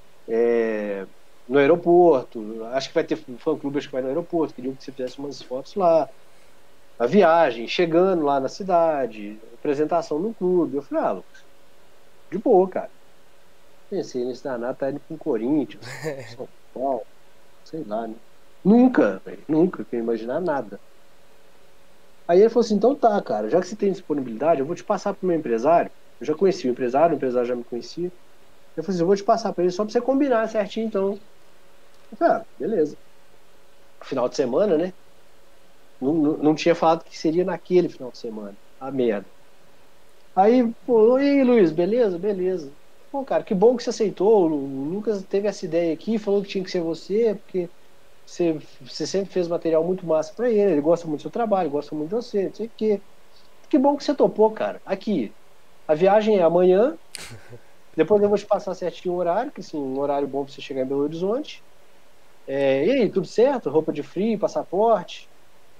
no aeroporto, acho que vai ter fã-clube, acho que vai no aeroporto, queria que você fizesse umas fotos lá, a viagem, chegando lá na cidade, apresentação no clube. Eu falei, Lucas, de boa, cara. Pensei nesse danado, tá indo com o Corinthians, São Paulo, sei lá, né? Nunca, velho, nunca que eu ia imaginar nada. Aí ele falou assim, então tá, cara, já que você tem disponibilidade, eu vou te passar pro meu empresário. Eu já conheci o empresário já me conhecia. Eu falei assim, eu vou te passar pra ele só pra você combinar certinho, então. Eu falei, beleza. Final de semana, né? Não tinha falado que seria naquele final de semana. A merda. Aí, pô, e aí, Luiz, beleza? Beleza. Pô, cara, que bom que você aceitou. O Lucas teve essa ideia aqui, falou que tinha que ser você, porque você sempre fez material muito massa pra ele gosta muito do seu trabalho, gosta muito de você, não sei o quê. Que bom que você topou, cara. Aqui, a viagem é amanhã, depois eu vou te passar certinho o horário, que assim, um horário bom pra você chegar em Belo Horizonte. E aí, tudo certo? Roupa de frio, passaporte?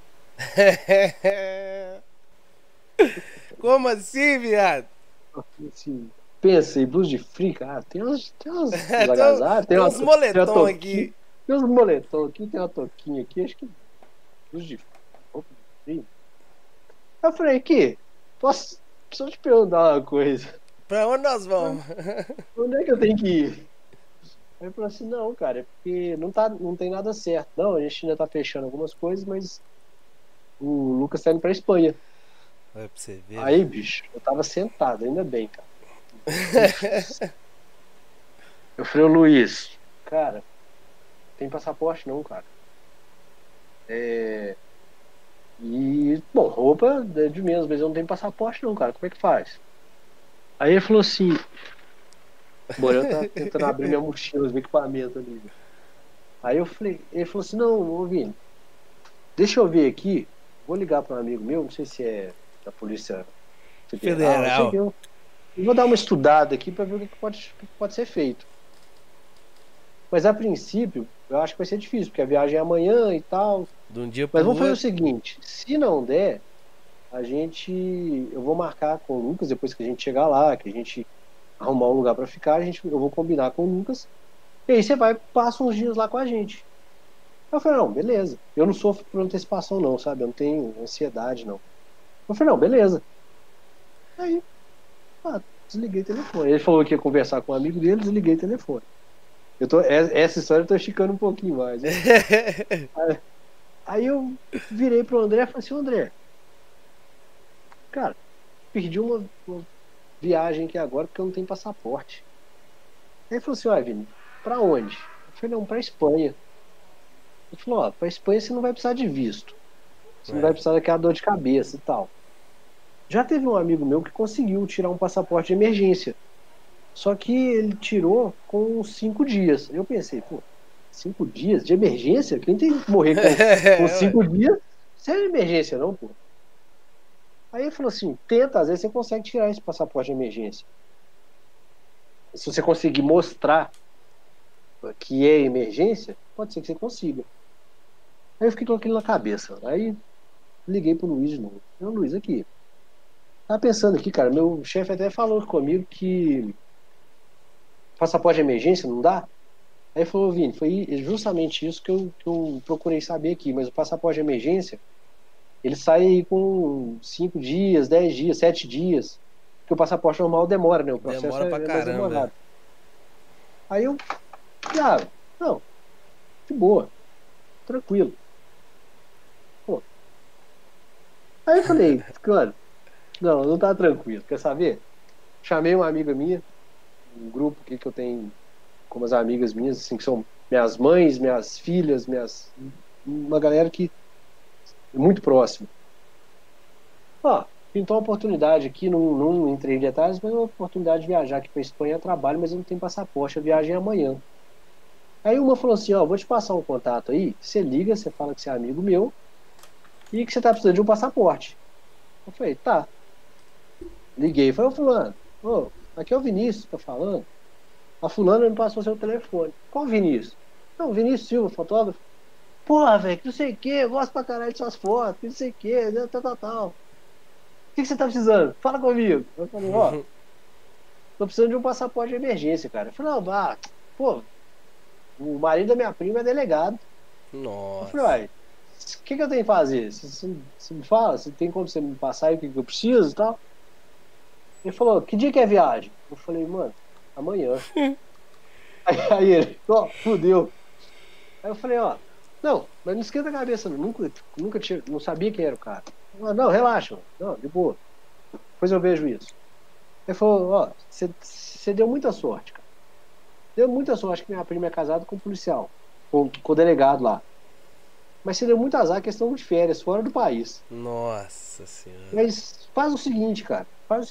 Como assim, viado? Assim, pensa, e blusa de frio, cara, uns Tem, agasalhos, tem uns tem uma moletom toquinha, aqui. tem uns moletom aqui, tem uma toquinha aqui, acho que blusa de roupa de frio. Aí eu falei, aqui, preciso te perguntar uma coisa. Pra onde nós vamos? Onde é que eu tenho que ir? Aí ele falou assim, não, cara, é porque não tem nada certo. Não, a gente ainda tá fechando algumas coisas, mas o Lucas tá indo pra Espanha. Olha pra você ver, Aí, velho. bicho, eu tava sentado, ainda bem, cara. Difícil. Eu falei, ô Luiz, cara, tem passaporte não, cara. É, E, bom, roupa é de menos, mas eu não tenho passaporte não, cara. Como é que faz? Aí ele falou assim, bom, eu tá tentando abrir minha mochila, os equipamentos ali. Aí ele falou assim, não, ô Vini, deixa eu ver aqui, vou ligar para um amigo meu, não sei se é da Polícia Federal, não sei o que, Federal. eu vou dar uma estudada aqui para ver o que pode ser feito. Mas a princípio, eu acho que vai ser difícil, porque a viagem é amanhã e tal. De um dia pro Mas vamos fazer o outro. seguinte, se não der, eu vou marcar com o Lucas depois que a gente chegar lá, que a gente arrumar um lugar para ficar, eu vou combinar com o Lucas. E aí você vai, passa uns dias lá com a gente. Eu falei, não, beleza. Eu não sofro por antecipação não, sabe? Eu não tenho ansiedade não. Eu falei, não, beleza. Aí, desliguei o telefone. Ele falou que ia conversar com um amigo dele, desliguei o telefone. Essa história eu tô esticando um pouquinho mais. Né? Aí eu virei pro André e falei assim, André, cara, perdi uma viagem aqui agora porque eu não tenho passaporte. Aí ele falou assim, Vini, pra onde? Eu falei, não, pra Espanha. Ele falou, pra Espanha você não vai precisar de visto. Você não vai precisar daquela dor de cabeça e tal. Já teve um amigo meu que conseguiu tirar um passaporte de emergência. Só que ele tirou com 5 dias. Eu pensei, 5 dias de emergência? Quem tem que morrer com 5 dias? Isso é emergência, não, pô. Aí ele falou assim, tenta, às vezes você consegue tirar esse passaporte de emergência. Se você conseguir mostrar que é emergência, pode ser que você consiga. Aí eu fiquei com aquilo na cabeça. Aí liguei pro Luiz de novo. Luiz, aqui. Tava pensando aqui, cara, meu chefe até falou comigo que passaporte de emergência não dá. Aí ele falou, Vini, foi justamente isso que eu procurei saber aqui, mas o passaporte de emergência, ele sai com 5 dias, 10 dias, 7 dias, porque o passaporte normal demora, né? O processo demora pra mais caramba. demorado. Aí eu, não, de boa, tranquilo. Pô. Aí eu falei, cara, não tá tranquilo, quer saber? Chamei uma amiga minha, um grupo aqui que eu tenho com umas amigas minhas, assim, que são minhas mães, minhas filhas, uma galera que é muito próxima. Pintou uma oportunidade aqui, não entrei em detalhes, mas uma oportunidade de viajar aqui para Espanha a trabalho, mas eu não tenho passaporte, a viagem é amanhã. Aí uma falou assim, vou te passar um contato aí, você liga, você fala que você é amigo meu e que você tá precisando de um passaporte. Eu falei, tá. Liguei, falei, fulano, aqui é o Vinícius que tá falando. A fulana me passou seu telefone. Qual Vinícius? Não, Vinícius Silva, fotógrafo. Porra, velho, que não sei o que, eu gosto pra caralho de suas fotos, que não sei o que, tal. O que você tá precisando? Fala comigo. Eu falei, tô precisando de um passaporte de emergência, cara. Eu falei, não, o marido da minha prima é delegado. Nossa. Eu falei, o que eu tenho que fazer? Você me fala, você tem como você me passar aí o que eu preciso e tal? Ele falou, que dia que é a viagem? Eu falei, mano, amanhã. Aí ele, fudeu. Aí eu falei, não, mas não esquenta a cabeça, nunca tinha, não sabia quem era o cara. Não, relaxa, não, de boa. Depois eu vejo isso. Ele falou, você deu muita sorte, cara. Deu muita sorte que minha prima é casada com um policial, com o delegado lá. Mas você deu muito azar, a questão de férias, fora do país. Nossa senhora. Mas faz o seguinte, cara,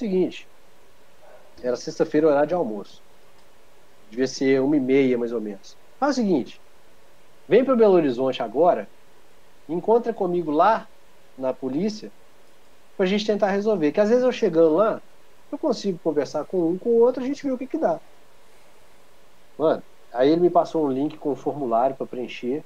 Era sexta-feira, horário de almoço. Devia ser 1h30, mais ou menos. Faz o seguinte, vem para Belo Horizonte agora, encontra comigo lá na polícia pra gente tentar resolver. Que às vezes eu chegando lá, eu consigo conversar com um, com o outro, a gente vê o que dá. Mano, aí ele me passou um link com um formulário para preencher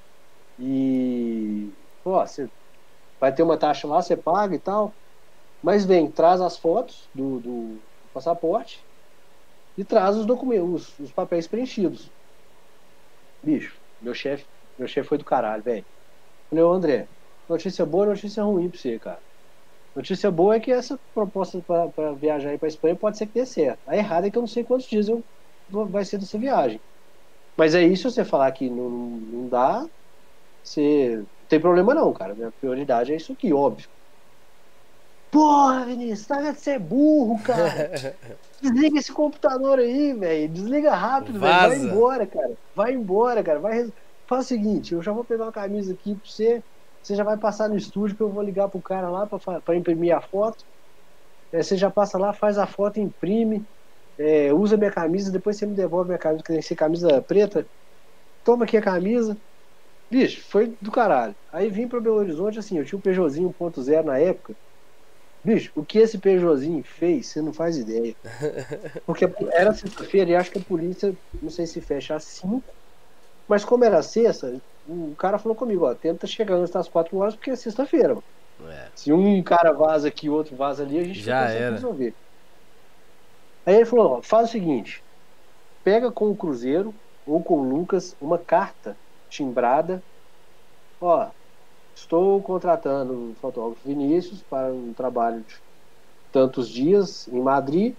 e você vai ter uma taxa lá, você paga e tal, mas traz as fotos do passaporte e traz os documentos, os papéis preenchidos. Bicho, meu chefe foi do caralho, velho. Falei, André, notícia boa, notícia ruim pra você, cara. Notícia boa é que essa proposta para viajar aí pra Espanha pode ser que dê certo. A errada é que eu não sei quantos dias vai ser dessa viagem. Mas aí, se você falar que não dá, você não tem problema não, cara. Minha prioridade é isso aqui, óbvio. Porra, Vinícius, tá vendo? Você é burro, cara. Desliga esse computador aí, velho. Desliga rápido, velho. Vai embora, cara. Faz o seguinte, eu já vou pegar uma camisa aqui pra você. Você já vai passar no estúdio que eu vou ligar pro cara lá pra imprimir a foto. Você já passa lá, faz a foto, imprime. Usa minha camisa, depois você me devolve minha camisa, que tem que ser camisa preta. Toma aqui a camisa. Bicho, foi do caralho. Aí vim pra Belo Horizonte, assim, eu tinha um Peugeotzinho 1.0 na época. Bicho, o que esse Peugeotzinho fez, você não faz ideia. Porque era sexta-feira e acho que a polícia, não sei se fecha às 5, mas como era sexta, o cara falou comigo, tenta chegar antes das 4 horas, porque é sexta-feira. Se um cara vaza aqui e outro vaza ali, a gente já não consegue era. resolver. Aí ele falou, faz o seguinte, pega com o Cruzeiro ou com o Lucas uma carta timbrada, estou contratando o fotógrafo Vinícius para um trabalho tantos dias em Madrid,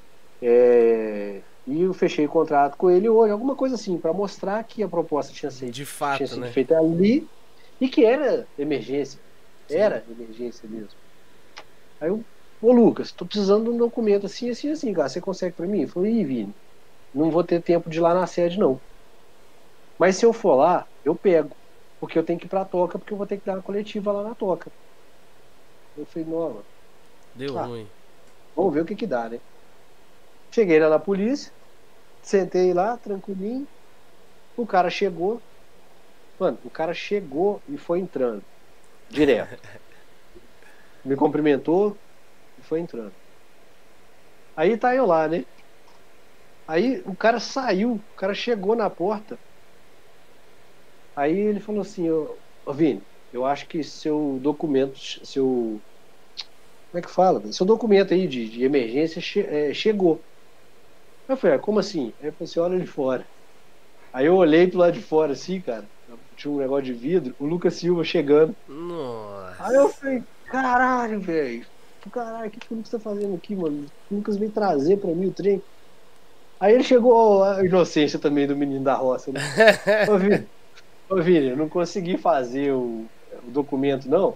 e eu fechei o contrato com ele hoje, alguma coisa assim, para mostrar que a proposta tinha De tinha fato, sido né? feita ali e que era emergência. Sim. Era emergência mesmo. Aí eu, ô Lucas, tô precisando de um documento assim, assim, assim, cara, você consegue para mim? Eu falei, ih, Vini, não vou ter tempo de ir lá na sede, não. Mas se eu for lá, eu pego, porque eu tenho que ir pra Toca, porque eu vou ter que dar uma coletiva lá na Toca. Eu falei, não, mano, Deu tá, ruim. vamos ver o que que dá, né? Cheguei lá na polícia, sentei lá, tranquilinho, o cara chegou, mano, o cara chegou e foi entrando, direto. Me cumprimentou e foi entrando. Aí tá eu lá, né? Aí o cara saiu, o cara chegou na porta, aí ele falou assim, ô Vini, eu acho que seu documento, seu, como é que fala? Seu documento aí de emergência chegou. Eu falei, como assim? Aí ele falou assim, olha de fora. Aí eu olhei pro lado de fora assim, cara, tinha um negócio de vidro, o Lucas Silva chegando. Aí eu Nossa. falei, caralho, velho. Caralho, o que o Lucas tá fazendo aqui, mano? O Lucas veio trazer pra mim o trem. Aí ele chegou, ó, a inocência também do menino da roça, né? Ô, Vini, eu não consegui fazer o documento, não.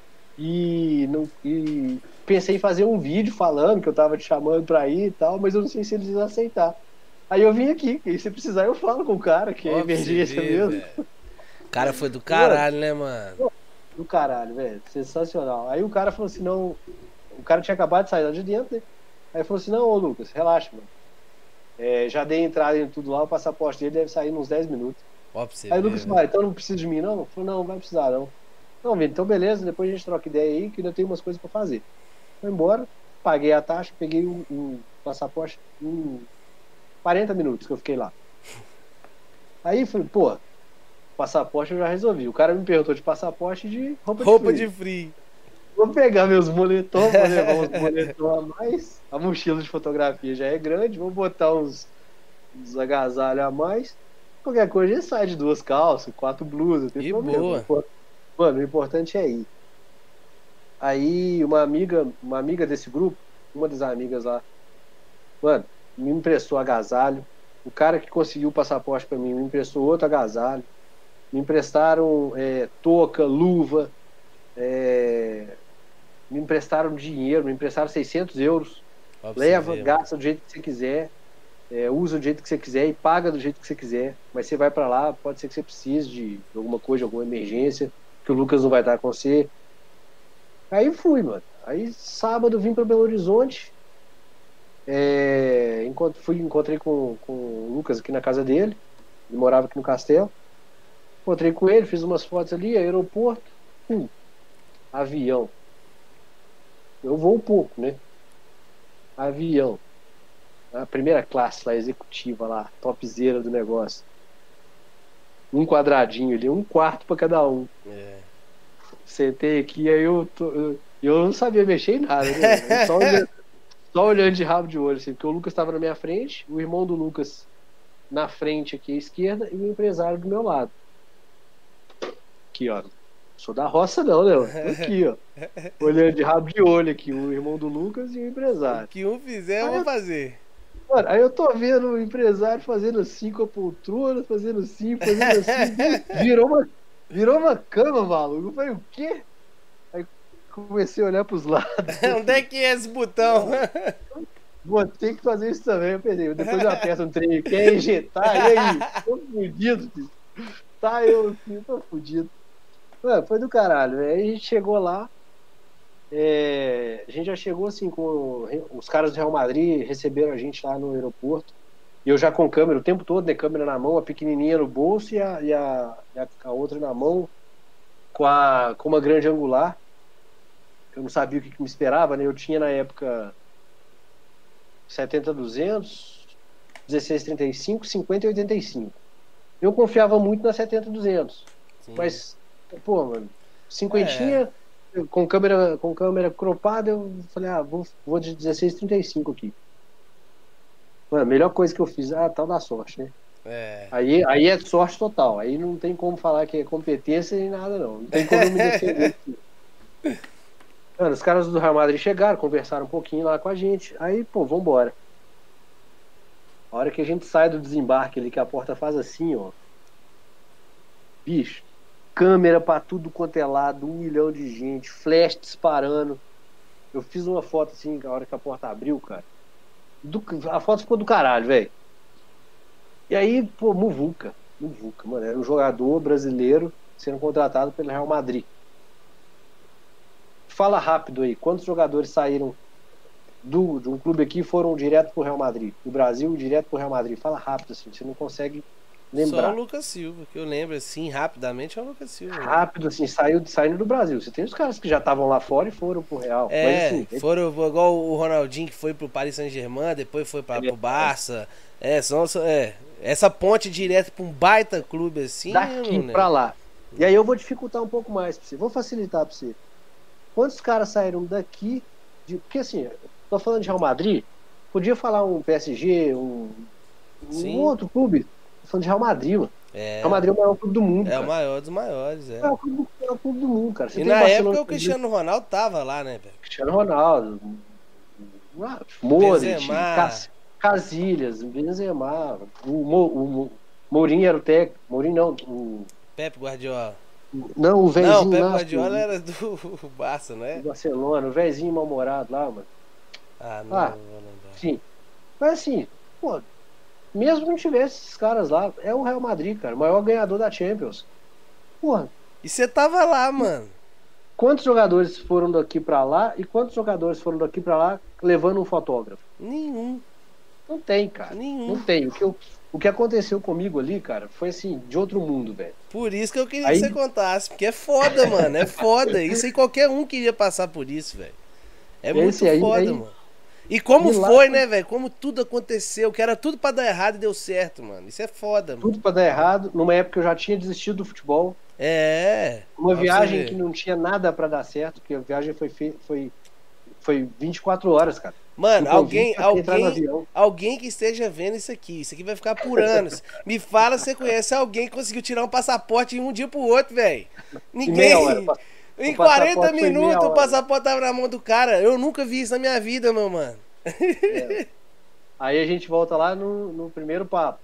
E pensei em fazer um vídeo falando que eu tava te chamando pra ir e tal, mas eu não sei se eles iam aceitar. Aí eu vim aqui, e se precisar eu falo com o cara, que é Ó, pra você emergência ver, mesmo. velho. O cara foi do Mano, caralho, né, mano? do caralho, velho. Sensacional. Aí o cara falou assim, não. O cara tinha acabado de sair lá de dentro, né? Aí falou assim, não, ô Lucas, relaxa, mano. Já dei entrada em tudo lá, o passaporte dele deve sair nos 10 minutos. Ó, pra você Aí o ver, Lucas falou, velho. então não precisa de mim, não? Eu falei, não, não vai precisar, não. Não, Vitor, então beleza, depois a gente troca ideia aí, que ainda tem umas coisas pra fazer. Foi embora, paguei a taxa, peguei o passaporte em 40 minutos que eu fiquei lá. Aí falei, pô, passaporte eu já resolvi. O cara me perguntou de passaporte e de roupa de Roupa de frio. frio. Vou pegar meus moletons, vou levar uns moletons a mais. A mochila de fotografia já é grande, vou botar uns agasalhos a mais. Qualquer coisa a gente sai de 2 calças, 4 blusas, não tem E problema. boa. Mano, o importante é ir. Aí uma amiga desse grupo, uma das amigas lá, mano, me emprestou agasalho. O cara que conseguiu o passaporte pra mim me emprestou outro agasalho. Me emprestaram touca, luva, me emprestaram dinheiro, me emprestaram 600 euros. Ó, pra você Leva, ver, mano. gasta do jeito que você quiser, usa do jeito que você quiser e paga do jeito que você quiser. Mas você vai pra lá, pode ser que você precise de alguma coisa, de alguma emergência, que o Lucas não vai estar com você. Aí fui, mano. Aí sábado vim pra Belo Horizonte. Encontrei com o Lucas aqui na casa dele. Ele morava aqui no Castelo. Encontrei com ele, fiz umas fotos ali, aeroporto, avião. Eu vou um pouco, né? Avião. A primeira classe lá, executiva lá, topzera do negócio. Um quadradinho ali, um quarto pra cada um. É. Sentei aqui, aí eu não sabia mexer em nada, né? Só olhando de rabo de olho, assim, porque o Lucas estava na minha frente, o irmão do Lucas na frente aqui à esquerda e o empresário do meu lado. Aqui, ó. Sou da roça não, né? Tô aqui, ó. Olhando de rabo de olho aqui, o irmão do Lucas e o O empresário. que um fizer, eu Aí vou eu, fazer. mano, aí eu tô vendo o empresário fazendo assim com a poltrona, fazendo assim, fazendo assim. Virou uma cama, maluco. Eu falei, o quê? Aí comecei a olhar pros lados. Onde é que é esse botão? Vou ter que fazer isso também. Eu pensei, depois eu aperto um trem, quer injetar? E aí? Tô fudido, filho. Tá, eu assim, tô fudido. Mano, foi do caralho, né? Aí a gente chegou lá, a gente já chegou assim com os caras do Real Madrid, receberam a gente lá no aeroporto. E eu já com câmera o tempo todo, né? Câmera na mão, a pequenininha no bolso e a outra na mão com uma grande angular. Eu não sabia o que me esperava, né? Eu tinha na época 70-200, 16-35, 50 e 85. Eu confiava muito na 70-200. Sim. Mas, pô, mano, É. cinquentinha com câmera cropada, eu falei, vou de 16-35 aqui. Mano, a melhor coisa que eu fiz, tal da sorte, né? É. Aí é sorte total. Aí não tem como falar que é competência nem nada, não. Não tem como eu me defender aqui. Mano, os caras do Real Madrid chegaram, conversaram um pouquinho lá com a gente. Aí, pô, vambora. A hora que a gente sai do desembarque ali, que a porta faz assim, ó. Bicho, câmera pra tudo quanto é lado, 1 milhão de gente, flash disparando. Eu fiz uma foto assim, a hora que a porta abriu, cara. A foto ficou do caralho, velho. E aí, pô, Muvuca, mano. Era um jogador brasileiro sendo contratado pelo Real Madrid. Fala rápido aí, quantos jogadores saíram de um clube aqui e foram direto pro Real Madrid? Do Brasil, direto pro Real Madrid. Fala rápido, assim, você não consegue Só o lembrar. Lucas Silva, que eu lembro assim, rapidamente é o Lucas Silva. Né? Rápido, assim, saindo do Brasil. Você tem os caras que já estavam lá fora e foram pro Real. Mas assim, Foram igual o Ronaldinho que foi pro Paris Saint-Germain, depois foi pro Barça. Essa ponte direto pra um baita clube assim, daqui pra lá. E aí eu vou dificultar um pouco mais pra você. Vou facilitar pra você. Quantos caras saíram daqui? Porque assim, tô falando de Real Madrid, podia falar um PSG, um outro clube. Tô falando de Real Madrid, mano. Real Madrid é o maior clube do mundo. É o maior dos maiores, É o maior clube do mundo, cara. Você e tem na Barcelona, época o Cristiano Ronaldo tava lá, né, velho? Cristiano Ronaldo, Modric, Benzema. Casillas, Benzema, o Mourinho era o técnico. Mourinho não, Pepe Guardiola. Não, o velhinho. Não, o Pepe Guardiola era do Barça, não é? Do Barcelona, o velhinho mal-humorado lá, mano. Não vou lembrar. Sim. Mas assim, pô, mesmo que não tivesse esses caras lá, é o Real Madrid, cara, o maior ganhador da Champions. Porra. E você tava lá, mano. Quantos jogadores foram daqui pra lá e quantos jogadores foram daqui pra lá levando um fotógrafo? Nenhum. Não tem, cara. Nenhum. Não tem. O que aconteceu comigo ali, cara, foi assim, de outro mundo, velho. Por isso que eu queria que você contasse, porque é foda, mano, é foda. Isso aí qualquer um queria passar por isso, velho. É muito foda, mano. E como foi, né, velho? Como tudo aconteceu, que era tudo pra dar errado e deu certo, mano. Isso é foda, mano. Tudo pra dar errado, numa época eu já tinha desistido do futebol. Uma viagem que não tinha nada pra dar certo, porque a viagem foi 24 horas, cara. Mano, alguém que esteja vendo isso aqui vai ficar por anos. Me fala se você conhece alguém que conseguiu tirar um passaporte de um dia pro outro, velho. Ninguém. Em 40 minutos o passaporte tava na mão do cara. Eu nunca vi isso na minha vida, meu mano. Aí a gente volta lá no primeiro papo.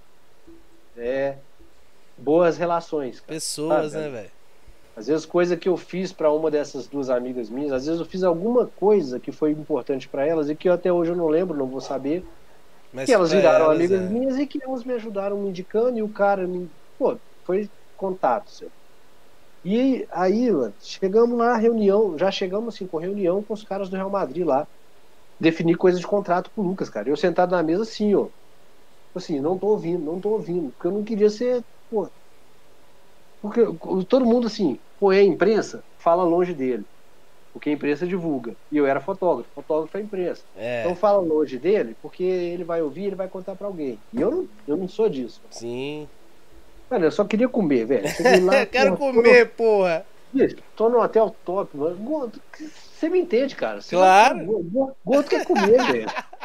Boas relações, cara. Pessoas, né, velho? Às vezes coisa que eu fiz para uma dessas duas amigas minhas, às vezes eu fiz alguma coisa que foi importante para elas e que até hoje eu não lembro, não vou saber. Mas que elas viraram amigas minhas e que elas me ajudaram me indicando e o cara foi contato, seu. E aí, mano, chegamos lá, reunião, já chegamos assim com reunião com os caras do Real Madrid lá, definir coisa de contrato com o Lucas, cara. Eu sentado na mesa assim, ó. Assim, não tô ouvindo, porque eu não queria ser, porque todo mundo assim, a imprensa fala longe dele, porque a imprensa divulga. E eu era fotógrafo é a imprensa. Então fala longe dele, porque ele vai ouvir, ele vai contar pra alguém. E eu não sou disso. Sim. Cara, eu só queria comer, velho. Lá, quero comer, porra. Tô no hotel top, mano. Você me entende, cara. Claro. Gordo quer comer, velho.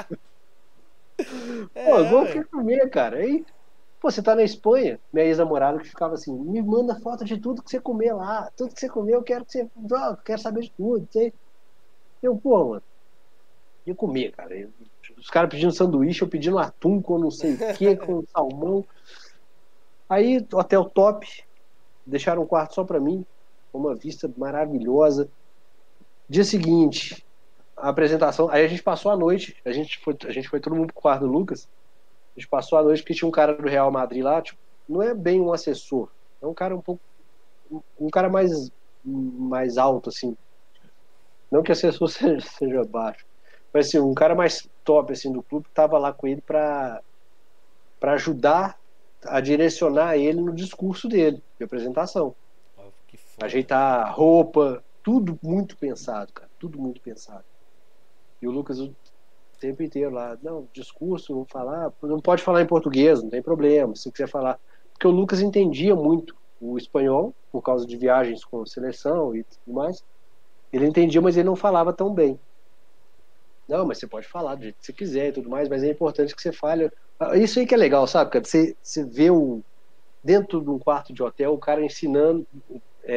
Gordo quer comer, cara. Aí, você tá na Espanha, minha ex-namorada que ficava assim, me manda foto de tudo que você comer lá. Tudo que você comer, eu quero que você. Quero saber de tudo. Eu, mano. Ia comer, cara. Os caras pedindo sanduíche, eu pedindo atum com não sei o que, com salmão. Aí, hotel top, deixaram um quarto só pra mim, uma vista maravilhosa. Dia seguinte, a apresentação, aí a gente passou a noite, a gente foi todo mundo pro quarto do Lucas, a gente passou a noite porque tinha um cara do Real Madrid lá, tipo, não é bem um assessor, é um cara um cara mais alto, assim, não que assessor seja baixo, mas assim, um cara mais top, assim, do clube, tava lá com ele pra ajudar a direcionar ele no discurso dele, de apresentação. Ajeitar roupa, tudo muito pensado, cara, tudo muito pensado. E o Lucas o tempo inteiro lá, não, discurso, vou falar, não pode falar em português, não tem problema, se quiser falar. Porque o Lucas entendia muito o espanhol, por causa de viagens com seleção e tudo mais. Ele entendia, mas ele não falava tão bem. Não, mas você pode falar do jeito que você quiser e tudo mais, mas é importante que você fale. Isso aí que é legal, sabe, cara? Você vê dentro de um quarto de hotel o cara ensinando,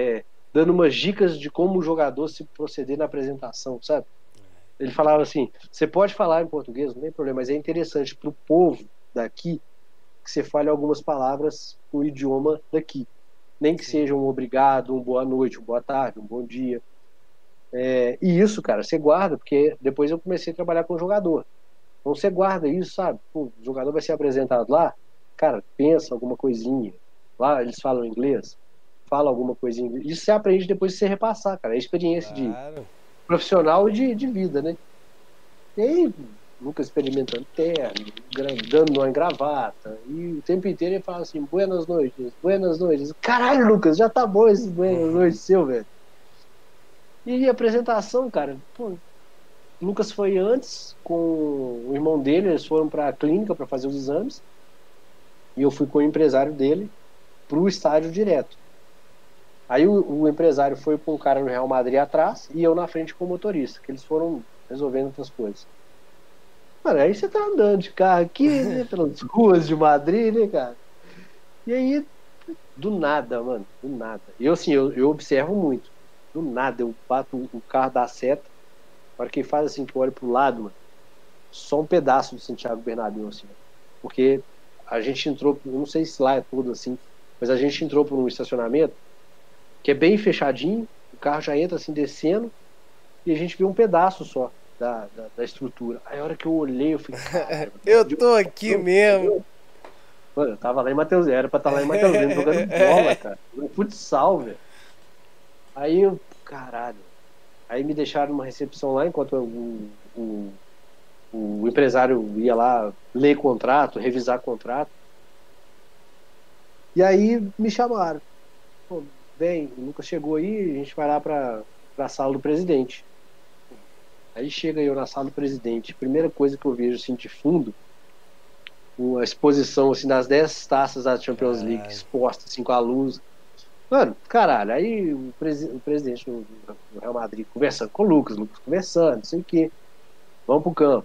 dando umas dicas de como o jogador se proceder na apresentação, sabe? Ele falava assim, você pode falar em português, não tem problema, mas é interessante pro povo daqui que você fale algumas palavras no idioma daqui. Nem que Sim. seja um obrigado, um boa noite, um boa tarde, um bom dia. E isso, cara, você guarda, porque depois eu comecei a trabalhar com jogador. Então você guarda isso, sabe? Pô, o jogador vai ser apresentado lá, cara, pensa alguma coisinha. Lá eles falam inglês, fala alguma coisinha. Isso você aprende depois de você repassar, cara. É experiência de Claro. profissional e de vida, né? E aí, nunca experimentando terno, dando uma gravata. E o tempo inteiro ele fala assim, buenas noites, buenas noites. Caralho, Lucas, já tá bom esse buenas noites seu, velho. E a apresentação, cara, pô, o Lucas foi antes com o irmão dele, eles foram para a clínica para fazer os exames, e eu fui com o empresário dele pro estádio direto. Aí o empresário foi com o cara no Real Madrid atrás e eu na frente com o motorista, que eles foram resolvendo outras coisas. Mano, aí você tá andando de carro aqui, né, pelas ruas de Madrid, né, cara? E aí, do nada, mano, do nada. Eu, assim, eu observo muito. Do nada, eu bato o carro da seta, na hora que ele faz assim, que eu olho pro lado, mano, só um pedaço do Santiago Bernabéu, assim, ó. Porque a gente entrou, eu não sei se lá é tudo assim, mas a gente entrou por um estacionamento que é bem fechadinho, o carro já entra assim, descendo, e a gente vê um pedaço só da estrutura. Aí a hora que eu olhei, eu falei, caralho, Eu tô aqui mesmo. mano, eu tava lá em Mateus, era pra estar lá em Mateus, jogando bola, cara, jogando futsal, velho. Aí eu, caralho. Aí me deixaram numa recepção lá, enquanto o empresário ia lá ler contrato, revisar contrato. E aí me chamaram. Pô, bem, o Lucas chegou aí, a gente vai lá pra sala do presidente. Aí chega eu na sala do presidente, primeira coisa que eu vejo assim de fundo, uma exposição assim das 10 taças da Champions League exposta assim com a luz. Mano, caralho, aí o presidente do Real Madrid conversando com o Lucas conversando, não sei o quê. Vamos pro campo.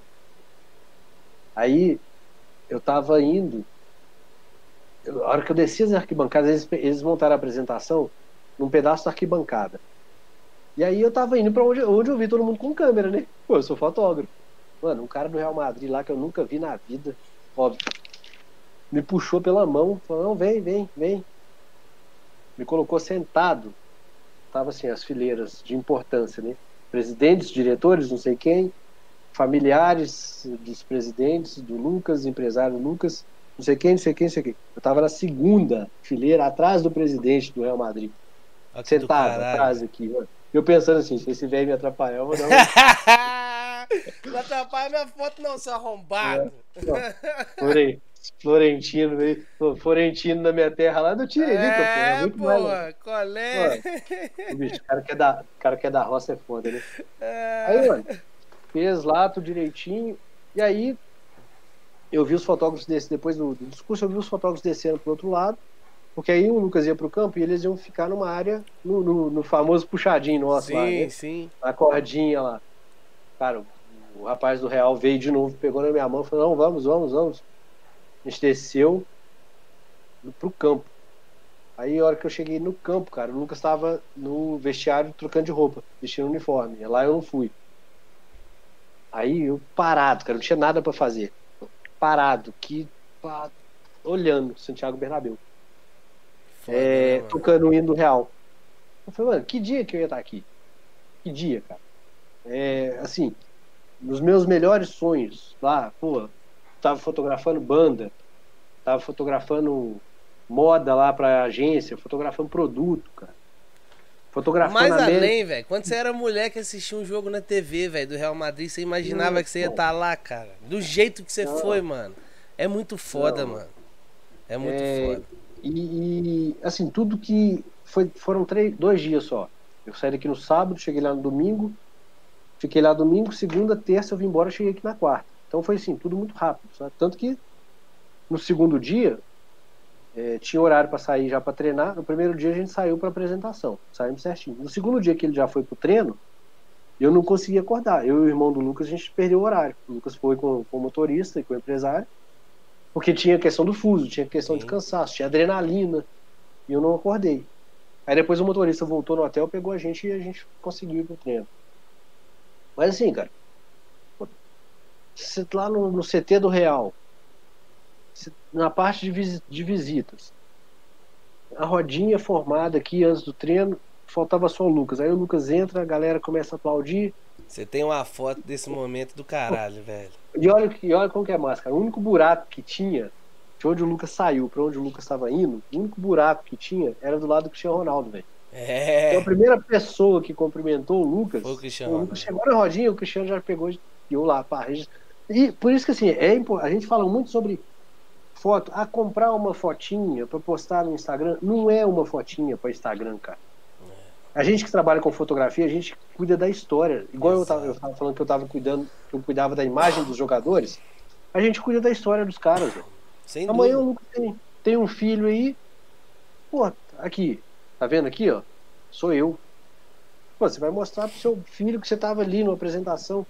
Aí eu tava indo, a hora que eu desci as arquibancadas, eles montaram a apresentação num pedaço da arquibancada. E aí eu tava indo pra onde eu vi todo mundo com câmera, né? Pô, eu sou fotógrafo. Mano, um cara do Real Madrid lá que eu nunca vi na vida, óbvio, me puxou pela mão, falou, não, vem. Me colocou sentado. Tava assim, as fileiras de importância, né? Presidentes, diretores, não sei quem, familiares dos presidentes, do Lucas, empresário Lucas, não sei quem. Eu tava na segunda fileira, atrás do presidente do Real Madrid. Aqui Sentado atrás aqui, mano. Eu pensando assim, se esse velho me atrapalhar, eu vou dar Não atrapalha minha foto não, seu arrombado. Florentino, Florentino na minha terra lá do Tiririca, pô. É muito mais. Qual é? Pô, bicho, o cara que é da roça é foda, né? Aí, mano, fez lá tudo direitinho. E aí, eu vi os fotógrafos depois do discurso, eu vi os fotógrafos descendo pro outro lado. Porque aí o Lucas ia pro campo e eles iam ficar numa área, no famoso puxadinho nosso lá, né? Sim. A cordinha lá. Cara, o rapaz do Real veio de novo, pegou na minha mão e falou, não, vamos. A gente desceu pro campo. Aí a hora que eu cheguei no campo, cara, o Lucas tava no vestiário trocando de roupa, vestindo uniforme. E lá eu não fui. Aí eu parado, cara, não tinha nada pra fazer. Parado, olhando Santiago Bernabéu. Tocando o hino do Real. Eu falei, mano, que dia que eu ia estar aqui? Que dia, cara? Assim, nos meus melhores sonhos, lá, pô, tava fotografando banda, tava fotografando moda lá pra agência, fotografando produto, cara. Fotografando mais além, velho, quando você era mulher que assistia um jogo na TV, velho, do Real Madrid, você imaginava que você ia estar lá, cara? Do jeito que você foi, mano. É muito foda, mano. É muito foda. E assim, tudo que foram 2 dias só. Eu saí daqui no sábado, cheguei lá no domingo, fiquei lá domingo, segunda, terça eu vim embora, cheguei aqui na quarta. Então foi assim, tudo muito rápido, sabe? Tanto que no segundo dia tinha horário para sair já para treinar. No primeiro dia a gente saiu para apresentação, saímos certinho. No segundo dia que ele já foi pro treino, eu não consegui acordar. Eu e o irmão do Lucas, a gente perdeu o horário. O Lucas foi com o motorista e com o empresário, porque tinha questão do fuso, tinha questão de cansaço, tinha adrenalina, e eu não acordei. Aí depois o motorista voltou no hotel, pegou a gente e a gente conseguiu ir pro treino. Mas assim, cara, você lá no CT do Real, na parte de visitas, a rodinha formada aqui antes do treino, faltava só o Lucas. Aí o Lucas entra, a galera começa a aplaudir. Você tem uma foto desse momento do caralho, velho. E olha como que é massa, cara. O único buraco que tinha, de onde o Lucas saiu para onde o Lucas estava indo, o único buraco que tinha era do lado do Cristiano Ronaldo, velho. Então a É. primeira pessoa que cumprimentou o Lucas, Foi o Cristiano o Lucas Ronaldo. chegou na rodinha, o Cristiano já pegou e eu lá, pá. E por isso que assim, a gente fala muito sobre foto. Comprar uma fotinha para postar no Instagram não é uma fotinha para Instagram, cara. A gente que trabalha com fotografia, a gente cuida da história. Igual eu tava falando que eu tava cuidando, que eu cuidava da imagem dos jogadores, a gente cuida da história dos caras, velho. Sem Amanhã dúvida. o Lucas tem um filho aí, pô, aqui, tá vendo aqui, ó? Sou eu. Pô, você vai mostrar pro seu filho que você tava ali numa apresentação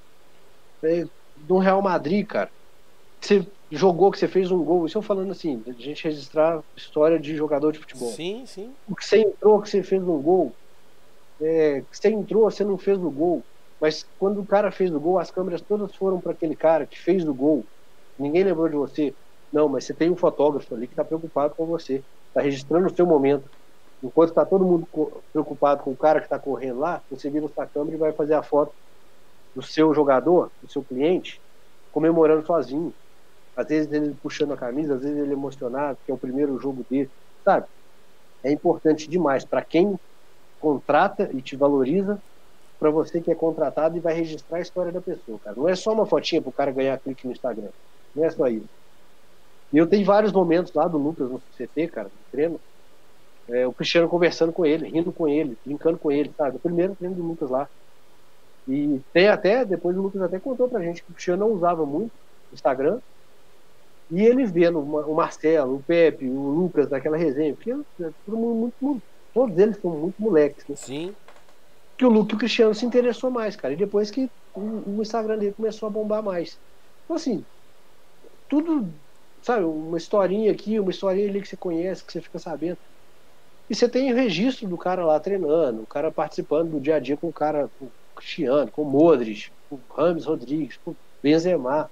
do Real Madrid, cara. Que você jogou, que você fez um gol. Isso eu falando assim, a gente registrar história de jogador de futebol. Sim, sim. O que você entrou, que você fez um gol. Você entrou, você não fez o gol. Mas quando o cara fez o gol, as câmeras todas foram para aquele cara que fez o gol. Ninguém lembrou de você. Não, mas você tem um fotógrafo ali que está preocupado com você. Está registrando o seu momento. Enquanto está todo mundo preocupado com o cara que está correndo lá, você vira sua câmera e vai fazer a foto do seu jogador, do seu cliente, comemorando sozinho. Às vezes ele puxando a camisa, às vezes ele emocionado, que é o primeiro jogo dele. Sabe? É importante demais para quem contrata e te valoriza, para você que é contratado e vai registrar a história da pessoa, cara. Não é só uma fotinha pro cara ganhar clique no Instagram. Não é só isso. E eu tenho vários momentos lá do Lucas no CT, cara, no treino. O Cristiano conversando com ele, rindo com ele, brincando com ele, sabe? O primeiro treino do Lucas lá. E tem até, depois o Lucas até contou pra gente que o Cristiano não usava muito o Instagram. E ele vendo o Marcelo, o Pepe, o Lucas naquela resenha, porque todo mundo muito, todos eles são muito moleques, né? Sim. Que o Cristiano se interessou mais, cara. E depois que o Instagram dele começou a bombar mais. Então, assim, tudo, sabe, uma historinha aqui, uma historinha ali que você conhece, que você fica sabendo. E você tem o registro do cara lá treinando, o cara participando do dia a dia com o cara, com o Cristiano, com o Modric, com o Rames Rodrigues, com o Benzema.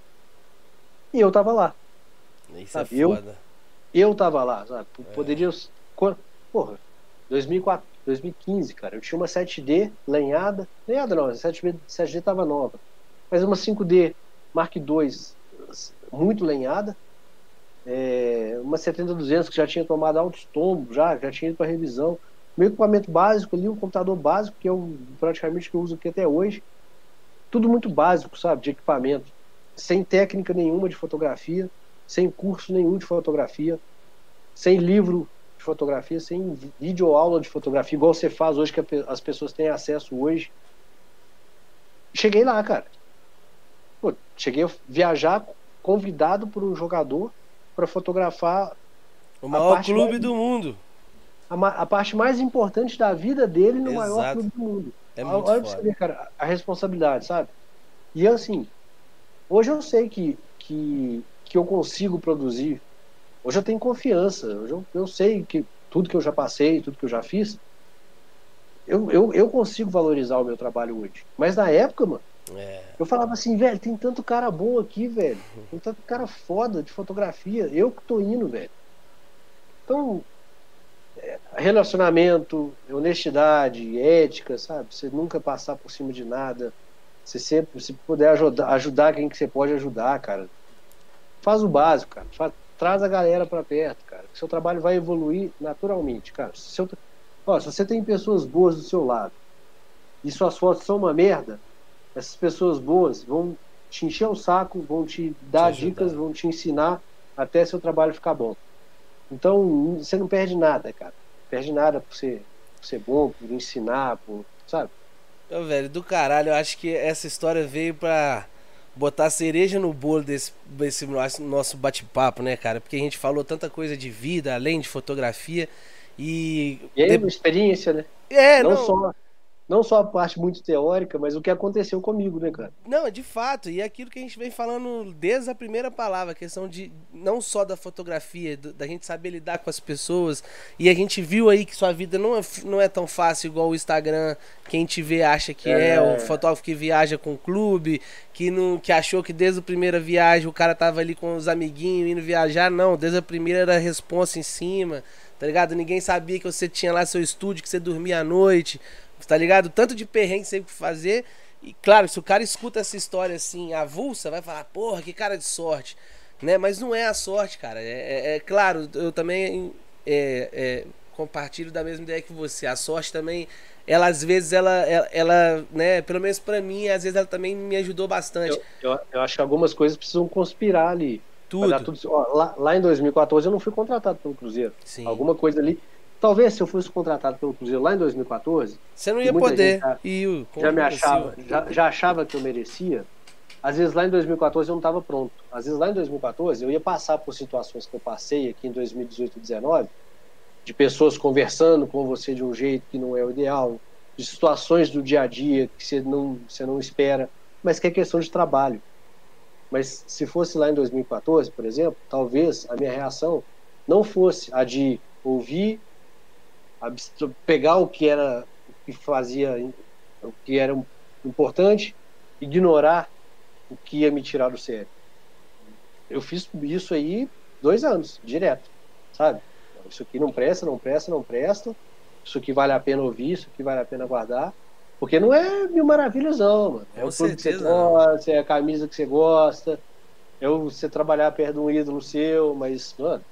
E eu tava lá. Isso sabe? é foda. Eu tava lá, sabe? Poderia. Porra, 2004, 2015, cara. Eu tinha uma 7D lenhada. Lenhada não, a 7D tava nova. Mas uma 5D Mark II muito lenhada. Uma 70-200 que já tinha tomado altos tombos, já tinha ido para revisão. Meu equipamento básico ali, um computador básico, que é praticamente que eu uso aqui até hoje. Tudo muito básico, sabe? De equipamento. Sem técnica nenhuma de fotografia, sem curso nenhum de fotografia, sem livro de fotografia, sem videoaula de fotografia, igual você faz hoje, que as pessoas têm acesso hoje. Cheguei lá, cara. Pô, cheguei a viajar convidado por um jogador para fotografar o maior clube do mundo. A parte mais importante da vida dele no Exato. maior clube do mundo. Muito olha pra você ver, cara, a responsabilidade, sabe? E assim, hoje eu sei que eu consigo produzir. Hoje eu tenho confiança. Hoje eu sei que tudo que eu já passei, tudo que eu já fiz, eu consigo valorizar o meu trabalho hoje. Mas na época, mano, eu falava assim, velho, tem tanto cara bom aqui, velho. Tem tanto cara foda de fotografia. Eu que tô indo, velho. Então, relacionamento, honestidade, ética, sabe? Você nunca passar por cima de nada. Você sempre, se puder ajudar quem que você pode ajudar, cara. Faz o básico, cara. Traz a galera pra perto, cara. Seu trabalho vai evoluir naturalmente, cara. Se você tem pessoas boas do seu lado e suas fotos são uma merda, essas pessoas boas vão te encher o saco, vão te dar dicas, vão te ensinar até seu trabalho ficar bom. Então, você não perde nada, cara. Não perde nada por ser bom, por ensinar, sabe? Velho, do caralho, eu acho que essa história veio pra botar cereja no bolo desse nosso bate-papo, né, cara? Porque a gente falou tanta coisa de vida, além de fotografia. E aí, uma experiência, né? não só a parte muito teórica, mas o que aconteceu comigo, né, cara? Não, de fato, e é aquilo que a gente vem falando desde a primeira palavra, a questão de não só da fotografia, da gente saber lidar com as pessoas, e a gente viu aí que sua vida não é tão fácil igual o Instagram, quem te vê acha que o É, fotógrafo que viaja com o clube, que achou que desde a primeira viagem o cara tava ali com os amiguinhos indo viajar, não, desde a primeira era a responsa em cima, tá ligado? Ninguém sabia que você tinha lá seu estúdio, que você dormia à noite, tá ligado? Tanto de perrengue que você teve que fazer. E claro, se o cara escuta essa história assim, avulsa, vai falar, porra, que cara de sorte, né? Mas não é a sorte, cara. É claro, eu também compartilho da mesma ideia que você. A sorte também, ela às vezes, né, pelo menos pra mim, às vezes ela também me ajudou bastante. eu acho que algumas coisas precisam conspirar ali. Pra dar Tudo. tudo. Ó, lá em 2014 eu não fui contratado pelo Cruzeiro. Sim. Alguma coisa ali. Talvez se eu fosse contratado pelo Cruzeiro lá em 2014, Você não que ia muita gente poder. E já me aconteceu. achava, já achava que eu merecia, às vezes lá em 2014 eu não estava pronto. Às vezes lá em 2014 eu ia passar por situações que eu passei aqui em 2018 e 2019, de pessoas conversando com você de um jeito que não é o ideal, de situações do dia a dia que você não espera, mas que é questão de trabalho. Mas se fosse lá em 2014, por exemplo, talvez a minha reação não fosse a de ouvir, pegar o que era, o que fazia, o que era importante, ignorar o que ia me tirar do sério. Eu fiz isso aí 2 anos, direto, sabe? Isso aqui não presta, não presta, não presta. Isso aqui vale a pena ouvir, isso aqui vale a pena guardar. Porque não é mil maravilhas, não, mano. É Com o clube que você certeza não. gosta, é a camisa que você gosta, é você trabalhar perto de um ídolo seu, mas, mano,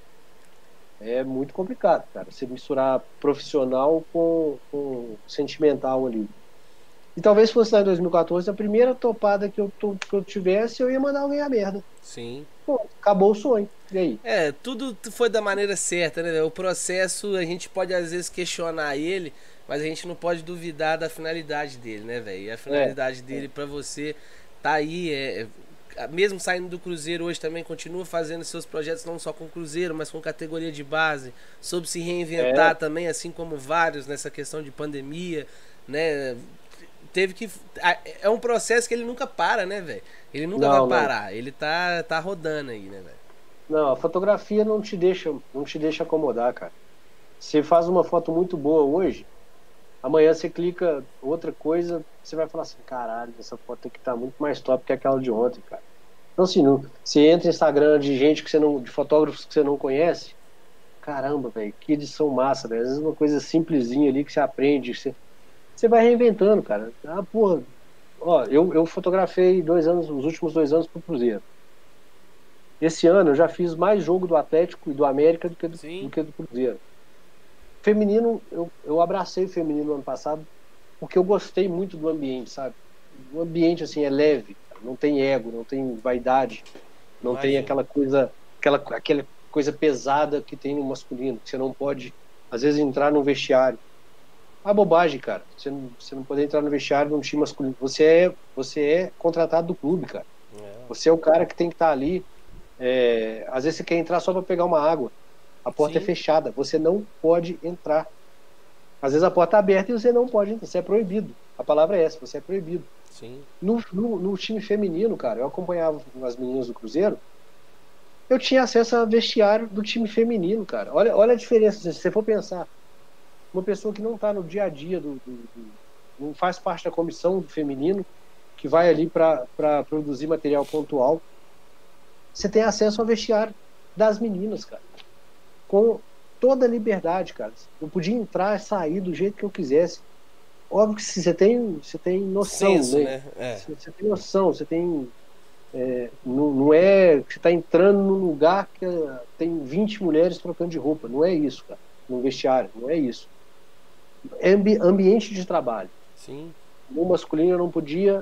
é muito complicado, cara. Você misturar profissional com sentimental ali. E talvez fosse lá em 2014, a primeira topada que eu tivesse, eu ia mandar alguém a merda. Sim. Pô, acabou o sonho. E aí? Tudo foi da maneira certa, né, velho? O processo, a gente pode às vezes questionar ele, mas a gente não pode duvidar da finalidade dele, né, velho? E a É, finalidade é. dele pra você tá aí, mesmo saindo do Cruzeiro hoje também, continua fazendo seus projetos não só com o Cruzeiro, mas com categoria de base, soube se reinventar É, também, assim como vários nessa questão de pandemia, né? Teve que. É um processo que ele nunca para, né, velho? Ele nunca vai não, não. parar. Ele tá rodando aí, né, velho? Não, a fotografia não te deixa acomodar, cara. Você faz uma foto muito boa hoje, amanhã você clica outra coisa, você vai falar assim, caralho, essa foto aqui tá muito mais top que aquela de ontem, cara. Então, assim, você entra no Instagram de gente que você não, de fotógrafos que você não conhece, caramba, velho, que edição massa, velho. Às vezes uma coisa simplesinha ali que você aprende, você vai reinventando, cara. Ah, porra, ó, eu fotografei 2 anos, os últimos 2 anos pro Cruzeiro. Esse ano eu já fiz mais jogo do Atlético e do América do Sim. que do Cruzeiro. Feminino, eu abracei o feminino no ano passado porque eu gostei muito do ambiente, sabe? O ambiente, assim, é leve, não tem ego, não tem vaidade, não tem Imagino. aquela coisa pesada que tem no masculino, que você não pode, às vezes, entrar num vestiário. Ah, bobagem, cara. Você não poder entrar no vestiário de um time masculino. Você é contratado do clube, cara. É. Você é o cara que tem que estar ali. Às vezes você quer entrar só para pegar uma água. A porta é Sim. fechada. Você não pode entrar. Às vezes a porta é aberta e você não pode entrar. Você é proibido. A palavra é essa. Você é proibido. Sim. No time feminino, cara, eu acompanhava as meninas do Cruzeiro. Eu tinha acesso a vestiário do time feminino, cara. Olha a diferença. Se você for pensar, uma pessoa que não está no dia a dia não faz parte da comissão do feminino, que vai ali para produzir material pontual, você tem acesso ao vestiário das meninas, cara, com toda a liberdade, cara. Eu podia entrar e sair do jeito que eu quisesse. Óbvio que você tem noção, Senso, né? né? É. Você tem noção, você tem. Não é que você está entrando num lugar que tem 20 mulheres trocando de roupa. Não é isso, cara. No vestiário, não é isso. É ambiente de trabalho. Sim. No masculino eu não podia,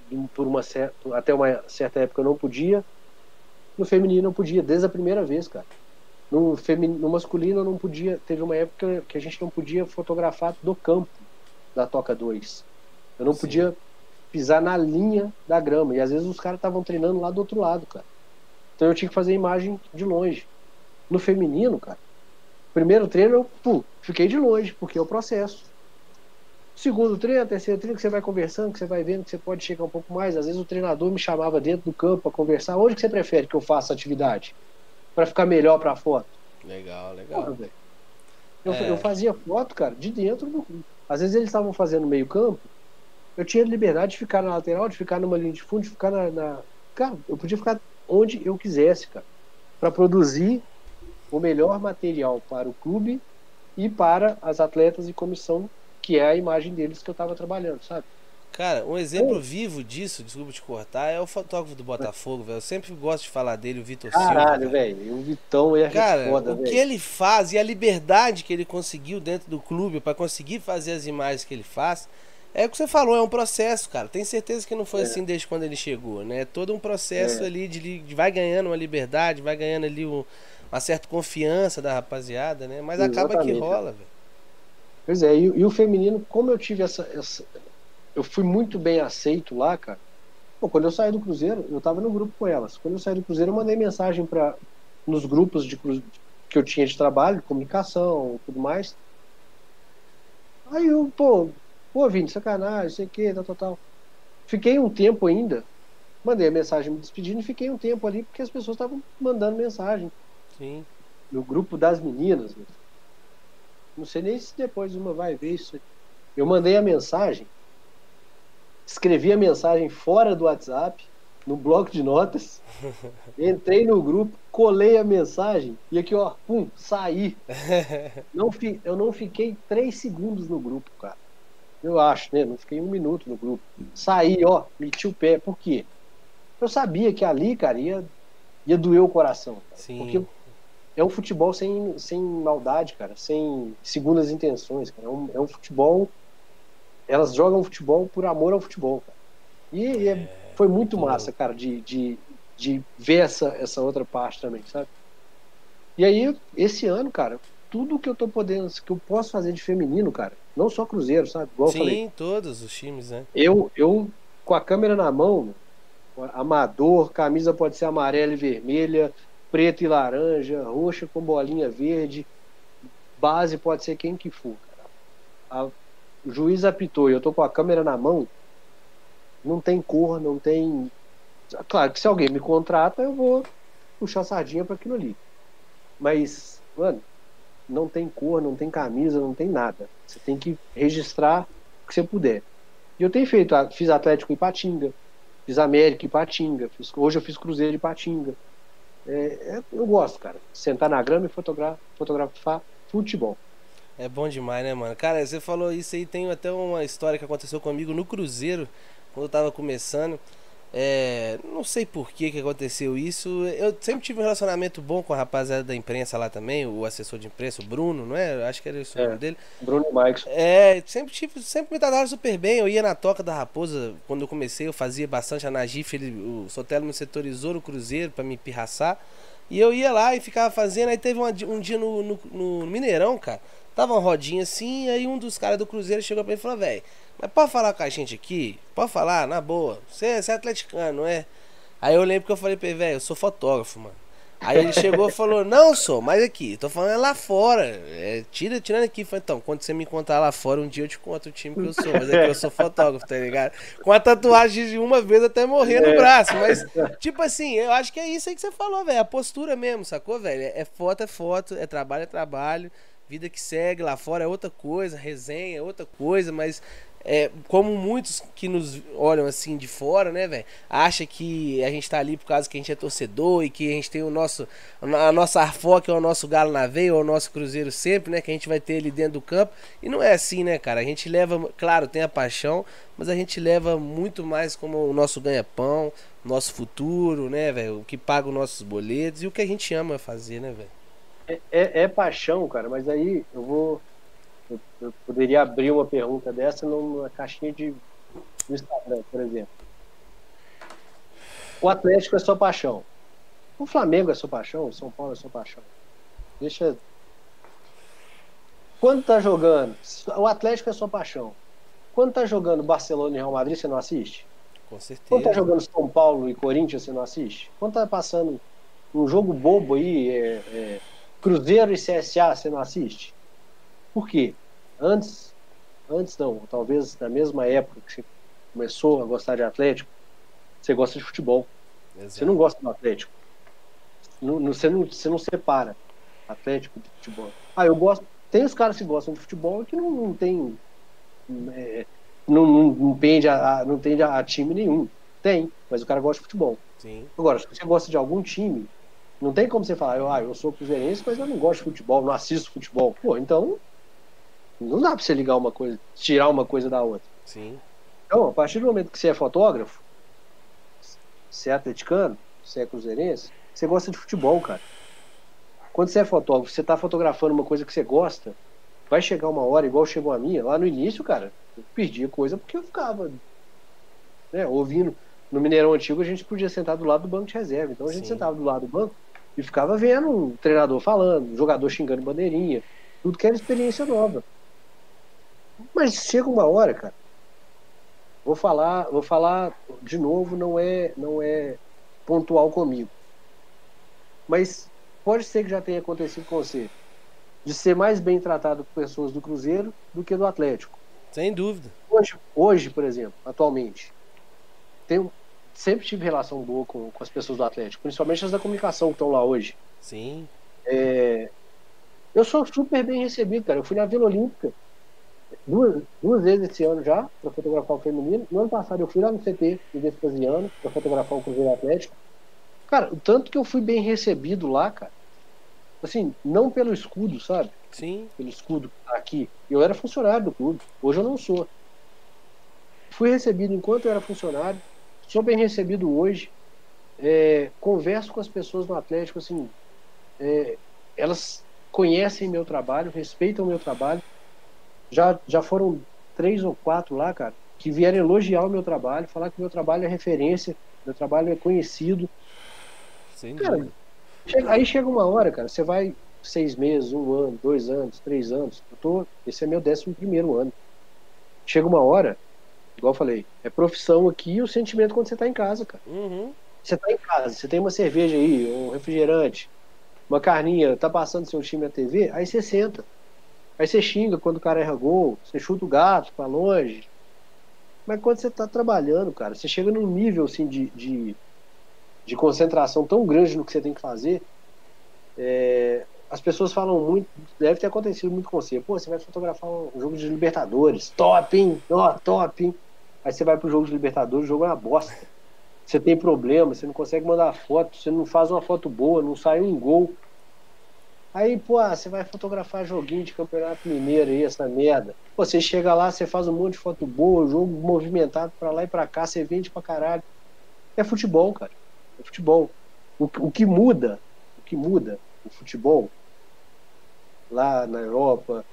até uma certa época eu não podia, no feminino eu podia, desde a primeira vez, cara. No masculino eu não podia, teve uma época que a gente não podia fotografar do campo da Toca 2. Eu não Sim. podia pisar na linha da grama, e às vezes os caras estavam treinando lá do outro lado, cara. Então eu tinha que fazer imagem de longe. No feminino, cara, primeiro treino eu fiquei de longe, porque é o processo. Segundo treino, terceiro treino, que você vai conversando, que você vai vendo que você pode chegar um pouco mais. Às vezes o treinador me chamava dentro do campo para conversar. Onde que você prefere que eu faça atividade? Para ficar melhor para a foto? Legal, Porra, legal. velho. Eu fazia foto, cara, de dentro do campo. Às vezes eles estavam fazendo meio campo, eu tinha liberdade de ficar na lateral, de ficar numa linha de fundo, de ficar Cara, eu podia ficar onde eu quisesse, cara, para produzir o melhor material para o clube e para as atletas e comissão, que é a imagem deles que eu estava trabalhando, sabe? Cara, um exemplo vivo disso, desculpa te cortar, é o fotógrafo do Botafogo, velho. Eu sempre gosto de falar dele, o Vitor Silva, Caralho, velho. velho. O Vitão é Cara, foda, o que velho. ele faz e a liberdade que ele conseguiu dentro do clube para conseguir fazer as imagens que ele faz, é o que você falou, é um processo, cara. Tenho certeza que não foi assim desde quando ele chegou, né? É todo um processo É, ali de vai ganhando uma liberdade, vai ganhando ali uma certa confiança da rapaziada, né? Mas acaba que exatamente, cara. rola, velho. Pois é, e o feminino, como eu tive eu fui muito bem aceito lá, cara. Pô, quando eu saí do Cruzeiro, eu tava no grupo com elas. Quando eu saí do Cruzeiro, eu mandei mensagem nos grupos que eu tinha de trabalho, de comunicação, tudo mais. Aí eu, pô, Vini, sacanagem, sei o que, tal, tal, tal. Fiquei um tempo ainda, mandei a mensagem me despedindo e fiquei um tempo ali porque as pessoas estavam mandando mensagem Sim. no grupo das meninas. Né? Não sei nem se depois uma vai ver isso. Eu mandei a mensagem, escrevi a mensagem fora do WhatsApp, no bloco de notas, entrei no grupo, colei a mensagem e aqui, ó, pum, saí. Eu não fiquei 3 segundos no grupo, cara. Eu acho, né? Não fiquei 1 minuto no grupo. Saí, ó, meti o pé. Por quê? Eu sabia que ali, cara, ia doer o coração. Cara, Sim. porque é um futebol sem maldade, cara, sem segundas intenções, cara. É um futebol. Elas jogam futebol por amor ao futebol, cara. Foi muito massa, louco. cara, de ver essa outra parte também, sabe? E aí, esse ano, cara, tudo que eu tô podendo, que eu posso fazer de feminino, cara, não só Cruzeiro, sabe? Igual eu falei, Sim, todos os times, né? eu com a câmera na mão, amador, camisa pode ser amarela e vermelha, preta e laranja, roxa com bolinha verde, base pode ser quem que for, cara. O juiz apitou e eu tô com a câmera na mão, não tem cor, não tem. Claro que se alguém me contrata, eu vou puxar a sardinha para aquilo ali. Mas, mano, não tem cor, não tem camisa, não tem nada. Você tem que registrar o que você puder. E eu tenho feito, fiz Atlético em Ipatinga, fiz América em Ipatinga, hoje eu fiz Cruzeiro em Ipatinga. Eu gosto, cara, de sentar na grama e fotografar futebol. É bom demais, né, mano? Cara, você falou isso aí, tem até uma história que aconteceu comigo no Cruzeiro, quando eu tava começando. Não sei por que aconteceu isso. Eu sempre tive um relacionamento bom com a rapaziada da imprensa lá também, o assessor de imprensa, o Bruno, não é? Eu acho que era esse o nome É, dele. Bruno e Maicon. Sempre me trataram super bem. Eu ia na Toca da Raposa, quando eu comecei, eu fazia bastante a Nagif, o Sotelo me setorizou no Cruzeiro pra me pirraçar. E eu ia lá e ficava fazendo. Aí teve um dia no Mineirão, cara. Tava uma rodinha assim, aí um dos caras do Cruzeiro chegou pra mim e falou: velho, mas pode falar com a gente aqui? Pode falar, na boa. Você é atleticano, não é? Aí eu lembro que eu falei pra ele: velho, eu sou fotógrafo, mano. Aí ele chegou e falou: não, sou, mas aqui, tô falando é lá fora. Tirando aqui. Falei: então, quando você me contar lá fora, um dia eu te conto o time que eu sou. Mas aqui eu sou fotógrafo, tá ligado? Com a tatuagem de uma vez até morrer no braço. Mas, tipo assim, eu acho que é isso aí que você falou, velho. A postura mesmo, sacou, velho? É foto, é trabalho. Vida que segue, lá fora é outra coisa, resenha é outra coisa, mas como muitos que nos olham assim de fora, né, velho, acha que a gente tá ali por causa que a gente é torcedor e que a gente tem a nossa arfó, que é o nosso galo na veia, ou o nosso Cruzeiro sempre, né, que a gente vai ter ele dentro do campo, e não é assim, né, cara, a gente leva, claro, tem a paixão, mas a gente leva muito mais como o nosso ganha-pão, nosso futuro, né, velho, o que paga os nossos boletos e o que a gente ama fazer, né, velho. É paixão, cara, mas aí eu poderia abrir uma pergunta dessa numa caixinha do Instagram, por exemplo. O Atlético é sua paixão. O Flamengo é sua paixão, o São Paulo é sua paixão. Deixa. Quando tá jogando, o Atlético é sua paixão. Quando tá jogando Barcelona e Real Madrid, você não assiste? Com Quando tá certeza. jogando São Paulo e Corinthians, você não assiste? Quando tá passando um jogo bobo aí, Cruzeiro e CSA, você não assiste? Por quê? Antes antes não, talvez na mesma época que você começou a gostar de Atlético, você gosta de futebol. Você não Exato. gosta do Atlético. Você não separa Atlético de futebol. Ah, eu gosto. Tem os caras que gostam de futebol que não tem. é, não tende não tende a time nenhum. Tem, mas o cara gosta de futebol. Sim. Agora, se você gosta de algum time, não tem como você falar, eu sou cruzeirense, mas eu não gosto de futebol, não assisto futebol. Pô, então não dá pra você ligar uma coisa, tirar uma coisa da outra. Sim. Então, a partir do momento que você é fotógrafo, você é atleticano, você é cruzeirense, você gosta de futebol, cara. Quando você é fotógrafo, você tá fotografando uma coisa que você gosta, vai chegar uma hora, igual chegou a minha, lá no início, cara, eu perdia coisa porque eu ficava, né, ouvindo. No Mineirão Antigo, a gente podia sentar do lado do banco de reserva. Então, a gente Sim. sentava do lado do banco e ficava vendo o treinador falando, o jogador xingando bandeirinha, tudo que era experiência nova. Mas chega uma hora, cara, vou falar de novo, não é pontual comigo. Mas pode ser que já tenha acontecido com você, de ser mais bem tratado por pessoas do Cruzeiro do que do Atlético. Sem dúvida. Hoje, por exemplo, atualmente, tenho, sempre tive relação boa com as pessoas do Atlético, principalmente as da comunicação que estão lá hoje. Sim. Eu sou super bem recebido, cara. Eu fui na Vila Olímpica duas vezes esse ano já, para fotografar o feminino. No ano passado eu fui lá no CT do Vespasiano para fotografar o Cruzeiro Atlético. Cara, o tanto que eu fui bem recebido lá, cara. Assim, não pelo escudo, sabe? Sim. Pelo escudo que tá aqui. Eu era funcionário do clube. Hoje eu não sou. Fui recebido enquanto eu era funcionário. Sou bem recebido hoje. Converso com as pessoas no Atlético, assim, elas conhecem meu trabalho, respeitam meu trabalho. Já foram 3 ou 4 lá, cara, que vieram elogiar o meu trabalho, falar que meu trabalho é referência, meu trabalho é conhecido. Sem Cara, dúvida. aí chega uma hora, cara, você vai 6 meses, 1 ano, 2 anos, 3 anos. Esse é meu 11º ano. Chega uma hora, igual eu falei, é profissão aqui e o sentimento quando você tá em casa, cara. Uhum. Você tá em casa, você tem uma cerveja aí, um refrigerante, uma carninha, tá passando seu time na TV, aí você senta. Aí você xinga quando o cara erra gol, você chuta o gato pra longe. Mas quando você tá trabalhando, cara, você chega num nível assim de concentração tão grande no que você tem que fazer. As pessoas falam muito, deve ter acontecido muito com você. Pô, você vai fotografar um jogo de Libertadores, top, hein? Ó, top, hein? Aí você vai pro jogo de Libertadores, o jogo é uma bosta. Você tem problema, você não consegue mandar foto, você não faz uma foto boa, não sai um gol. Aí, pô, você vai fotografar joguinho de Campeonato Mineiro aí, essa merda. Pô, você chega lá, você faz um monte de foto boa, jogo movimentado pra lá e pra cá, você vende pra caralho. É futebol, cara. É futebol. O que muda o futebol lá na Europa,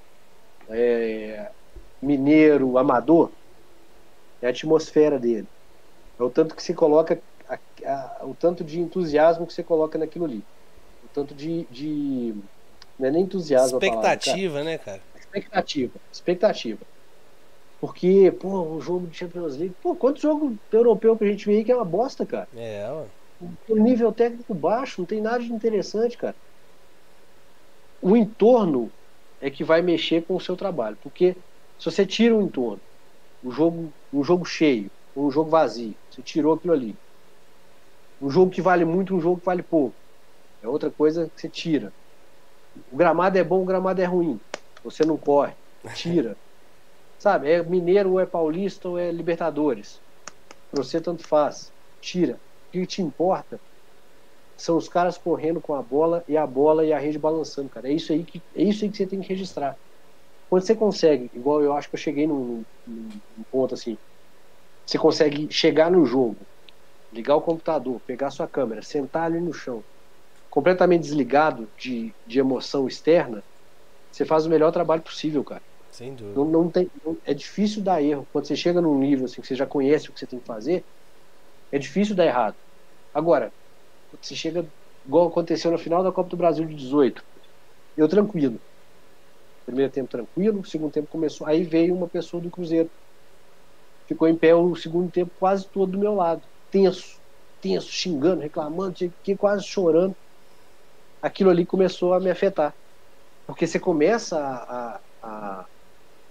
mineiro, amador, é a atmosfera dele. É o tanto que se coloca, o tanto de entusiasmo que você coloca naquilo ali. O tanto não é nem entusiasmo a palavra, cara. Expectativa, né, cara? Expectativa. Porque, pô, um jogo de Champions League, pô, quanto jogo europeu que a gente vê aí que é uma bosta, cara. É, ó. O nível técnico baixo, não tem nada de interessante, cara. O entorno é que vai mexer com o seu trabalho. Porque se você tira o entorno, um jogo cheio, ou um jogo vazio, você tirou aquilo ali. Um jogo que vale muito, um jogo que vale pouco. É outra coisa que você tira. O gramado é bom, o gramado é ruim. Você não corre, tira. Sabe, é mineiro ou é paulista ou é Libertadores. Pra você tanto faz. Tira. O que te importa são os caras correndo com a bola e a rede balançando, cara. É isso aí que você tem que registrar. Quando você consegue, igual eu acho que eu cheguei num ponto assim, você consegue chegar no jogo, ligar o computador, pegar sua câmera, sentar ali no chão, completamente desligado de emoção externa, você faz o melhor trabalho possível, cara. Sem dúvida. É difícil dar erro. Quando você chega num nível assim, que você já conhece o que você tem que fazer, é difícil dar errado. Agora, você chega, igual aconteceu na final da Copa do Brasil de 18, eu tranquilo. Primeiro tempo tranquilo, segundo tempo começou. Aí veio uma pessoa do Cruzeiro. Ficou em pé o segundo tempo quase todo do meu lado. Tenso, xingando, reclamando, quase chorando. Aquilo ali começou a me afetar. Porque você começa a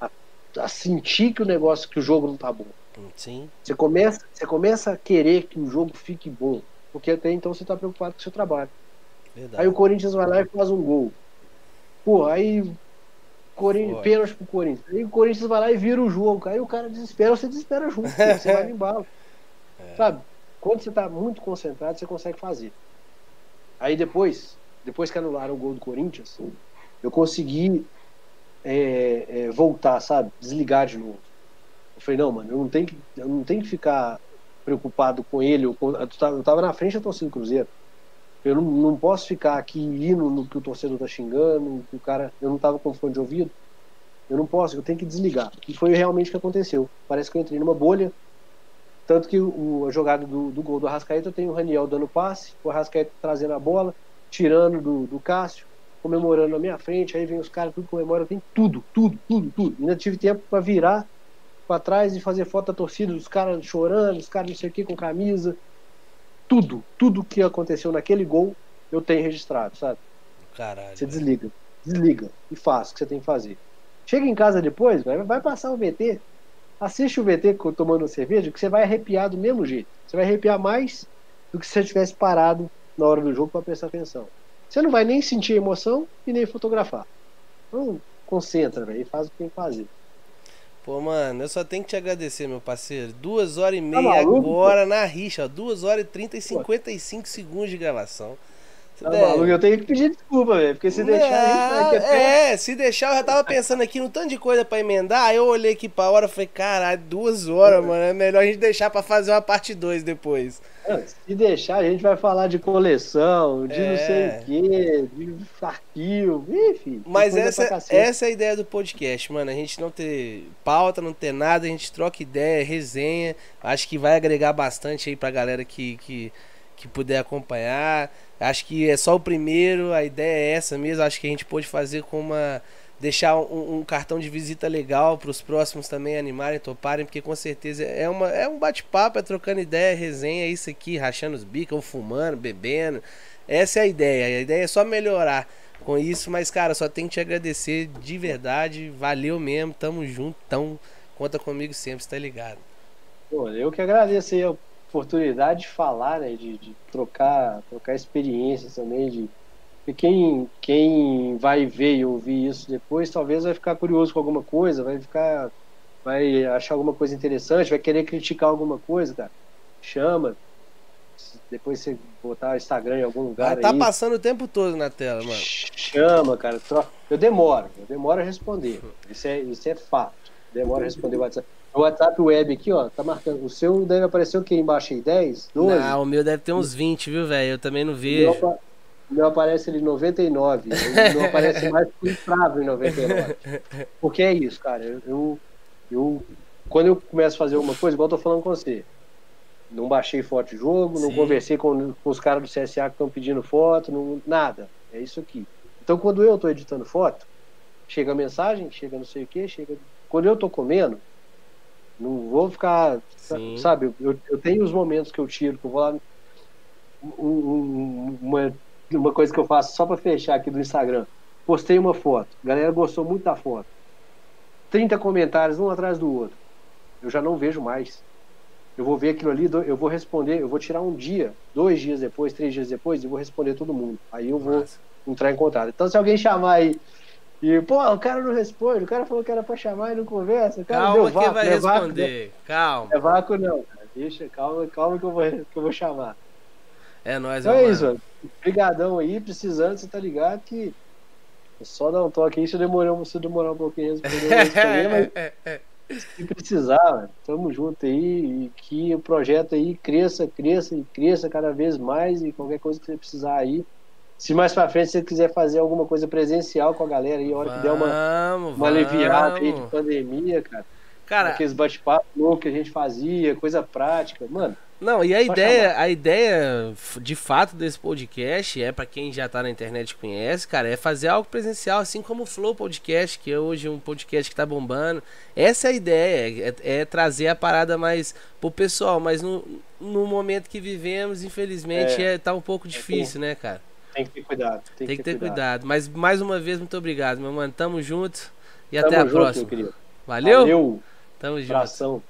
a sentir que o jogo não tá bom. Sim. Você começa a querer que o jogo fique bom, porque até então você tá preocupado com o seu trabalho. Verdade. Aí o Corinthians vai lá e faz um gol. Pô, aí pênalti pro Corinthians. Aí o Corinthians vai lá e vira o jogo. Aí o cara desespera, você desespera junto, pô, você vai no embalo. Sabe? Quando você tá muito concentrado, você consegue fazer. Aí depois que anularam o gol do Corinthians, eu consegui voltar, sabe? Desligar de novo. Eu falei, não, mano, eu não tenho que ficar preocupado com ele. Eu tava na frente da torcida do Cruzeiro. Eu não posso ficar aqui indo no que o torcedor tá xingando, que o cara. Eu não tava com fone de ouvido. Eu não posso, eu tenho que desligar. E foi realmente o que aconteceu. Parece que eu entrei numa bolha. Tanto que a jogada do gol do Arrascaeta, eu tenho o Raniel dando passe, o Arrascaeta trazendo a bola, tirando do Cássio, comemorando na minha frente. Aí vem os caras, tudo comemora. Eu tenho tudo. Ainda tive tempo para virar para trás e fazer foto da torcida, os caras chorando, os caras não sei o que com camisa. Tudo que aconteceu naquele gol eu tenho registrado, sabe? Caralho. Você desliga e faz o que você tem que fazer. Chega em casa depois, vai passar o VT, assiste o VT tomando cerveja, que você vai arrepiar do mesmo jeito. Você vai arrepiar mais do que se você tivesse parado na hora do jogo para prestar atenção. Você não vai nem sentir emoção e nem fotografar. Então, concentra, velho, e faz o que tem que fazer. Pô, mano, eu só tenho que te agradecer, meu parceiro. 2h30 maluco, agora na rixa, ó. 2h30 e 55 segundos de gravação. Tá maluco, eu tenho que pedir desculpa, velho, porque se deixar a gente vai ter se deixar, eu já tava pensando aqui no tanto de coisa pra emendar. Aí eu olhei aqui pra hora e falei, caralho, 2 horas, mano. É melhor a gente deixar pra fazer uma parte 2 depois. Se deixar, a gente vai falar de coleção, de não sei o quê, de arquivo, enfim. Mas essa é a ideia do podcast, mano. A gente não ter pauta, não ter nada, a gente troca ideia, resenha. Acho que vai agregar bastante aí pra galera que puder acompanhar. Acho que é só o primeiro, a ideia é essa mesmo. Acho que a gente pode fazer com deixar um cartão de visita legal para os próximos também animarem, toparem, porque com certeza é um bate-papo, é trocando ideia, resenha, é isso aqui, rachando os bicos, ou fumando, bebendo. Essa é a ideia é só melhorar com isso, mas cara, só tenho que te agradecer de verdade, valeu mesmo, tamo junto, então conta comigo sempre, você tá ligado. Pô, eu que agradeço aí a oportunidade de falar, né, de trocar experiências também, quem vai ver e ouvir isso depois talvez vai ficar curioso com alguma coisa, vai achar alguma coisa interessante, vai querer criticar alguma coisa, cara. Chama, depois você botar o Instagram em algum lugar tá passando o tempo todo na tela, mano. Chama, cara. Eu demoro a responder. Isso é fato. Demora a responder o WhatsApp. O WhatsApp web aqui, ó, tá marcando. O seu deve aparecer o que embaixo aí? 10, 12? Não, o meu deve ter uns 20, viu, velho? Eu também não vejo. O meu aparece ali 99. Não aparece mais que infrável em 99. Porque é isso, cara. Quando eu começo a fazer uma coisa, igual eu tô falando com você, não baixei foto de jogo, não conversei com os caras do CSA que estão pedindo foto, nada. É isso aqui. Então, quando eu tô editando foto, chega a mensagem, chega não sei o que, quando eu tô comendo, não vou ficar, sabe, eu tenho os momentos que eu tiro, que eu vou lá, uma coisa que eu faço só pra fechar aqui do Instagram, postei uma foto, a galera gostou muito da foto, 30 comentários um atrás do outro, eu já não vejo mais, eu vou ver aquilo ali, eu vou responder, eu vou tirar um dia, 2 dias depois, 3 dias depois, e vou responder todo mundo, aí eu vou entrar em contato. Então se alguém chamar aí e, pô, o cara não responde, o cara falou que era pra chamar e não conversa. Cara, calma, deu vácuo, quem vai responder? Calma. É vácuo não, cara. Deixa, calma que eu vou chamar. É nóis, então é isso, mano. Obrigadão aí, precisando, você tá ligado que só dar um toque aí, se demorar um pouquinho responder, mas se precisar, mano, tamo junto aí, e que o projeto aí cresça cada vez mais, e qualquer coisa que você precisar aí. Se mais pra frente você quiser fazer alguma coisa presencial com a galera aí, a hora que der uma aliviada aí de pandemia, cara. Aqueles bate-papos loucos que a gente fazia, coisa prática, mano. Não, e a ideia de fato desse podcast é, pra quem já tá na internet e conhece, cara, é fazer algo presencial, assim como o Flow Podcast, que é hoje um podcast que tá bombando. Essa é a ideia, é trazer a parada mais pro pessoal, mas no momento que vivemos, infelizmente, tá um pouco difícil, né, cara? Tem que ter cuidado. Tem que ter cuidado. Mas mais uma vez, muito obrigado, meu mano. Tamo junto e até a próxima. Meu querido. Valeu? Valeu, Tamo junto. abração.